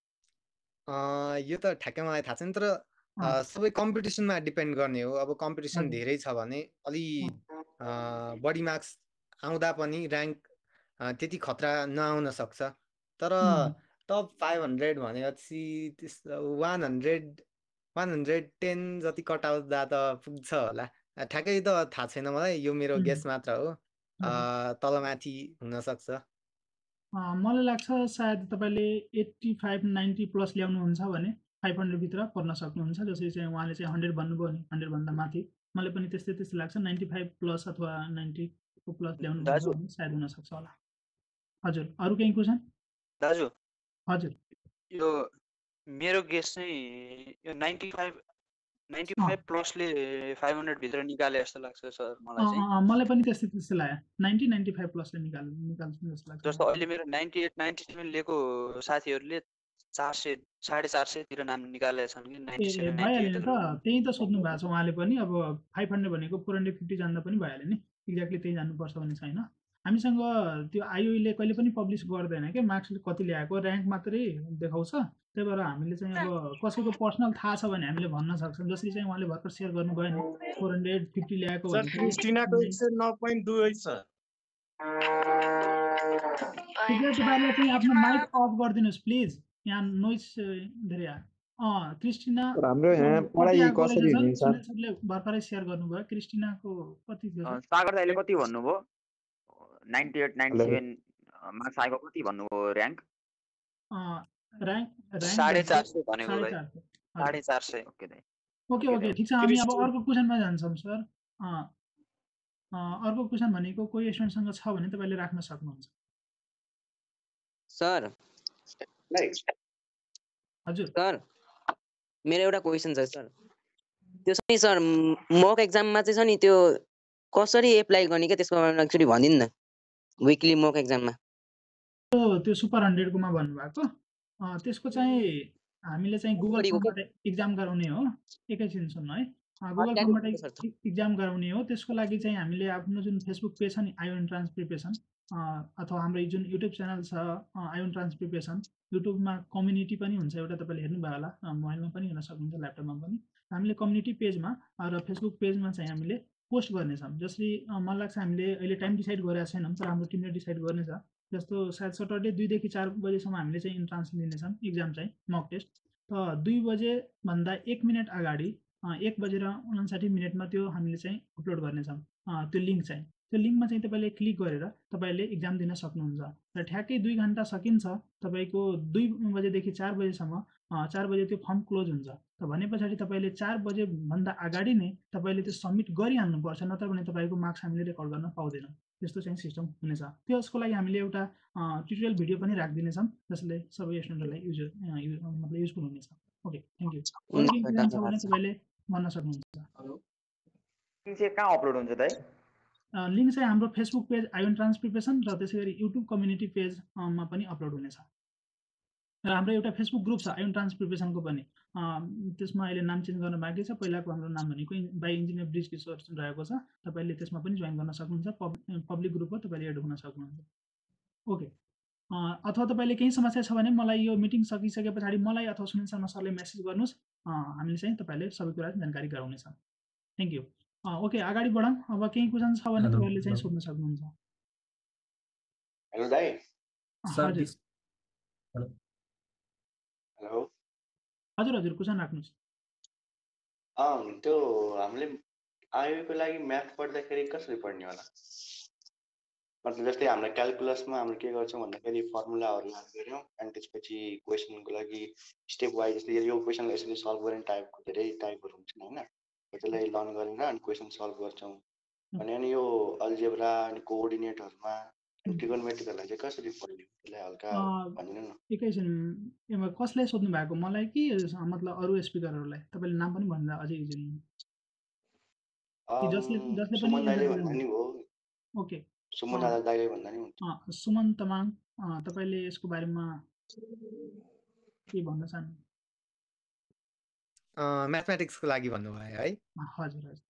यो त ठ्याक्कै मलाई थाहा छैन, तर सबै कम्पिटिसनमा डिपेन्ड गर्ने हो। अब कम्पिटिसन धेरै छ भने अलि बढी मार्क्स आउँदा पनि ऱ्याङ्क त्यति खतरा नआउन सक्छ, तर टप 500 भनेपछि 110 जति कट आउँदा त पुग्छ होला। ठ्याक्कै त थाहा छैन मलाई, यो मेरो गेस मात्र हो, तलमाथि हुनसक्छ। मलाई लाग्छ सायद तपाईँले 85-90 प्लस ल्याउनुहुन्छ भने 500 भित्र पर्न सक्नुहुन्छ। जसरी चाहिँ उहाँले चाहिँ 100 भन्नुभयो नि, 100 भन्दा माथि, मलाई पनि त्यस्तै लाग्छ। 95 प्लस अथवा 90 को प्लस ल्याउनु भने सायद हुन सक्छ होला। हजुर, अरू केही क्वेसन? दाजु हजुर, यो मेरो गेस चाहिँ यो 95 प्लसले 500 भित्र निकाले जस्तो लाग्छ सर मलाई चाहिँ। मलाई पनि त्यस्तै लाग्यो 90-95 प्लसले निकाल्छ जस्तो लाग्छ जस्तो अहिले मेरो 98 97 लिएको साथीहरूले 400 450 तिर नाम निकालेका छन् कि 97 भइहाल्यो 98 नि त त्यही त सोध्नु भएको छ उहाँले पनि अब 500 भनेको 450 जान्दा पनि भइहाल्यो नि एक्ज्याक्टली त्यही जानुपर्छ भन्ने छैन हामीसँग त्यो आइओले कहिले पनि पब्लिस गर्दैन के मार्क्सले कति ल्याएको र्याङ्क मात्रै देखाउँछ त्यही भएर हामीले चाहिँ अब कसैको पर्सनल थाहा छ भने हामीले भन्न सक्छौँ जसरी चाहिँ उहाँले भर्खर सेयर गर्नुभयो नि 450 ल्याएको सर क्रिस्टिनाको 109.2 छ तपाईँले चाहिँ आफ्नो माइक अफ गरिदिनुहोस् प्लिज यहाँ नोइज धेरै आयो क्रिस्टिना हाम्रो यहाँ पढाइ कसरी हुन्छ सरले भर्खरै सेयर गर्नुभयो क्रिस्टिनाको कति थियो सागर दाइले कति भन्नुभयो 98 97 मार्क्स आएको कति भन्नुभयो र्याङ्क र्याङ्क 450 भनेको भाइ 450 ओके दाइ ओके ठीक छ हामी अब अर्को क्वेशनमा जान्छौँ सर अर्को क्वेशन भनेको कोही स्टुडेन्टसँग छ भने तपाईले राख्न सक्नुहुन्छ सर हजुर सर मेरो एउटा क्वेशन छ सर त्यो चाहिँ सर मक एक्जाममा चाहिँ छ नि त्यो कसरी एप्लाई गर्ने के त्यसको बारेमा एक्चुअली भनिदिनु न विकली मक एक्जाममा त्यो सुपर 100 कोमा भन्नुभएको त्यसको चाहिँ हामीले चाहिँ गुगल फर्मबाट एक्जाम गराउने हो एकैछिन सुन्नु है गुगल फर्मबाट एक्जाम गराउने हो त्यसको लागि चाहिँ हामीले आफ्नो जुन फेसबुक पेज छ नि आइओ इन्ट्रान्स प्रिपरेसन अथवा हाम्रो जुन युट्युब च्यानल छ आइओ इन्ट्रान्स प्रिपरेसन युट्युबमा कम्युनिटी पनि हुन्छ एउटा तपाईँले हेर्नुभयो होला मोबाइलमा पनि हेर्न सक्नुहुन्छ ल्यापटपमा पनि हामीले कम्युनिटी पेजमा र फेसबुक पेजमा चाहिँ हामीले पोस्ट गर्नेछौँ जसरी मलाई लाग्छ हामीले अहिले टाइम डिसाइड गरेका छैनौँ तर हाम्रो टिमले डिसाइड गर्नेछ जस्तो सायद सटरडे 2 देखि 4 बजेसम्म हामीले चाहिँ इन्ट्रान्स लिनेछौँ एक्जाम चाहिँ मक टेस्ट त 2 बजेभन्दा 1 मिनट अगाडि 1:59 त्यो हामीले चाहिँ अपलोड गर्नेछौँ त्यो लिङ्क चाहिँ त्यो लिङ्कमा चाहिँ तपाईँले क्लिक गरेर तपाईँले एक्जाम दिन सक्नुहुन्छ र ठ्याक्कै 2 घन्टा सकिन्छ तपाईँको 2 बजेदेखि 4 बजेसम्म 4 बजे त्यो फर्म क्लोज हुन्छ त भने पछाडि तपाईँले 4 बजेभन्दा अगाडि नै तपाईँले त्यो सब्मिट गरिहाल्नुपर्छ नत्र भने तपाईँको मार्क्स हामीले रेकर्ड गर्न पाउँदैनौँ त्यस्तो चाहिँ सिस्टम हुनेछ त्यसको लागि हामीले एउटा ट्युटोरियल भिडियो पनि राखिदिनेछौँ जसले सबै स्टुडेन्टहरूलाई मतलब युजफुल हुनेछ ओके थ्याङ्क यू तपाईँले भन्न सक्नुहुन्छ कहाँ अपलोड हुन्छ दाइ लिङ्क चाहिँ हाम्रो Facebook page IO entrance preparation र त्यसै गरी युट्युब कम्युनिटी पेजमा पनि अपलोड हुनेछ र हाम्रो एउटा फेसबुक ग्रुप छ आइओ इन्ट्रान्स प्रिपरेसनको पनि त्यसमा अहिले नाम चेन्ज गर्न बाँकी छ पहिलाको हाम्रो नाम भनेको बाई इन्जिनियर ब्रिज किशोर रहेको छ तपाईँले त्यसमा पनि जोइन गर्न सक्नुहुन्छ पब्लिक ग्रुपमा तपाईँले एड हुन सक्नुहुन्छ ओके अथवा तपाईँले केही समस्या छ भने मलाई यो मिटिङ सकिसके पछाडि मलाई अथवा सुनिल शर्मा सरले मेसेज गर्नुहोस् हामीले चाहिँ तपाईँले सबै कुरा जानकारी गराउनेछ थ्याङ्क यू ओके अगाडि बढौँ अब केही क्वेसन छ भने तपाईँहरूले चाहिँ सोध्न सक्नुहुन्छ हेलो दाइ हजुर हेलो हजुर हजुर क्वेसन राख्नुहोस् त्यो हामीले आइओको लागि म्याथ पढ्दाखेरि कसरी पढ्ने होला मतलब जस्तै हाम्रो क्यालकुलसमा हामीले के गर्छौँ भन्दाखेरि फर्मुलाहरू याद गऱ्यौँ अनि त्यसपछि क्वेसनको लागि स्टेप वाइज जस्तै यो क्वेसनलाई यसरी सल्भ गर्ने टाइपको धेरै टाइपहरू हुन्छन् होइन त्यसलाई लर्न गरेर अनि क्वेसन सल्भ गर्छौँ अनि यो अल्जेब्रा अनि कोअर्डिनेटहरूमा ट्रिगोनोमेट्रीहरूलाई चाहिँ कसरी पढ्ने त्यसलाई हल्का भनिदिनु न एकैछिन कसलाई सोध्नु भएको मलाई कि मतलब अरू स्पिकरहरूलाई तपाईँले नाम पनि भन्दा अझै इजी जसले पनि ओके सुमन दाइले भन्दा नि हुन्छ सुमन तमाङ तपाईँले यसको बारेमा के भन्न चाहनु म्याथमेटिक्सको लागि भन्नुभयो है हजुर हजुर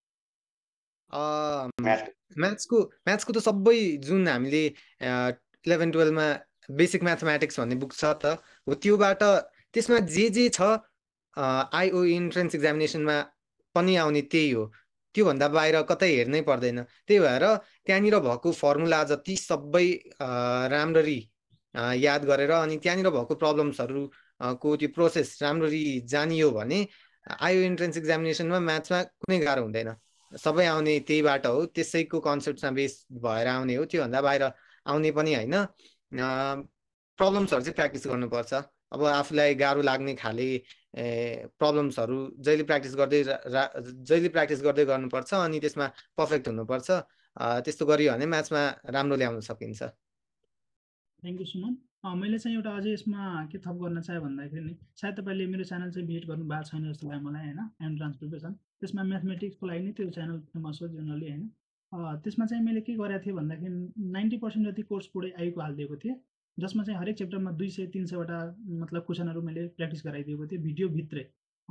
म्याथ्सको त सबै जुन हामीले 11-12 मा बेसिक म्याथमेटिक्स भन्ने बुक छ त हो त्योबाट त्यसमा जे छ आइओ इन्ट्रेन्स एक्जामिनेसनमा पनि आउने त्यही हो त्योभन्दा बाहिर कतै हेर्नै पर्दैन त्यही भएर त्यहाँनिर भएको फर्मुला जति सबै राम्ररी याद गरेर अनि त्यहाँनिर भएको प्रब्लम्सहरू को त्यो प्रोसेस राम्ररी जानियो भने आइओ इन्ट्रेन्स एक्जामिनेसनमा म्याथ्समा कुनै गाह्रो हुँदैन सबै आउने त्यहीबाट हो त्यसैको कन्सेप्टमा बेस भएर आउने हो त्योभन्दा बाहिर आउने पनि होइन प्रब्लम्सहरू चाहिँ प्र्याक्टिस गर्नुपर्छ अब आफूलाई गाह्रो लाग्ने खाले प्रब्लम्सहरू जहिले प्र्याक्टिस गर्दै गर्नुपर्छ अनि त्यसमा पर्फेक्ट हुनुपर्छ त्यस्तो गरियो भने म्याथ्समा राम्रो ल्याउन सकिन्छ थ्याङ्क यू सुमन मैले चाहिँ एउटा अझै यसमा के थप गर्न चाहेँ भन्दाखेरि नि सायद तपाईँले मेरो च्यानल चाहिँ भिजिट गर्नु भएको छैन जस्तो लाग्यो मलाई होइन, एन्ट्रान्स प्रिपरेसन। त्यसमा म्याथमेटिक्सको लागि नै त्यो च्यानल फेमस हो जेनरली होइन। त्यसमा चाहिँ मैले के गरेको थिएँ भन्दाखेरि 90% जति कोर्स पुरै आइएको हालिदिएको थिएँ, जसमा चाहिँ हरेक च्याप्टरमा 200-300वटा मतलब क्वेसनहरू मैले प्र्याक्टिस गराइदिएको थिएँ भिडियोभित्रै।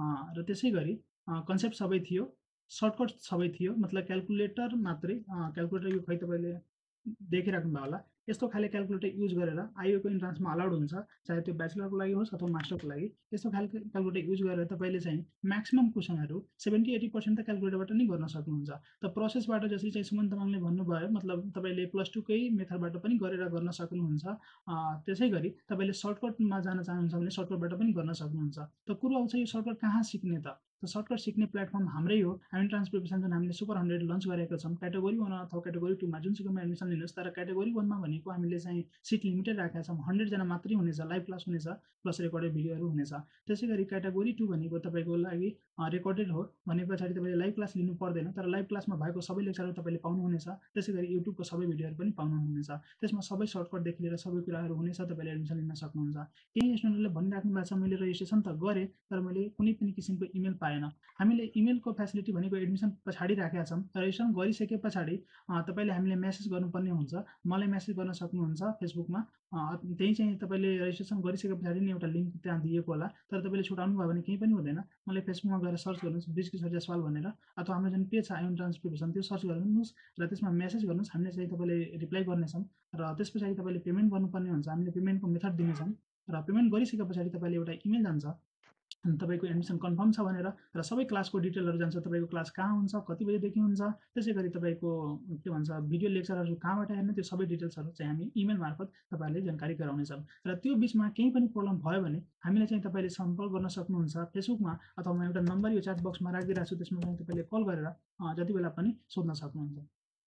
र त्यसै गरी कन्सेप्ट सबै थियो, सर्टकट सबै थियो, मतलब क्यालकुलेटर मात्रै। क्यालकुलेटर यो खै तपाईँले देखिराख्नु भयो होला, यस्तो खाले क्यालकुलेटर युज गरेर आइओको इन्ट्रान्समा अलाउड हुन्छ, चाहे त्यो ब्याचलरको लागि होस् अथवा मास्टरको लागि। यस्तो खाले क्यालकुलेटर युज गरेर तपाईँले चाहिँ म्याक्सिमम् क्वेसनहरू 70-80% त क्यालकुलेटरबाट नै गर्न सक्नुहुन्छ। त प्रोसेसबाट जसरी चाहिँ सुमन तामाङले भन्नुभयो, मतलब तपाईँले +2 कै मेथडबाट पनि गरेर गर्न सक्नुहुन्छ। त्यसै गरी तपाईँले सर्टकटमा जान चाहनुहुन्छ भने सर्टकटबाट पनि गर्न सक्नुहुन्छ। त कुरो आउँछ यो सर्टकट कहाँ सिक्ने त? सर्टकट सिक्ने प्लेटफर्म हाम्रै हो, इन्ट्रान्स प्रिपरेसन जुन हामीले सुपर 100 लन्च गरेको छौँ। क्याटेगोरी 1 अथवा क्याटेगोरी 2 मा जुनसुकैमा एडमिसन लिनुहोस्, तर क्याटेगोरी 1 मा भनेको हामीले चाहिँ सिट लिमिटेड राखेका छौँ, 100 जना मात्रै हुनेछ, लाइभ क्लास हुनेछ, प्लस रेकर्डेड भिडियोहरू हुनेछ। त्यसै गरी क्याटेगोरी 2 भनेको तपाईँको लागि रेकर्डेड हो भने पछाडि तपाईँले लाइभ क्लास लिनु पर्दैन, तर लाइभ क्लासमा भएको सबै लेक्चरहरू तपाईँले पाउनुहुनेछ। त्यसै गरी युट्युबको सबै भिडियोहरू पनि पाउनुहुनेछ। त्यसमा सबै सर्टकटदेखि लिएर सबै कुराहरू हुनेछ, तपाईँले एडमिसन लिन सक्नुहुन्छ। केही स्टुडेन्टले भनिराख्नु भएको छ मैले रेजिस्ट्रेसन त गरेँ तर मैले कुनै पनि किसिमको इमेल पाएन। हामीले इमेलको फेसिलिटी भनेको एडमिसन पछाडि राखेका छौँ। रेजिस्ट्रेसन गरिसके पछाडि तपाईँले हामीले मेसेज गर्नुपर्ने हुन्छ, मलाई मेसेज गर्न सक्नुहुन्छ फेसबुकमा। त्यही चाहिँ तपाईँले रेजिस्ट्रेसन गरिसके पछाडि नै एउटा लिङ्क त्यहाँ दिएको होला, तर तपाईँले छुटाउनु भयो भने केही पनि हुँदैन। मलाई फेसबुकमा गएर सर्च गर्नुहोस् ब्रिजकिशोर जायसवाल भनेर, अथवा हाम्रो जुन पेज छ इन्ट्रान्स प्रिपरेसन त्यो सर्च गर्नुहोस् र त्यसमा मेसेज गर्नुहोस्। हामीले चाहिँ तपाईँले रिप्लाई गर्नेछौँ र त्यस पछाडि तपाईँले पेमेन्ट गर्नुपर्ने हुन्छ। हामीले पेमेन्टको मेथड दिनेछौँ र पेमेन्ट गरिसके पछाडि तपाईँले एउटा इमेल जान्छ तपाईँको एडमिसन कन्फर्म छ भनेर, र सबै क्लासको डिटेलहरू जान्छ, तपाईँको क्लास कहाँ हुन्छ, कति बजेदेखि हुन्छ, त्यसै गरी तपाईँको के भन्छ भिडियो लेक्चरहरू कहाँबाट हेर्ने, त्यो सबै डिटेल्सहरू चाहिँ हामी इमेल मार्फत तपाईँहरूले जानकारी गराउनेछौँ। र त्यो बिचमा केही पनि प्रब्लम भयो भने हामीलाई चाहिँ तपाईँले सम्पर्क गर्न सक्नुहुन्छ फेसबुकमा, अथवा म एउटा नम्बर यो च्याट बक्समा राखिदिरहेको छु, त्यसमा चाहिँ तपाईँले कल गरेर जति बेला पनि सोध्न सक्नुहुन्छ।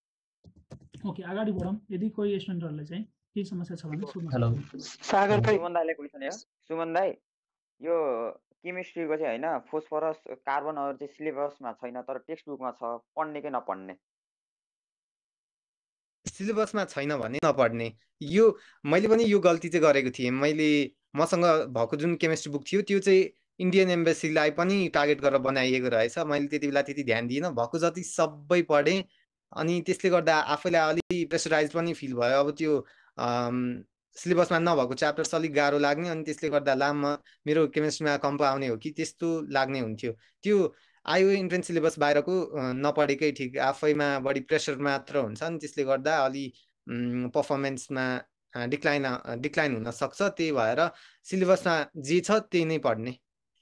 ओके, अगाडि बढौँ। यदि कोही स्टुडेन्टहरूलाई चाहिँ केही समस्या छ भने सोध्न सक्नुहुन्छ। सुमन दाईले क्वेसन हो। सुमन दाई, यो केमिस्ट्रीको चाहिँ होइन फोस्फरस कार्बनहरू चाहिँ सिलेबसमा छैन तर टेक्स्ट बुकमा छ, पढ्ने कि नपढ्ने? सिलेबसमा छैन भने नपढ्ने। यो मैले पनि यो गल्ती चाहिँ गरेको थिएँ। मसँग भएको जुन केमिस्ट्री बुक थियो त्यो चाहिँ इन्डियन एम्बेसीलाई पनि टार्गेट गरेर बनाइएको रहेछ। मैले त्यति बेला त्यति ध्यान दिइनँ, भएको जति सबै पढेँ। अनि त्यसले गर्दा आफैलाई अलि प्रेसराइज पनि फिल भयो। अब त्यो सिलेबसमा नभएको च्याप्टर्स अलिक गाह्रो लाग्ने, अनि त्यसले गर्दा लामो मेरो केमिस्ट्रीमा कम आउने हो कि त्यस्तो लाग्ने हुन्थ्यो। त्यो आयो इन्ट्रेन्स सिलेबस बाहिरको नपढेकै ठिक, आफैमा बढी प्रेसर मात्र हुन्छ, अनि त्यसले गर्दा अलि पर्फर्मेन्समा डिक्लाइन हुन सक्छ। त्यही भएर सिलेबसमा जे छ त्यही नै पढ्ने।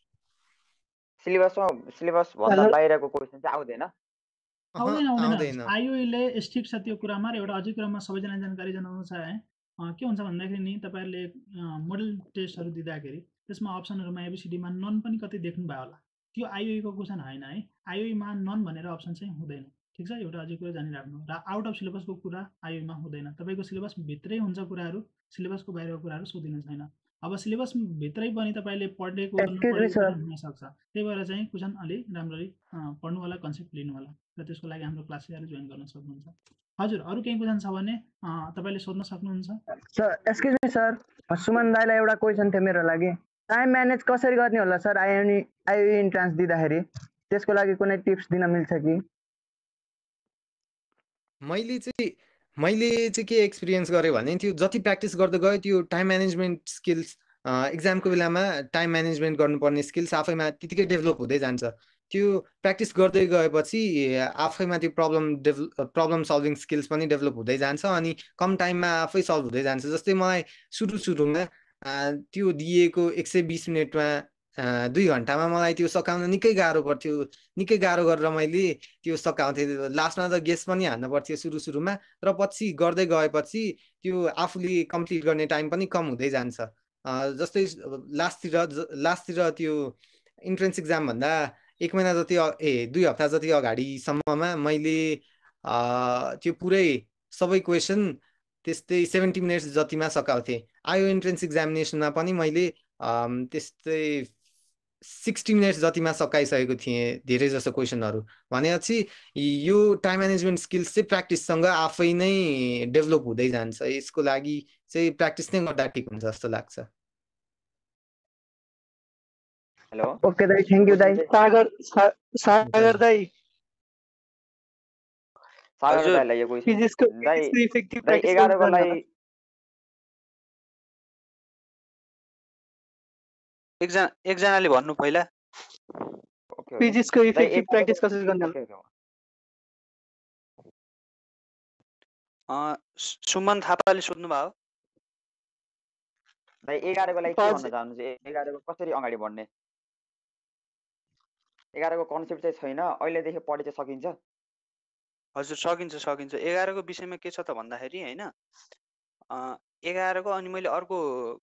सिलेबस भन्दा बाहिरको क्वेसन चाहिँ आउँदैन? आउँदैन। आइओले स्ट्रिक्ट छ त्यो कुरामा। र एउटा अझै कुरामा सबैजना जानकारी जनाउनु चाहे के हुन्छ भन्दाखेरि नि तपाईँहरूले मोडल टेस्टहरू दिँदाखेरि त्यसमा अप्सनहरूमा एबिसिडीमा नन पनि कतै देख्नु भयो होला, त्यो आइओको क्वेसन होइन है। आइओमा नन भनेर अप्सन चाहिँ हुँदैन, ठिक छ। एउटा अझै कुरा जानिराख्नु। र आउट अफ सिलेबसको कुरा आइओमा हुँदैन, तपाईँको सिलेबस भित्रै हुन्छ कुराहरू, सिलेबसको बाहिरको कुराहरू सोधिनु छैन। अब सिलेबस भित्रै पनि तपाईँले पढेको हुनसक्छ, त्यही भएर चाहिँ क्वेसन अलिक राम्ररी पढ्नु होला, कन्सेप्ट लिनु होला, र त्यसको लागि हाम्रो क्लासहरू जोइन गर्न सक्नुहुन्छ। हजुर, अरू केही क्वेसन छ भने तपाईँले सोध्न सक्नुहुन्छ। Sir excuse me sir, Suman दाईलाई एउटा क्वेसन थियो मेरो लागि। टाइम म्यानेज कसरी गर्ने होला सर आइओ इन्ट्रान्स दिँदाखेरि? त्यसको लागि कुनै टिप्स दिन मिल्छ कि? मैले चाहिँ के एक्सपिरियन्स गरेँ भने त्यो जति प्र्याक्टिस गर्दै गयो त्यो टाइम म्यानेजमेन्ट स्किल्स, एक्जामको बेलामा टाइम म्यानेजमेन्ट गर्नुपर्ने स्किल्स आफैमा त्यतिकै डेभलप हुँदै जान्छ। त्यो प्र्याक्टिस गर्दै गएपछि आफैमा त्यो प्रब्लम सल्भिङ स्किल्स पनि डेभलप हुँदै जान्छ, अनि कम टाइममा आफै सल्भ हुँदै जान्छ। जस्तै मलाई सुरुमा त्यो दिएको 120 मिनटमा 2 घन्टामा मलाई त्यो सकाउन निकै गाह्रो पर्थ्यो। निकै गाह्रो गरेर मैले त्यो सकाउँथेँ। लास्टमा त गेस पनि हान्न पर्थ्यो सुरुमा, र पछि गर्दै गएपछि त्यो आफूले कम्प्लिट गर्ने टाइम पनि कम हुँदै जान्छ। जस्तै लास्टतिर त्यो इन्ट्रेन्स इक्जाम भन्दा 1 महिना जति 2 हप्ता जति अगाडिसम्ममा मैले त्यो पुरै सबै क्वेसन त्यस्तै 70 मिनट्स जतिमा सकाउँथेँ। आयो इन्ट्रेन्स इक्जामिनेसनमा पनि मैले त्यस्तै 60 मिनट्स जतिमा सकाइसकेको थिएँ धेरै जसो क्वेसनहरू। भनेपछि यो टाइम म्यानेजमेन्ट स्किल्स चाहिँ प्र्याक्टिससँग आफै नै डेभलप हुँदै जान्छ। यसको लागि चाहिँ प्र्याक्टिस नै गर्दा ठिक हुन्छ जस्तो लाग्छ। हेलो ओके दाइ, थ्याङ्क यू दाइ। सागर दाइ, सागर दाइलाई यो क्वेसन फिजिक्सको दाइ इफेक्टिभ दाइ प्र्याक्टिस 11 को गर्नु लागि एकजनाले भन्नु पहिला। फिजिक्सको दाइ इफेक्टिभ 11 प्र्याक्टिस कसरी गर्ने होला? सुमन थापाले सोध्नु भयो। दाइ 11 को लागि के भन्न चाहनुहुन्छ? 11 को कसरी अगाडि बढ्ने? 11 को कन्सेप्ट चाहिँ छैन, अहिलेदेखि पढि चाहिँ सकिन्छ? हजुर सकिन्छ सकिन्छ। 11 को विषयमा के छ त भन्दाखेरि हैन 11 को अनि मैले अर्को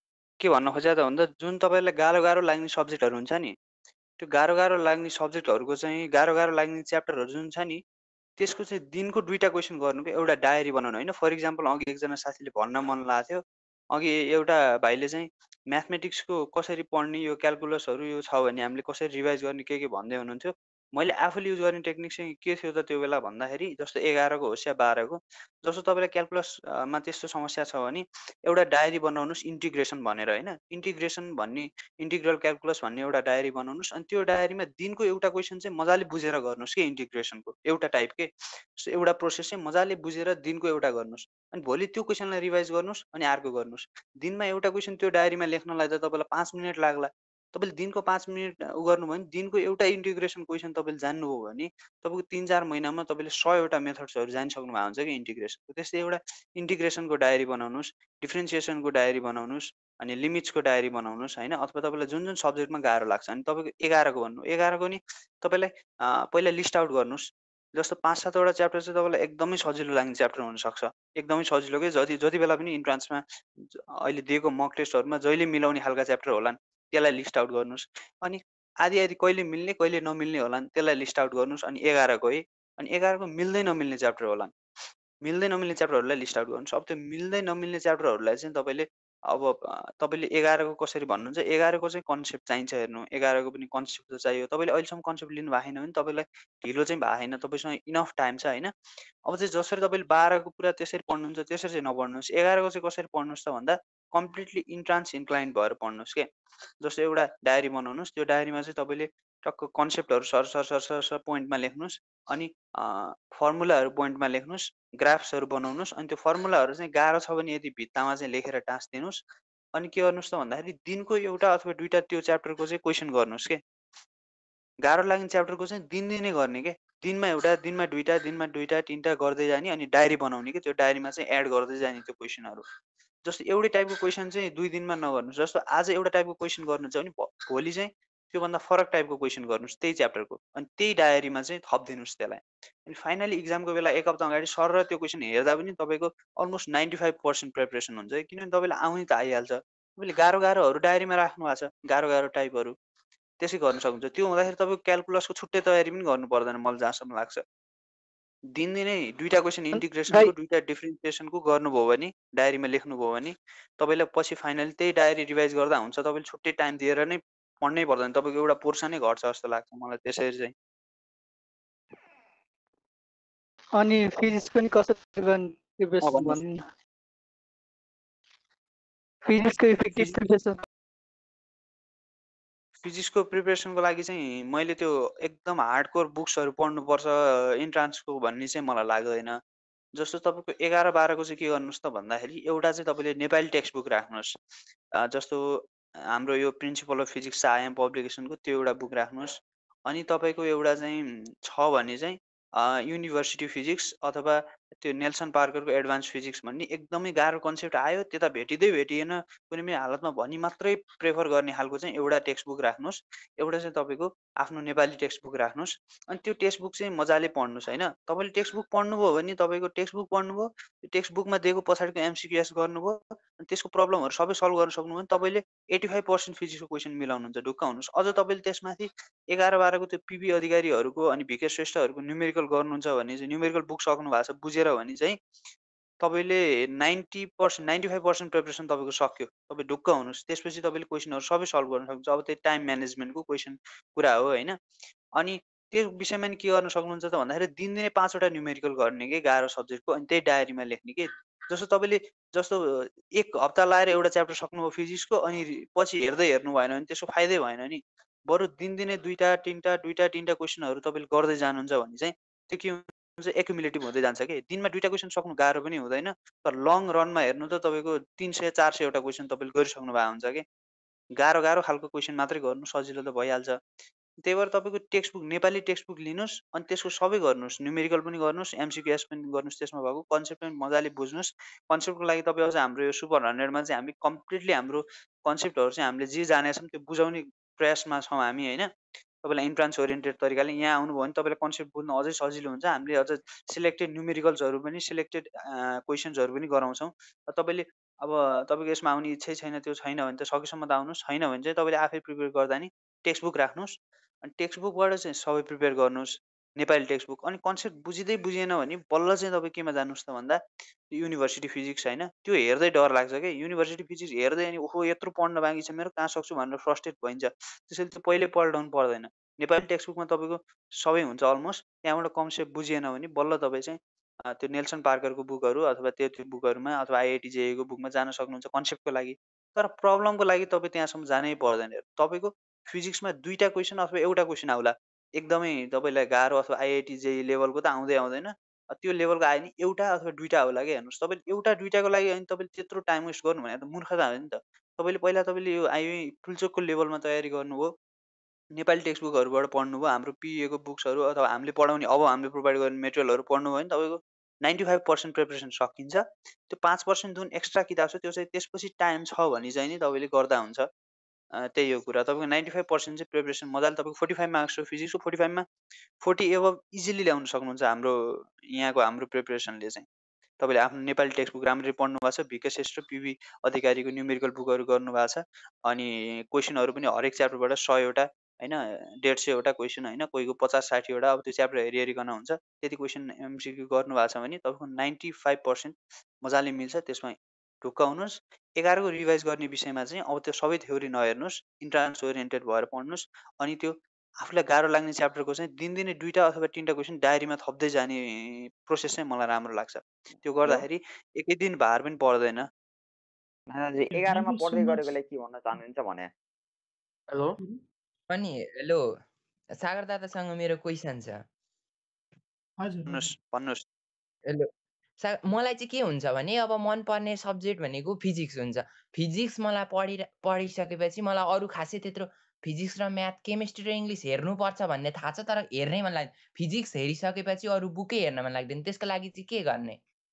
के भन्न खोजेँ त भन्दा जुन तपाईँलाई गाह्रो गाह्रो लाग्ने सब्जेक्टहरू हुन्छ नि, त्यो गाह्रो गाह्रो लाग्ने सब्जेक्टहरूको चाहिँ गाह्रो गाह्रो लाग्ने च्याप्टरहरू जुन छ नि त्यसको चाहिँ दिनको 2टा क्वेसन गर्नुको एउटा डायरी बनाउनु होइन। फर इक्जाम्पल अघि एकजना साथीले भन्न मन लागेको थियो, अघि एउटा भाइले चाहिँ म्याथमेटिक्सको कसरी पढ्ने, यो क्यालकुलसहरू यो छ भने हामीले कसरी रिभाइज गर्ने के भन्दै हुनुहुन्थ्यो। मैले आफूले युज गर्ने टेक्निक चाहिँ के थियो त त्यो बेला भन्दाखेरि जस्तो 11 को होस् या 12 को, जस्तो तपाईँलाई क्यालकुलसमा त्यस्तो समस्या छ भने एउटा डायरी बनाउनुहोस् इन्टिग्रेसन भनेर होइन। इन्टिग्रेसन भन्ने इन्टिग्रल क्यालकुलस भन्ने एउटा डायरी बनाउनुहोस् अनि त्यो डायरीमा दिनको एउटा क्वेसन चाहिँ मजाले बुझेर गर्नुहोस् कि इन्टिग्रेसनको एउटा टाइप के एउटा प्रोसेस चाहिँ मजाले बुझेर दिनको एउटा गर्नुहोस् अनि भोलि त्यो क्वेसनलाई रिभाइज गर्नुहोस् अनि अर्को गर्नुहोस्। दिनमा एउटा क्वेसन त्यो डायरीमा लेख्नलाई त तपाईँलाई 5 मिनट लाग्ला। तपाईँले दिनको 5 मिनट गर्नुभयो भने दिनको एउटा इन्टिग्रेसन क्वेसन तपाईँले जान्नुभयो भने तपाईँको 3-4 महिनामा तपाईँले 100वटा मेथड्सहरू जानिसक्नु भएको हुन्छ कि इन्टिग्रेसनको। त्यस्तै एउटा इन्टिग्रेसनको डायरी बनाउनुहोस्, डिफ्रेन्सिएसनको डायरी बनाउनुहोस् अनि लिमिट्सको डायरी बनाउनुहोस् होइन। अथवा तपाईँलाई जुन जुन सब्जेक्टमा गाह्रो लाग्छ अनि तपाईँको 11 को भन्नु 11 को नि तपाईँलाई पहिला लिस्ट आउट गर्नुहोस्। जस्तो 5-7वटा च्याप्टर चाहिँ तपाईँलाई एकदमै सजिलो लाग्ने च्याप्टर हुनसक्छ, एकदमै सजिलो के जति बेला पनि इन्ट्रान्समा अहिले दिएको मक टेस्टहरूमा जहिले मिलाउने खालका च्याप्टर होलान् त्यसलाई लिस्ट आउट गर्नुहोस्। अनि आदि आदि कहिले मिल्ने कहिले नमिल्ने होलान् त्यसलाई लिस्ट आउट गर्नुहोस्। अनि 11 को है अनि 11 को मिल्दै नमिल्ने च्याप्टर होलान्, मिल्दै नमिल्ने च्याप्टरहरूलाई लिस्ट आउट गर्नुहोस्। अब त्यो मिल्दै नमिल्ने च्याप्टरहरूलाई चाहिँ तपाईँले अब तपाईँले 11 को कसरी भन्नुहुन्छ, 11 को चाहिँ कन्सेप्ट चाहिन्छ हेर्नु। 11 को पनि कन्सेप्ट त चाहियो। तपाईँले अहिलेसम्म कन्सेप्ट लिनु भएको छैन भने तपाईँलाई ढिलो चाहिँ भएको छैन, तपाईँसँग इनफ टाइम छ होइन। अब चाहिँ जसरी तपाईँले 12 को पुरा त्यसरी पढ्नुहुन्छ त्यसरी चाहिँ नपढ्नुहोस्। 11 को चाहिँ कसरी पढ्नुहोस् त भन्दा कम्प्लिटली इन्ट्रान्स इन्क्लाइन्ड भएर पढ्नुहोस् के। जस्तो एउटा डायरी बनाउनुहोस्, त्यो डायरीमा चाहिँ तपाईँले टक्क कन्सेप्टहरू sir sir sir sir sir पोइन्टमा लेख्नुहोस् अनि फर्मुलाहरू पोइन्टमा लेख्नुहोस्, ग्राफ्सहरू बनाउनुहोस्। अनि त्यो फर्मुलाहरू चाहिँ गाह्रो छ भने यदि भित्तामा चाहिँ लेखेर टाँसिदिनुहोस्। अनि के गर्नुहोस् त भन्दाखेरि दिनको एउटा अथवा 2टा त्यो च्याप्टरको चाहिँ क्वेसन गर्नुहोस् के। गाह्रो लाग्ने च्याप्टरको चाहिँ दिनदिनै गर्ने के, दिनमा एउटा दिनमा 2टा दिनमा 2टा 3टा गर्दै जाने अनि डायरी बनाउने कि त्यो डायरीमा चाहिँ एड गर्दै जाने त्यो क्वेसनहरू। जस्तो एउटै टाइपको क्वेसन चाहिँ 2 दिनमा नगर्नुहोस्। जस्तो आज एउटा टाइपको क्वेसन गर्नुहुन्छ भने भोलि चाहिँ त्योभन्दा फरक टाइपको क्वेसन गर्नुहोस् त्यही च्याप्टरको अनि त्यही डायरीमा चाहिँ थपिदिनुहोस् त्यसलाई। अनि फाइनली इक्जामको बेला 1 हप्ता अगाडि सर र त्यो क्वेसन हेर्दा पनि तपाईँको अलमोस्ट 95% प्रिपरेसन हुन्छ। किनभने तपाईँलाई आउनै त आइहाल्छ। तपाईँले गाह्रो गाह्रोहरू डायरीमा राख्नु भएको छ, गाह्रो गाह्रो टाइपहरू त्यसै गर्न सक्नुहुन्छ। त्यो हुँदाखेरि तपाईँको क्यालकुलसको छुट्टै तयारी पनि गर्नु पर्दैन मलाई जहाँसम्म लाग्छ। दिनदिनै 2टा क्वेसन इन्टिग्रेसनको 2टा डिफ्रेन्सिएसनको गर्नुभयो भने डायरीमा लेख्नुभयो भने तपाईँलाई पछि फाइनली त्यही डायरी रिभाइज गर्दा हुन्छ। तपाईँले छुट्टै टाइम दिएर नै पढ्नै पर्दैन, तपाईँको एउटा पोर्सनै घट्छ जस्तो लाग्छ मलाई त्यसरी चाहिँ। अनि फिजिक्स पनि कसरी गर्ने प्रिपरेसन भन्नु न। फिजिक्सको इफेक्टिभ प्रिपरेसन फिजिक्सको प्रिपरेसनको लागि चाहिँ मैले त्यो एकदम हार्डकोर बुक्सहरू पढ्नुपर्छ इन्ट्रान्सको भन्ने चाहिँ मलाई लाग्दैन। जस्तो तपाईँको 11-12 को चाहिँ के गर्नुहोस् त भन्दाखेरि एउटा चाहिँ तपाईँले नेपाली टेक्स्ट बुक राख्नुहोस्। जस्तो हाम्रो यो प्रिन्सिपल अफ फिजिक्स आइएम पब्लिकेसनको त्यो एउटा बुक राख्नुहोस्। अनि तपाईँको एउटा चाहिँ छ भने चाहिँ युनिभर्सिटी फिजिक्स अथवा त्यो नेल्सन पार्करको एडभान्स फिजिक्स भन्ने एकदमै गाह्रो कन्सेप्ट आयो त्यता भेटिँदै भेटिएन कुनै पनि हालतमा भनी मात्रै प्रेफर गर्ने खालको चाहिँ एउटा टेक्स्ट बुक राख्नुहोस्। एउटा चाहिँ तपाईँको आफ्नो नेपाली टेक्स्ट बुक राख्नुहोस्। अनि त्यो टेक्स्ट बुक चाहिँ मजाले पढ्नुहोस् होइन। तपाईँले टेक्स्ट बुक पढ्नुभयो भने तपाईँको टेक्स्ट बुक पढ्नुभयो, त्यो टेक्स्ट बुकमा दिएको पछाडिको एमसिक्युएस गर्नुभयो अनि त्यसको प्रब्लमहरू सबै सल्भ गर्न सक्नुभयो भने तपाईँले 85% फिजिक्सको क्वेसन मिलाउनुहुन्छ, ढुक्क हुनुहोस्। अझ तपाईँले त्यसमाथि 11-12 को त्यो पिबी अधिकारीहरूको अनि भिके श्रेष्ठहरूको न्युमेरिकल गर्नुहुन्छ भने चाहिँ न्युमेरिकल बुक सक्नु भएको छ बुझेर भने चाहिँ तपाईँले 90% 95% प्रिपरेसन तपाईँको सक्यो। तपाईँ ढुक्क हुनुहोस्। त्यसपछि तपाईँले क्वेसनहरू सबै सल्भ गर्न सक्नुहुन्छ। अब त्यो टाइम म्यानेजमेन्टको क्वेसन कुरा हो होइन। अनि त्यो विषयमा नि के गर्न सक्नुहुन्छ त भन्दाखेरि दिनदिनै 5 वटा न्युमेरिकल गर्ने के गाह्रो सब्जेक्टको, अनि त्यही डायरीमा लेख्ने के। जस्तो तपाईँले जस्तो 1 हप्ता लाएर एउटा च्याप्टर सक्नुभयो फिजिक्सको, अनि पछि हेर्दै हेर्नु भएन भने त्यसको फाइदै भएन नि। बरु दिनदिनै 2टा 3टा क्वेसनहरू तपाईँले गर्दै जानुहुन्छ भने चाहिँ त्यो के हुन्छ, एक्युमुलेटिभ हुँदै जान्छ कि। दिनमा 2टा क्वेसन सक्नु गाह्रो पनि हुँदैन, तर लङ रनमा हेर्नु त तपाईँको 300-400 वटा क्वेसन तपाईँले गरिसक्नु भएको हुन्छ कि। गाह्रो खालको क्वेसन मात्रै गर्नु, सजिलो त भइहाल्छ। त्यही भएर तपाईँको text book, Nepali text book लिनुहोस्, अनि त्यसको सबै गर्नुहोस्। न्युमेरिकल पनि गर्नुहोस्, एमसिक्यू पनि गर्नुहोस्, त्यसमा भएको कन्सेप्ट पनि मजाले बुझ्नुहोस्। कन्सेप्टको लागि तपाईँ अझ हाम्रो यो सुपर 100मा चाहिँ हामी कम्प्लिटली हाम्रो कन्सेप्टहरू चाहिँ हामीले जे जानेका छौँ त्यो बुझाउने प्रयासमा छौँ हामी होइन। तपाईँलाई इन्ट्रान्स ओरिएन्टेड तरिकाले यहाँ आउनुभयो भने तपाईँलाई कन्सेप्ट बुझ्न अझै सजिलो हुन्छ। हामीले अझ सिलेक्टेड न्युमेरिकल्सहरू पनि, सिलेक्टेड क्वेसन्सहरू पनि गराउँछौँ। तपाईँले अब तपाईँको यसमा आउने इच्छै छैन, त्यो छैन भने त सकेसम्म त आउनुहोस्, छैन भने चाहिँ तपाईँले आफै प्रिपेयर गर्दा नि टेक्स्ट बुक राख्नुहोस्, अनि टेक्स्ट बुकबाट चाहिँ सबै प्रिपेयर गर्नुहोस्, नेपाली टेक्स्ट बुक। अनि कन्सेप्ट बुझिँदै बुझिएन भने बल्ल चाहिँ तपाईँ केमा जानुहोस् त भन्दा युनिभर्सिटी फिजिक्स होइन, त्यो हेर्दै डर लाग्छ कि। युनिभर्सिटी फिजिक्स हेर्दै अनि ओहो यत्रो पढ्न बाँकी छ मेरो, कहाँ सक्छु भनेर फ्रस्ट्रेट भइन्छ। त्यसैले त्यो पहिल्यै पल्टाउनु पर्दैन। नेपाली टेक्स्ट बुकमा तपाईँको सबै हुन्छ अलमोस्ट। त्यहाँबाट कन्सेप्ट बुझिएन भने बल्ल तपाईँ चाहिँ त्यो नेल्सन पार्करको बुकहरू अथवा त्यो बुकहरूमा अथवा आइआइटी जेईको बुकमा जान सक्नुहुन्छ कन्सेप्टको लागि। तर प्रब्लमको लागि तपाईँ त्यहाँसम्म जानै पर्दैन। तपाईँको फिजिक्समा 2टा क्वेसन अथवा एउटा क्वेसन आउला, एकदमै तपाईँलाई गाह्रो अथवा आइआइटी जेई लेभलको त आउँदै आउँदैन। त्यो लेभलको आयो भने एउटा अथवा 2टा आउला कि। हेर्नुहोस् तपाईँले एउटा 2टाको लागि अनि तपाईँले त्यत्रो टाइम वेस्ट गर्नु भने त मूर्खता हो नि त। तपाईँले यो पुल्चोकको लेभलमा तयारी गर्नुभयो, नेपाली टेक्स्ट बुकहरूबाट पढ्नुभयो, हाम्रो पिएको बुक्सहरू अथवा हामीले पढाउने अब हामीले प्रोभाइड गर्ने मेटेरियलहरू पढ्नुभयो भने तपाईँको 95% प्रिपरेसन सकिन्छ। त्यो 5% जुन एक्स्ट्रा किताब छ त्यो चाहिँ त्यसपछि टाइम छ भने चाहिँ नि तपाईँले गर्दा हुन्छ। त्यही हो कुरा। तपाईँको 95% चाहिँ प्रिपरेसन मजाले, तपाईँको 45 मार्क्स हो फिजिक्सको, 45 मा 40 एबभ इजिली ल्याउन सक्नुहुन्छ हाम्रो प्रिपरेसनले चाहिँ। तपाईँले आफ्नो नेपाली टेक्स्ट बुक राम्ररी पढ्नु भएको छ, भिके श्रेष्ठ पिभी अधिकारीको न्युमेरिकल बुकहरू गर्नुभएको छ, अनि क्वेसनहरू पनि हरेक च्याप्टरबाट 100 वटा होइन, 150 वटा क्वेसन होइन, कोहीको 50-60 वटा, अब त्यो च्याप्टर हेरिकन हुन्छ। त्यति क्वेसन एमसिक्यू गर्नुभएको छ भने तपाईँको 95% मजाले मिल्छ। त्यसमा ढुक्क हुनुहोस्। 11को रिभाइज गर्ने विषयमा चाहिँ अब त्यो सबै थ्योरी नहेर्नुहोस्, इन्ट्रान्स ओरिएन्टेड भएर पढ्नुहोस्। अनि त्यो आफूलाई गाह्रो लाग्ने च्याप्टरको चाहिँ दिनदिनै 2टा अथवा 3टा क्वेसन डायरीमा थप्दै जाने प्रोसेस चाहिँ मलाई राम्रो लाग्छ। त्यो हेलो गर्दाखेरि एकै दिन भार पनि पर्दैन। नानाजी 11मा पढ्दै गरेकोलाई के भन्न चाहनुहुन्छ भने? हेलो अनि हेलो सागर दादासँग मेरो क्वेसन छ। भन्नुहोस्। हेलो मलाई चाहिँ के हुन्छ भने अब मनपर्ने सब्जेक्ट भनेको फिजिक्स हुन्छ। फिजिक्स मलाई पढिसकेपछि मलाई अरू खासै त्यत्रो फिजिक्स र म्याथ, केमिस्ट्री र इङ्ग्लिस हेर्नुपर्छ भन्ने थाहा छ, तर हेर्नै मन लाग्दैन। फिजिक्स हेरिसकेपछि अरू बुकै हेर्न मन लाग्दैन। त्यसको लागि चाहिँ के गर्ने?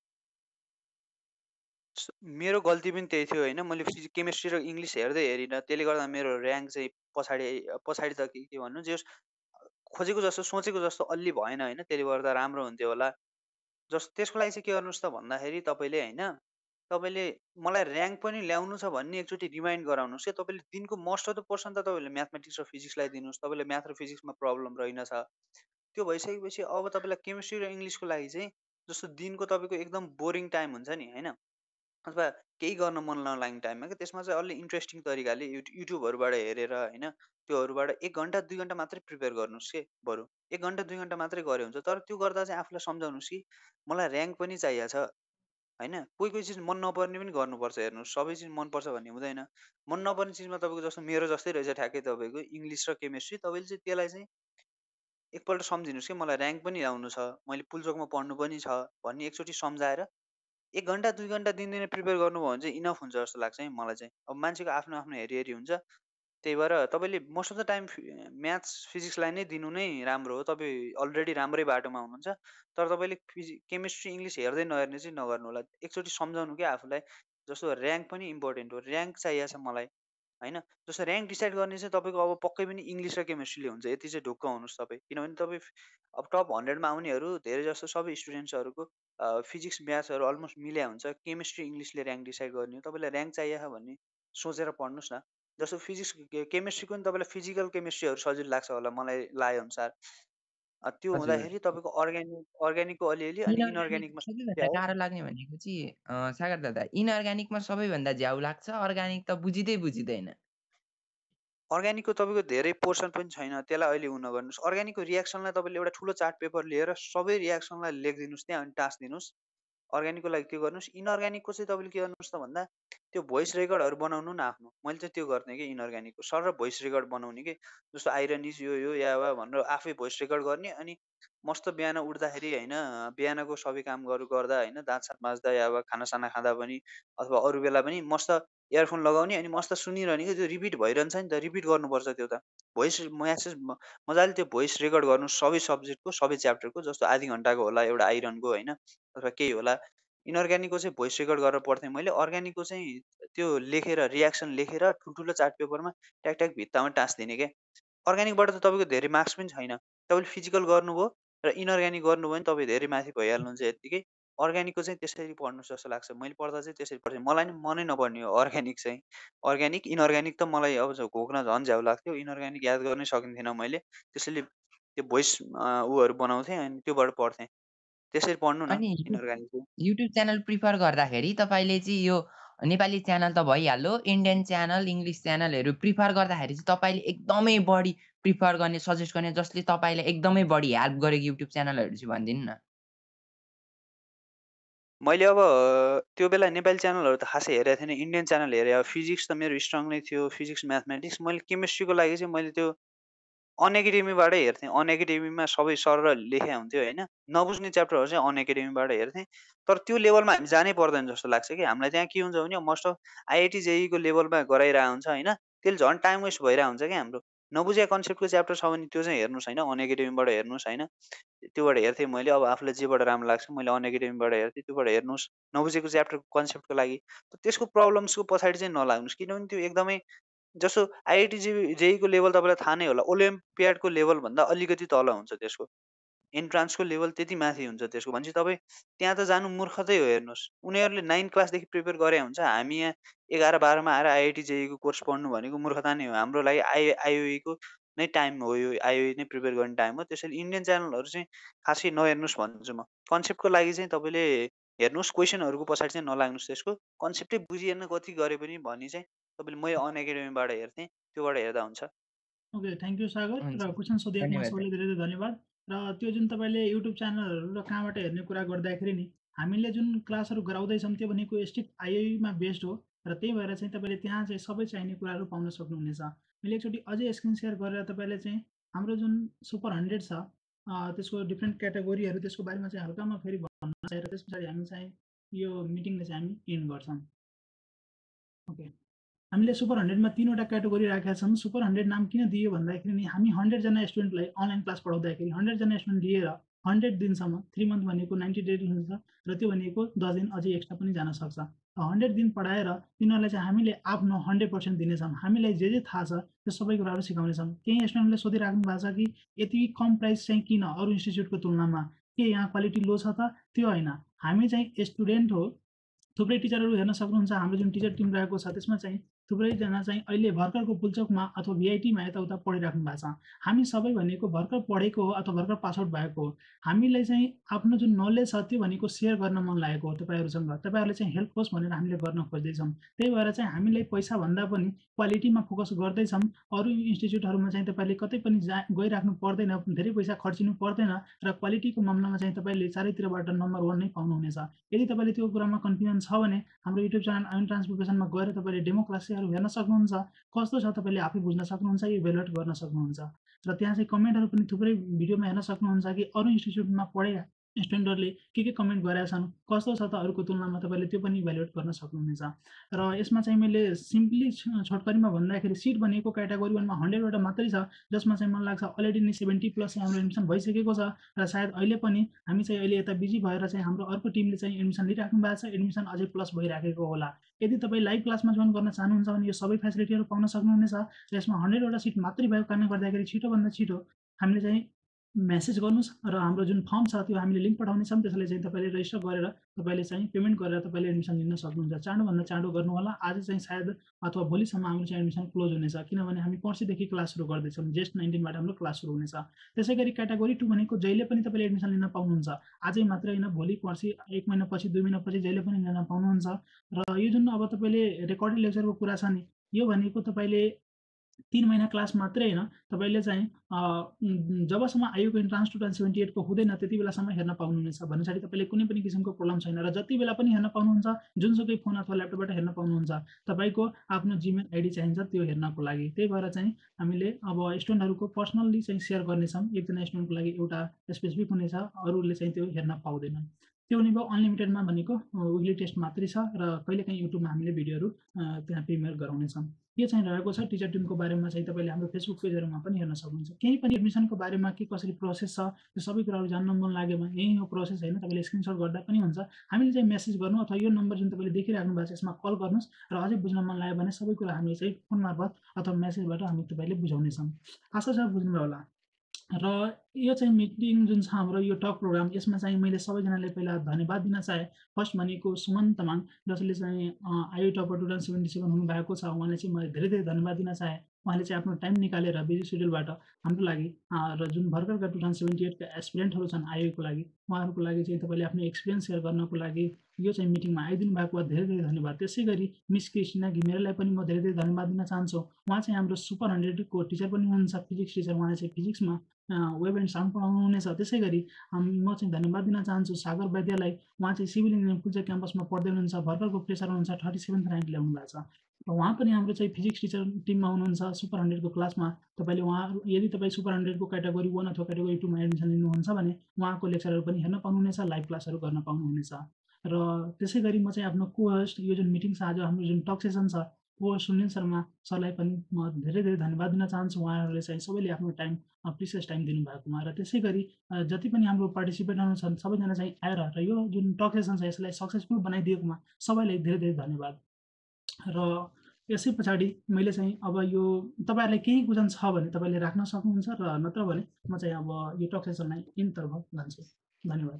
मेरो गल्ती पनि त्यही थियो होइन। मैले केमिस्ट्री र इङ्ग्लिस हेर्दै हेरिनँ, त्यसले गर्दा मेरो ऱ्याङ्क चाहिँ पछाडि त के भन्नु, जे खोजेको जस्तो सोचेको जस्तो अलि भएन होइन। त्यसले गर्दा राम्रो हुन्थ्यो होला। त्यसको लागि चाहिँ के गर्नुहोस् त भन्दाखेरि तपाईँले मलाई ऱ्याङ्क पनि ल्याउनु छ भन्ने एकचोटि रिमाइन्ड गराउनुहोस् क्या। तपाईँले दिनको मोस्ट अफ द पर्सन त तपाईँले म्याथमेटिक्स र फिजिक्सलाई दिनुहोस्। तपाईँले म्याथ र फिजिक्समा प्रब्लम रहेनछ। त्यो भइसकेपछि अब तपाईँलाई केमिस्ट्री र इङ्ग्लिसको लागि चाहिँ जस्तो दिनको तपाईँको एकदम बोरिङ टाइम हुन्छ नि होइन, अथवा केही गर्न मन नलाग्ने टाइममा क्या, त्यसमा चाहिँ अलि इन्ट्रेस्टिङ तरिकाले युट्युबहरूबाट हेरेर होइन, त्योहरूबाट 1 घन्टा 2 घन्टा मात्रै प्रिपेयर गर्नुहोस् कि। बरु 1 घन्टा 2 घन्टा मात्रै गरे हुन्छ। तर त्यो गर्दा चाहिँ आफूलाई सम्झाउनुहोस् कि मलाई ऱ्याङ्क पनि चाहिएको छ होइन। कोही चिज मन नपर्ने पनि गर्नुपर्छ। हेर्नुहोस् सबै चिज मनपर्छ भन्ने हुँदैन। मन नपर्ने चिजमा तपाईँको जस्तो मेरो जस्तै रहेछ ठ्याक्कै तपाईँको इङ्ग्लिस र केमिस्ट्री, तपाईँले चाहिँ त्यसलाई चाहिँ एकपल्ट सम्झिनुहोस् कि मलाई ऱ्याङ्क पनि ल्याउनु छ, मैले पुल्चोकमा पढ्नु पनि छ भन्ने एकचोटि सम्झाएर 1 घन्टा 2 घन्टा दिनदिनै प्रिपेयर गर्नुभयो भने चाहिँ इनफ हुन्छ जस्तो लाग्छ है मलाई चाहिँ। अब मान्छेको आफ्नो आफ्नो हेरी हुन्छ। त्यही भएर तपाईँले most of the time maths फिजिक्सलाई नै दिनु नै राम्रो हो। तपाईँ अलरेडी राम्रै बाटोमा हुनुहुन्छ। तर तपाईँले केमिस्ट्री इङ्ग्लिस हेर्दै नहेर्ने चाहिँ नगर्नु होला। एकचोटि सम्झाउनु क्या आफूलाई, जस्तो ऱ्याङ्क पनि इम्पोर्टेन्ट हो, ऱ्याङ्क चाहिएको छ मलाई होइन। जस्तो ऱ्याङ्क डिसाइड गर्ने चाहिँ तपाईँको अब पक्कै पनि इङ्ग्लिस र केमिस्ट्रीले हुन्छ, यति चाहिँ ढुक्क हुनुहोस् तपाईँ। किनभने तपाईँ अब टप 100मा आउनेहरू धेरै जस्तो सबै स्टुडेन्ट्सहरूको फिजिक्स म्याथ्सहरू अलमोस्ट मिल्या हुन्छ। केमिस्ट्री इङ्ग्लिसले ऱ्याङ्क डिसाइड गर्ने हो। तपाईँलाई ऱ्याङ्क चाहिएको भन्ने सोचेर पढ्नुहोस् न। जस्तो केमिस्ट्रीको नि तपाईँलाई फिजिकल केमिस्ट्रीहरू सजिलो लाग्छ होला मलाई लागेअनुसार, त्यो हजुर हुँदाखेरि तपाईँको अर्ग्यानिकको अलिअलि अनि इनअर्ग्यानिक इनअर्ग्यानिकमा सबैभन्दा भ्याउ गाह्रो लाग्ने भनेको चाहिँ सागर दादा इनअर्ग्यानिकमा सबैभन्दा झ्याउ लाग्छ अर्ग्यानिक त बुझिँदैन अर्ग्यानिकको तपाईँको धेरै पोर्सन पनि छैन त्यसलाई अहिले उ नगर्नुहोस् अर्ग्यानिकको रियाक्सनलाई तपाईँले एउटा ठुलो चार्ट पेपर लिएर सबै रियाक्सनलाई लेखिदिनुहोस् त्यहाँ अनि टाँसिदिनुहोस् अर्ग्यानिकको लागि त्यो गर्नुहोस् इनअर्ग्यानिकको चाहिँ तपाईँले के गर्नुहोस् त भन्दा त्यो भोइस रेकर्डहरू बनाउनु न आफ्नो मैले चाहिँ त्यो गर्ने कि इनअर्ग्यानिकको सर र भोइस रेकर्ड बनाउने कि जस्तो आइरनिस यो या वा भनेर आफै भोइस रेकर्ड गर्ने अनि मस्त बिहान उठ्दाखेरि होइन बिहानको सबै कामहरू गर्दा होइन दाँत सात माझ्दा या वा खानासाना खाँदा पनि अथवा अरू बेला पनि मस्त इयरफोन लगाउने अनि मस्त सुनिरहने कि त्यो रिपिट भइरहन्छ नि त रिपिट गर्नुपर्छ त्यो त भोइस म्यासेज मजाले त्यो भोइस रेकर्ड गर्नु सबै सब्जेक्टको सबै च्याप्टरको जस्तो आधी घन्टाको होला एउटा आइरनको होइन अथवा केही होला इनअर्ग्यानिकको चाहिँ भोइस रेकर्ड गरेर पढ्थेँ मैले अर्ग्यानिकको चाहिँ त्यो लेखेर रियाक्सन लेखेर ठुल्ठुलो चार्ट पेपरमा ट्याक ट्याक भित्तामा टाँसिदिने क्या अर्ग्यानिकबाट त तपाईँको धेरै मार्क्स पनि छैन तपाईँले फिजिकल गर्नुभयो र इनअर्ग्यानिक गर्नुभयो भने तपाईँ धेरै माथि भइहाल्नुहुन्छ यत्तिकै अर्ग्यानिकको चाहिँ त्यसरी पढ्नुहोस् जस्तो लाग्छ मैले पढ्दा चाहिँ त्यसरी पढ्थेँ मलाई नि मनै नपर्ने हो अर्ग्यानिक चाहिँ अर्ग्यानिक इनअर्ग्यानिक त मलाई अब घोक्न झन् झ्याउ लाग्थ्यो इनअर्ग्यानिक याद गर्नै सकिन्थेन मैले त्यसैले त्यो भोइस उहरू बनाउँथेँ अनि त्योबाट पढ्थेँ त्यसरी पढ्नु न अनि इनअर्ग्यानिक चाहिँ युट्युब च्यानल प्रिफर गर्दाखेरि तपाईँले चाहिँ यो नेपाली च्यानल त भइहाल्यो इन्डियन च्यानल इङ्ग्लिस च्यानलहरू प्रिफर गर्दाखेरि चाहिँ तपाईँले एकदमै बढी प्रिफर गर्ने सजेस्ट गर्ने जसले तपाईँलाई एकदमै बढी हेल्प गरेको युट्युब च्यानलहरू चाहिँ भनिदिनु न मैले अब त्यो बेला नेपाली च्यानलहरू त खासै हेरेको थिएन इन्डियन च्यानल हेरेँ अब फिजिक्स त मेरो स्ट्रङ नै थियो फिजिक्स म्याथमेटिक्स मैले केमिस्ट्रीको लागि चाहिँ मैले त्यो अन एकाडेमीबाटै हेर्थेँ अन एकाडेमीमा सबै सर र लेखे हुन्थ्यो होइन नबुझ्ने च्याप्टरहरू चाहिँ अन एकाडेमीबाट हेर्थेँ तर त्यो लेभलमा हामी जानै पर्दैन जस्तो लाग्छ कि हामीलाई त्यहाँ के हुन्छ भने मोस्ट अफ आइआइटी जेईको लेभलमा गराइरहेको हुन्छ होइन त्यसले झन् टाइम वेस्ट भइरहेको हुन्छ क्या हाम्रो नबुझेको कन्सेप्टको च्याप्टर छ भने त्यो चाहिँ हेर्नुहोस् होइन अन एकाडेमीबाट हेर्नुहोस् होइन त्योबाट हेर्थेँ मैले अब आफूलाई जेबाट राम्रो लाग्छ मैले अन एकाडेमीबाट हेर्थेँ त्योबाट हेर्नुहोस् नबुझेको च्याप्टरको कन्सेप्टको लागि त्यसको प्रब्लम्सको पछाडि चाहिँ नलाग्नुहोस् किनभने त्यो एकदमै जस्तो आइआइटी जेईको लेभल तपाईँलाई थाहा नै होला ओलम्पियाडको लेभलभन्दा अलिकति तल हुन्छ त्यसको इन्ट्रान्सको लेभल त्यति माथि हुन्छ त्यसको भनेपछि तपाईँ त्यहाँ त जानु मूर्खतै हो हेर्नुहोस् उनीहरूले 9 क्लासदेखि प्रिपेयर गरे हुन्छ हामी यहाँ 11-12मा आएर आइआइटी जेईको कोर्स पढ्नु भनेको मूर्खता नै हो हाम्रो लागि आइओईको नै टाइम हो यो आइओई नै प्रिपेयर गर्ने टाइम हो त्यसैले इन्डियन च्यानलहरू चाहिँ खासै नहेर्नुहोस् भन्छु म कन्सेप्टको लागि चाहिँ तपाईँले हेर्नुहोस् क्वेसनहरूको पछाडि चाहिँ नलाग्नुहोस् त्यसको कन्सेप्टै बुझिएन कति गरे पनि भनी चाहिँ तपाईँले मैले अन एकाडेमीबाट हेर्थेँ त्योबाट हेर्दा हुन्छ ओके थ्याङ्क यू सागर हुन्छ र क्वेसन सोधिदिएकोमा धन्यवाद सबैले धेरै धेरै धन्यवाद र त्यो जुन तपाईँले युट्युब च्यानलहरू र कहाँबाट हेर्ने कुरा गर्दाखेरि नि हामीले जुन क्लासहरू गराउँदैछौँ त्यो भनेको स्ट्रिक्ट आइओईमा बेस्ड हो र त्यही भएर चाहिँ तपाईँले त्यहाँ चाहिँ सबै चाहिने कुराहरू पाउन सक्नुहुनेछ मैले एकचोटि अझै स्क्रिन सेयर गरेर तपाईँले चाहिँ हाम्रो जुन सुपर 100 छ त्यसको डिफ्रेन्ट क्याटेगोरीहरू त्यसको बारेमा चाहिँ हल्कामा फेरि भन्न चाहेर त्यस पछाडि हामी चाहिँ यो मिटिङलाई चाहिँ हामी एन्ड गर्छौँ ओके हामीले सुपर 100मा 3वटा क्याटेगोरी राखेका छौँ सुपर 100 नाम किन दियो भन्दाखेरि नि हामी 100जना स्टुडेन्टलाई अनलाइन क्लास पढाउँदाखेरि 100जना स्टुडेन्ट लिएर 100 दिनसम्म 3 मन्थ भनेको 90 डेज हुन्छ र त्यो भनेको 10 दिन अझै एक्स्ट्रा पनि जान सक्छ 100 दिन पढाएर तिनीहरूलाई चाहिँ हामीले आफ्नो 100% दिनेछौँ हामीलाई जे थाहा छ त्यो सबै कुराहरू सिकाउनेछौँ केही स्टुडेन्टले सोधिराख्नु भएको छ कि यति कम प्राइस चाहिँ किन अरू इन्स्टिच्युटको तुलनामा के यहाँ क्वालिटी लो छ त त्यो होइन हामी चाहिँ स्टुडेन्ट हो थुप्रै टिचरहरू हेर्न सक्नुहुन्छ हाम्रो जुन टिचर टिम रहेको छ त्यसमा चाहिँ थुप्रैजना चाहिँ अहिले भर्खरको पुल्चोकमा अथवा भिआइटीमा यताउता पढिराख्नु भएको छ हामी सबै भनेको भर्खर पढेको हो अथवा भर्खर पासआउट भएको हो हामीलाई चाहिँ आफ्नो जुन नलेज छ त्यो भनेको सेयर गर्न मन लागेको हो तपाईँहरूसँग तपाईँहरूले चाहिँ हेल्प होस् भनेर हामीले गर्न खोज्दैछौँ त्यही भएर चाहिँ हामीलाई पैसा भन्दा पनि क्वालिटीमा फोकस गर्दैछौँ अरू इन्स्टिच्युटहरूमा चाहिँ तपाईँले कतै पनि गइराख्नु पर्दैन धेरै पैसा खर्चिनु पर्दैन र क्वालिटीको मामलामा चाहिँ तपाईँले चारैतिरबाट नम्बर 1 नै पाउनुहुनेछ यदि तपाईँले त्यो कुरामा कन्फिडेन्स छ भने हाम्रो युट्युब च्यानल आइन ट्रान्सपोर्टेसनमा गएर तपाईँले डेमो क्लासहरू हेर्न सक्नुहुन्छ कस्तो छ तपाईँले आफै बुझ्न सक्नुहुन्छ इभ्यालुएट गर्न सक्नुहुन्छ र त्यहाँ चाहिँ कमेन्टहरू पनि थुप्रै भिडियोमा हेर्न सक्नुहुन्छ कि अरू इन्स्टिच्युटमा पढे स्टुडेन्टहरूले के कमेन्ट गरेका छन् कस्तो छ त अरूको तुलनामा तपाईँले त्यो पनि इभ्यालुएट गर्न सक्नुहुनेछ र यसमा चाहिँ मैले सिम्पली छोटकरीमा भन्दाखेरि सिट भनेको क्याटेगोरी 1मा 100वटा मात्रै छ जसमा चाहिँ मलाई लाग्छ अलरेडी नै 70+ हाम्रो एडमिसन भइसकेको छ र सायद अहिले पनि हामी चाहिँ अहिले यता बिजी भएर चाहिँ हाम्रो अर्को टिमले चाहिँ एडमिसन लिइराख्नु भएको छ एडमिसन अझै प्लस भइराखेको होला यदि तपाईँ लाइभ क्लासमा जोइन गर्न चाहनुहुन्छ भने यो सबै फेसिलिटीहरू पाउन सक्नुहुनेछ र यसमा 100वटा सिट मात्रै भएको कारणले गर्दाखेरि छिटोभन्दा छिटो हामीले चाहिँ मेसेज गर्नुहोस् र हाम्रो जुन फर्म छ त्यो हामीले लिङ्क पठाउनेछौँ, त्यसलाई चाहिँ तपाईँले रेजिस्टर गरेर तपाईँले चाहिँ पेमेन्ट गरेर तपाईँले एडमिसन लिन सक्नुहुन्छ। चाँडोभन्दा चाँडो गर्नु होला। आज चाहिँ सायद अथवा भोलिसम्म हाम्रो चाहिँ एडमिसन क्लोज हुनेछ, किनभने हामी पर्सिदेखि क्लास सुरु गर्दैछौँ। जेस्ट 19बाट हाम्रो क्लास सुरु हुनेछ। त्यसै गरी क्याटेगोरी 2 भनेको जहिले पनि तपाईँले एडमिसन लिन पाउनुहुन्छ। आजै मात्रै होइन, भोलि पर्सि 1 महिनापछि 2 महिनापछि जहिले पनि लिन पाउनुहुन्छ। र यो जुन अब तपाईँले रेकर्डेड लेक्चरको कुरा छ नि, यो भनेको तपाईँले 3 महिना क्लास मात्रै होइन, तपाईँले चाहिँ जबसम्म आयोगको इन्ट्रान्स 2078 को हुँदैन त्यति बेलासम्म हेर्न पाउनुहुनेछ। भन्नासाथी तपाईँले कुनै पनि किसिमको प्रब्लम छैन र जति बेला पनि हेर्न पाउनुहुन्छ, जुनसुकै फोन अथवा ल्यापटपबाट हेर्न पाउनुहुन्छ। तपाईँको आफ्नो जीमेल आइडी चाहिन्छ त्यो हेर्नको लागि। त्यही भएर चाहिँ हामीले अब स्टुडेन्टहरूको पर्सनल्ली चाहिँ सेयर गर्नेछौँ। एकजना स्टुडेन्टको लागि एउटा स्पेसिफिक हुनेछ, अरूले चाहिँ त्यो हेर्न पाउँदैन। त्यो भनेको अनलिमिटेडमा भनेको विकली टेस्ट मात्रै छ र कहिलेकाहीँ युट्युबमा हामीले भिडियोहरू त्यहाँ प्रिमियर गराउनेछौँ। यो चाहिँ रहेको छ। टिचर टिमको बारेमा चाहिँ तपाईँले हाम्रो फेसबुक पेजहरूमा पनि हेर्न सक्नुहुन्छ। केही पनि एडमिसनको बारेमा के कसरी प्रोसेस छ त्यो सबै कुराहरू जान्न मन लाग्यो भने यही हो प्रोसेस होइन, तपाईँले स्क्रिनसट गर्दा पनि हुन्छ। हामीले चाहिँ मेसेज गर्नु अथवा यो नम्बर जुन तपाईँले देखिराख्नु भएको छ यसमा कल गर्नुहोस् र अझै बुझ्न मन लाग्यो भने सबै कुरा हामीले चाहिँ फोन मार्फत अथवा मेसेजबाट हामी तपाईँले बुझाउनेछौँ। आशा छ बुझ्नुभयो होला। र यो चाहिँ मिटिङ जुन छ हाम्रो यो टक प्रोग्राम, यसमा चाहिँ मैले सबैजनाले पहिला धन्यवाद दिन चाहे। फर्स्ट भनेको सुमन तामाङ, जसले चाहिँ आयु टपर 2077 हुनुभएको छ, उहाँले चाहिँ मैले धेरै धेरै धन्यवाद दिन चाहे। उहाँले चाहिँ आफ्नो टाइम निकालेर बिजी सेड्युलबाट हाम्रो लागि र जुन भर्खरका 2078 का एस्पिरेन्टहरू छन् आयोगको लागि, उहाँहरूको लागि चाहिँ तपाईँले आफ्नो एक्सपिरियन्स सेयर गर्नको लागि यो चाहिँ मिटिङमा आइदिनु भएको धेरै धेरै धन्यवाद। त्यसै गरी मिस क्रिस्टिना घिमिरेलाई पनि म धेरै धेरै धन्यवाद दिन चाहन्छु। उहाँ चाहिँ हाम्रो सुपर 100 को टिचर पनि हुनुहुन्छ, फिजिक्स टिचर। उहाँले चाहिँ फिजिक्समा वेब एन्ड साउन्ड पढाउनु हुनेछ। त्यसै गरी म चाहिँ धन्यवाद दिन चाहन्छु सागर वैद्यलाई। उहाँ चाहिँ सिभिल इन्जिनियरिङ पुल्चोक क्याम्पसमा पढ्दै हुनुहुन्छ, भर्खरको फ्रेसर हुनुहुन्छ, 37th र्याङ्क ल्याउनु भएको छ। उहाँ पनि हाम्रो चाहिँ फिजिक्स टिचर टिममा हुनुहुन्छ सुपर 100 को क्लासमा। तपाईँले यदि तपाईँ सुपर 100 को क्याटेगोरी 1 अथवा क्याटेगोरी 2 मा एडमिसन लिनुहुन्छ भने उहाँको लेक्चरहरू पनि हेर्न पाउनुहुनेछ, लाइभ क्लासहरू गर्न पाउनुहुनेछ। र त्यसै गरी म चाहिँ आफ्नो कोहोस्ट यो जुन मिटिङ छ आज हाम्रो जुन टक सेसन छ, कोहोस्ट सुनिल शर्मा सरलाई पनि म धेरै धेरै धन्यवाद दिन चाहन्छु। उहाँहरूले चाहिँ सबैले आफ्नो टाइम प्रिसियस टाइम दिनुभएकोमा। र त्यसै गरी जति पनि हाम्रो पार्टिसिपेन्टहरू छन् सबैजना चाहिँ आएर र यो जुन टक सेसन छ यसलाई सक्सेसफुल बनाइदिएकोमा सबैलाई धेरै धेरै धन्यवाद। र यसै पछाडि मैले चाहिँ अब यो तपाईँहरूलाई केही क्वेसन छ भने तपाईँले राख्न सक्नुहुन्छ, र नत्र भने म चाहिँ अब यो टक सेसनलाई इनतर्फ लान्छु। धन्यवाद।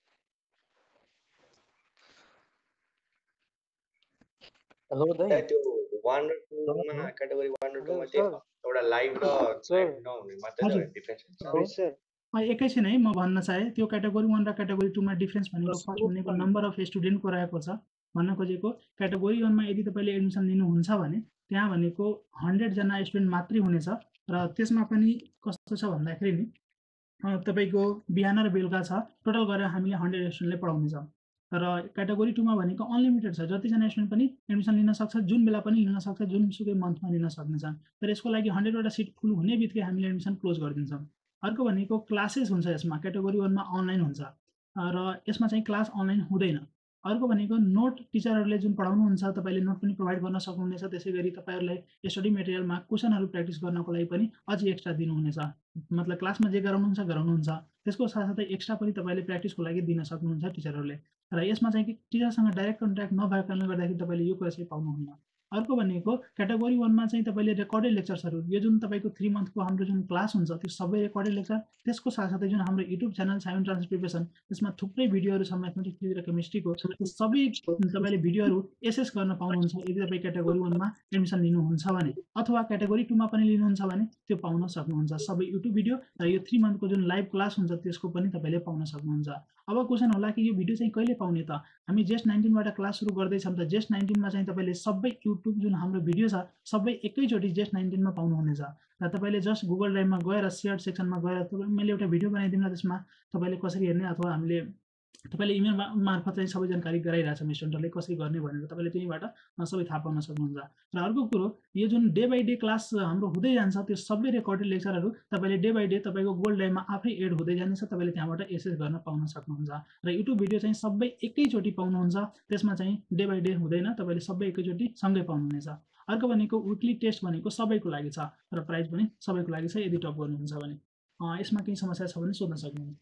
हेलो दाइ, त्यो 1 र 2 मा क्याटेगोरी 1 र 2 मा चाहिँ एउटा लाइभ र लाइभ नहुने मात्रै त डिफरेन्स हुन्छ। एकैछिन है, म भन्न चाहे त्यो क्याटेगोरी 1 र क्याटेगोरी 2 मा डिफरेन्स भनेको फर्स्ट भनेको नम्बर अफ स्टुडेन्टको रहेको छ। भन्न खोजेको क्याटेगोरी 1 मा यदि तपाईँले एडमिसन लिनुहुन्छ भने त्यहाँ भनेको 100 जना स्टुडेन्ट मात्रै हुनेछ। र त्यसमा पनि कस्तो छ भन्दाखेरि नि तपाईँको बिहान र बेलुका छ, टोटल गरेर हामीले 100 स्टुडेन्टले पढाउनेछौँ। र क्याटेगोरी 2 मा भनेको अनलिमिटेड छ, जतिजना स्टुडेन्ट पनि एडमिसन लिन सक्छ, जुन बेला पनि लिन सक्छ, जुनसुकै मन्थमा लिन सक्नेछ। तर यसको लागि 100 वटा सिट फुल हुने बित्तिकै हामीले एडमिसन क्लोज गरिदिन्छौँ। अर्को भनेको क्लासेस हुन्छ। यसमा क्याटेगोरी 1 मा अनलाइन हुन्छ र यसमा चाहिँ क्लास अनलाइन हुँदैन। अर्को भनेको नोट टिचरहरूले जुन पढाउनुहुन्छ तपाईँले नोट पनि प्रोभाइड गर्न सक्नुहुनेछ। त्यसै गरी तपाईँहरूलाई स्टडी मेटेरियलमा क्वेसनहरू प्र्याक्टिस गर्नको लागि पनि अझै एक्स्ट्रा दिनुहुनेछ। मतलब क्लासमा जे गराउनुहुन्छ त्यसको साथसाथै एक्स्ट्रा पनि तपाईँले प्र्याक्टिसको लागि दिन सक्नुहुन्छ टिचरहरूले। र यसमा चाहिँ टिचरसँग डाइरेक्ट कन्ट्याक्ट नभएको कारणले गर्दाखेरि तपाईँले यो कुरा चाहिँ पाउनुहुन्न। अर्को भनेको क्याटेगोरी 1 मा चाहिँ तपाईँले रेकर्डेड लेक्चर्सहरू, यो जुन तपाईँको 3 मन्थको हाम्रो जुन क्लास हुन्छ त्यो सबै रेकर्डेड लेक्चर, त्यसको साथसाथै जुन हाम्रो युट्युब च्यानल छ इन्ट्रान्स प्रिपरेसन, त्यसमा थुप्रै भिडियोहरू छ म्याथमेटिक्स फिजिक्स र केमिस्ट्रीको। त्यो सबै तपाईँले भिडियोहरू एसेस गर्न पाउनुहुन्छ यदि तपाईँ क्याटेगोरी 1 मा एडमिसन लिनुहुन्छ भने, अथवा क्याटेगोरी 2 मा पनि लिनुहुन्छ भने त्यो पाउन सक्नुहुन्छ। सबै युट्युब भिडियो र यो 3 मन्थको जुन लाइभ क्लास हुन्छ त्यसको पनि तपाईँले पाउन सक्नुहुन्छ। अब क्वेसन होला कि यो भिडियो चाहिँ कहिले पाउने त? हामी जेस्ट 19 बाट क्लास सुरु गर्दैछौँ त जेस्ट 19 मा चाहिँ तपाईँले सबै युट्युब जुन हाम्रो भिडियो छ सबै एकैचोटि जेस्ट 19 मा पाउनुहुनेछ। र तपाईँले जस्ट गुगल ड्राइभमा गएर सेयर सेक्सनमा गएर मैले एउटा भिडियो बनाइदिउँ न, त्यसमा तपाईँले कसरी हेर्ने अथवा हामीले तपाईँले इमेल मार्फत चाहिँ सबै जानकारी गराइरहेछौँ स्टुडेन्टहरूले कसरी गर्ने भनेर, तपाईँले त्यहीँबाट सबै थाहा पाउन सक्नुहुन्छ। र अर्को कुरो, यो जुन डे बाई डे क्लास हाम्रो हुँदै जान्छ त्यो सबै रेकर्डेड लेक्चरहरू तपाईँले डे बाई डे तपाईँको गुगल ड्राइभमा आफै एड हुँदै जानेछ, तपाईँले त्यहाँबाट एसेस गर्न पाउन सक्नुहुन्छ। र युट्युब भिडियो चाहिँ सबै एकैचोटि पाउनुहुन्छ, त्यसमा चाहिँ डे बाई डे हुँदैन, तपाईँले सबै एकैचोटि सँगै पाउनुहुनेछ। अर्को भनेको विकली टेस्ट भनेको सबैको लागि छ र प्राइज पनि सबैको लागि छ यदि टप गर्नुहुन्छ भने। यसमा केही समस्या छ भने सोध्न सक्नुहुन्छ।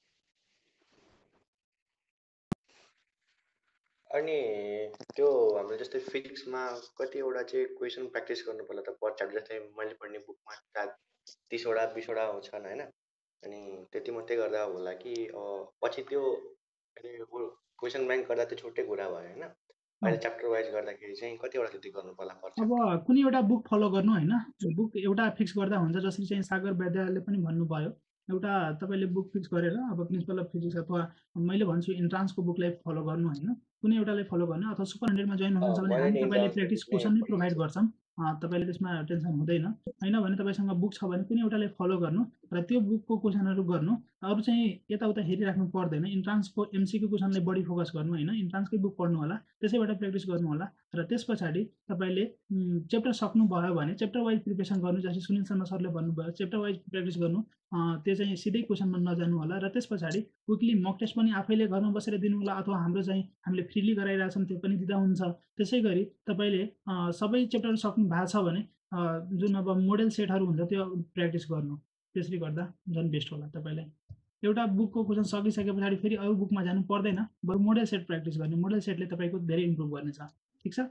अनि त्यो हाम्रो जस्तै फिजिक्समा कतिवटा चाहिँ क्वेसन प्र्याक्टिस गर्नु पर्ला त पर च्याप्टर? जस्तै मैले पढ्ने बुकमा 30 वटा 20 वटा छन् होइन, अनि त्यति मात्रै गर्दा होला कि पछि त्यो क्वेसन ब्याङ्क गर्दा त्यो छुट्टै कुरा भयो होइन अहिले च्याप्टर वाइज गर्दाखेरि चाहिँ कतिवटा त्यति गर्नु पर्छ अब कुनै एउटा बुक फलो गर्नु होइन बुक एउटा फिक्स गर्दा हुन्छ जसरी चाहिँ सागर वैद्यले पनि भन्नुभयो एउटा तपाईँले बुक फिक्स गरेर अब प्रिन्सिपल अफ फिजिक्स अथवा मैले भन्छु इन्ट्रान्सको बुकलाई फलो गर्नु होइन कुनै एउटालाई फलो गर्ने अथवा सुपर 100मा जोइन हुनुहुन्छ भने हामी तपाईँले प्र्याक्टिस क्वेसन नै प्रोभाइड गर्छौँ तपाईँले त्यसमा टेन्सन हुँदैन होइन भने तपाईँसँग बुक छ भने कुनै एउटालाई फलो गर्नु र त्यो बुकको क्वेसनहरू गर्नु अरू चाहिँ यताउता हेरिराख्नु पर्दैन इन्ट्रान्सको एमसिक्यू क्वेसनलाई बढी फोकस गर्नु होइन इन्ट्रान्सकै बुक पढ्नु होला त्यसैबाट प्र्याक्टिस गर्नु होला र त्यस पछाडि तपाईँले च्याप्टर सक्नुभयो भने च्याप्टर वाइज प्रिपेरेसन गर्नु जस्तै सुनिल शर्मा सरले भन्नुभयो च्याप्टर वाइज प्र्याक्टिस गर्नु त्यो चाहिँ सिधै क्वेसनमा नजानु होला र त्यस पछाडि विकली मक टेस्ट पनि आफैले घरमा बसेर दिनु होला अथवा हाम्रो चाहिँ हामीले फ्रीली गराइरहेछौँ त्यो पनि दिँदा हुन्छ त्यसै गरी तपाईँले सबै च्याप्टर सक्नु भएको छ भने जुन अब मोडेल सेटहरू हुन्छ त्यो प्र्याक्टिस गर्नु त्यसरी गर्दा झन् बेस्ट होला तपाईँलाई एउटा बुकको क्वेसन सकिसके पछाडि फेरि अरू बुकमा जानु पर्दैन बरु मोडेल सेट प्र्याक्टिस गर्ने मोडेल सेटले तपाईँको धेरै इम्प्रुभ गर्नेछ ठिक छ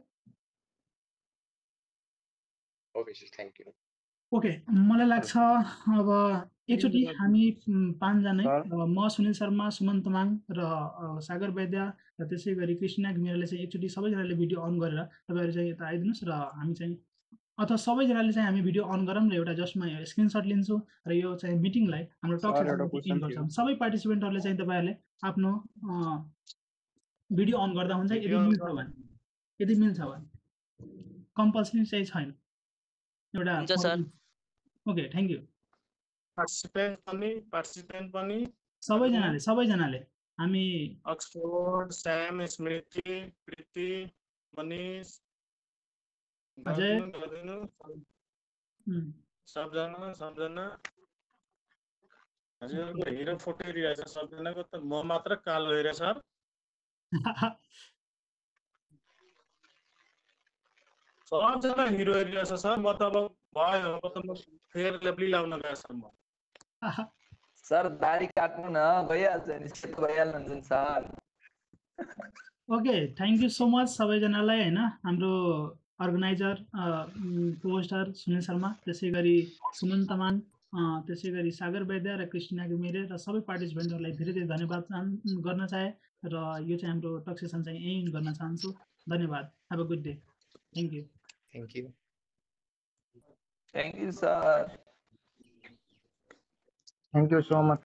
okay sir thank you okay मलाई लाग्छ अब एकचोटि हामी पाँचजना म सुनिल शर्मा सुमन तमाङ र सागर वैद्य र त्यसै गरी कृष्णा घिमिरेले चाहिँ एकचोटि सबैजनाले भिडियो अन गरेर तपाईँहरू चाहिँ यता आइदिनुहोस् र हामी चाहिँ अथवा सबैजनाले चाहिँ हामी भिडियो अन गरौँ र एउटा जसमा स्क्रिनसट लिन्छौँ र यो चाहिँ मिटिङलाई हाम्रो टक सेसनमा गर्छौँ सबै पार्टिसिपेन्टहरूले चाहिँ तपाईँहरूले आफ्नो भिडियो अन गर्दा हुन्छ यदि मिल्छ भने कम्पल्सरी चाहिँ छैन एउटा ओके थ्याङ्क यू पार्टिसिपेन्ट पनि सबैजनाले हामी अक्सफोर्ड स्याम स्मृति प्रीति मनिष अजय सबजना हजुरको हिरो फोटो हेरिरहेछ सबजनाको त म मात्र कालो हेरे सर सबजना हिरो हेरिरहेछ सर म त अब भयो अब त म फेयर लेभली लाउन गएँ सर म सर दाढी काट्नु न भइहाल्छ नि भइहाल्नुहुन्छ sir okay thank you so much सबैजनालाई होइन हाम्रो अर्गनाइजर पोस्टर सुनिल शर्मा त्यसै गरी सुमन तमाङ त्यसै गरी सागर वैद्य र कृष्णा घिमिरे र सबै पार्टिसिपेन्टहरूलाई धेरै धेरै धन्यवाद गर्न चाहे र यो चाहिँ हाम्रो टक सेसन चाहिँ यहीँ गर्न चाहन्छु धन्यवाद have a good day thank you thank you sir thank you so much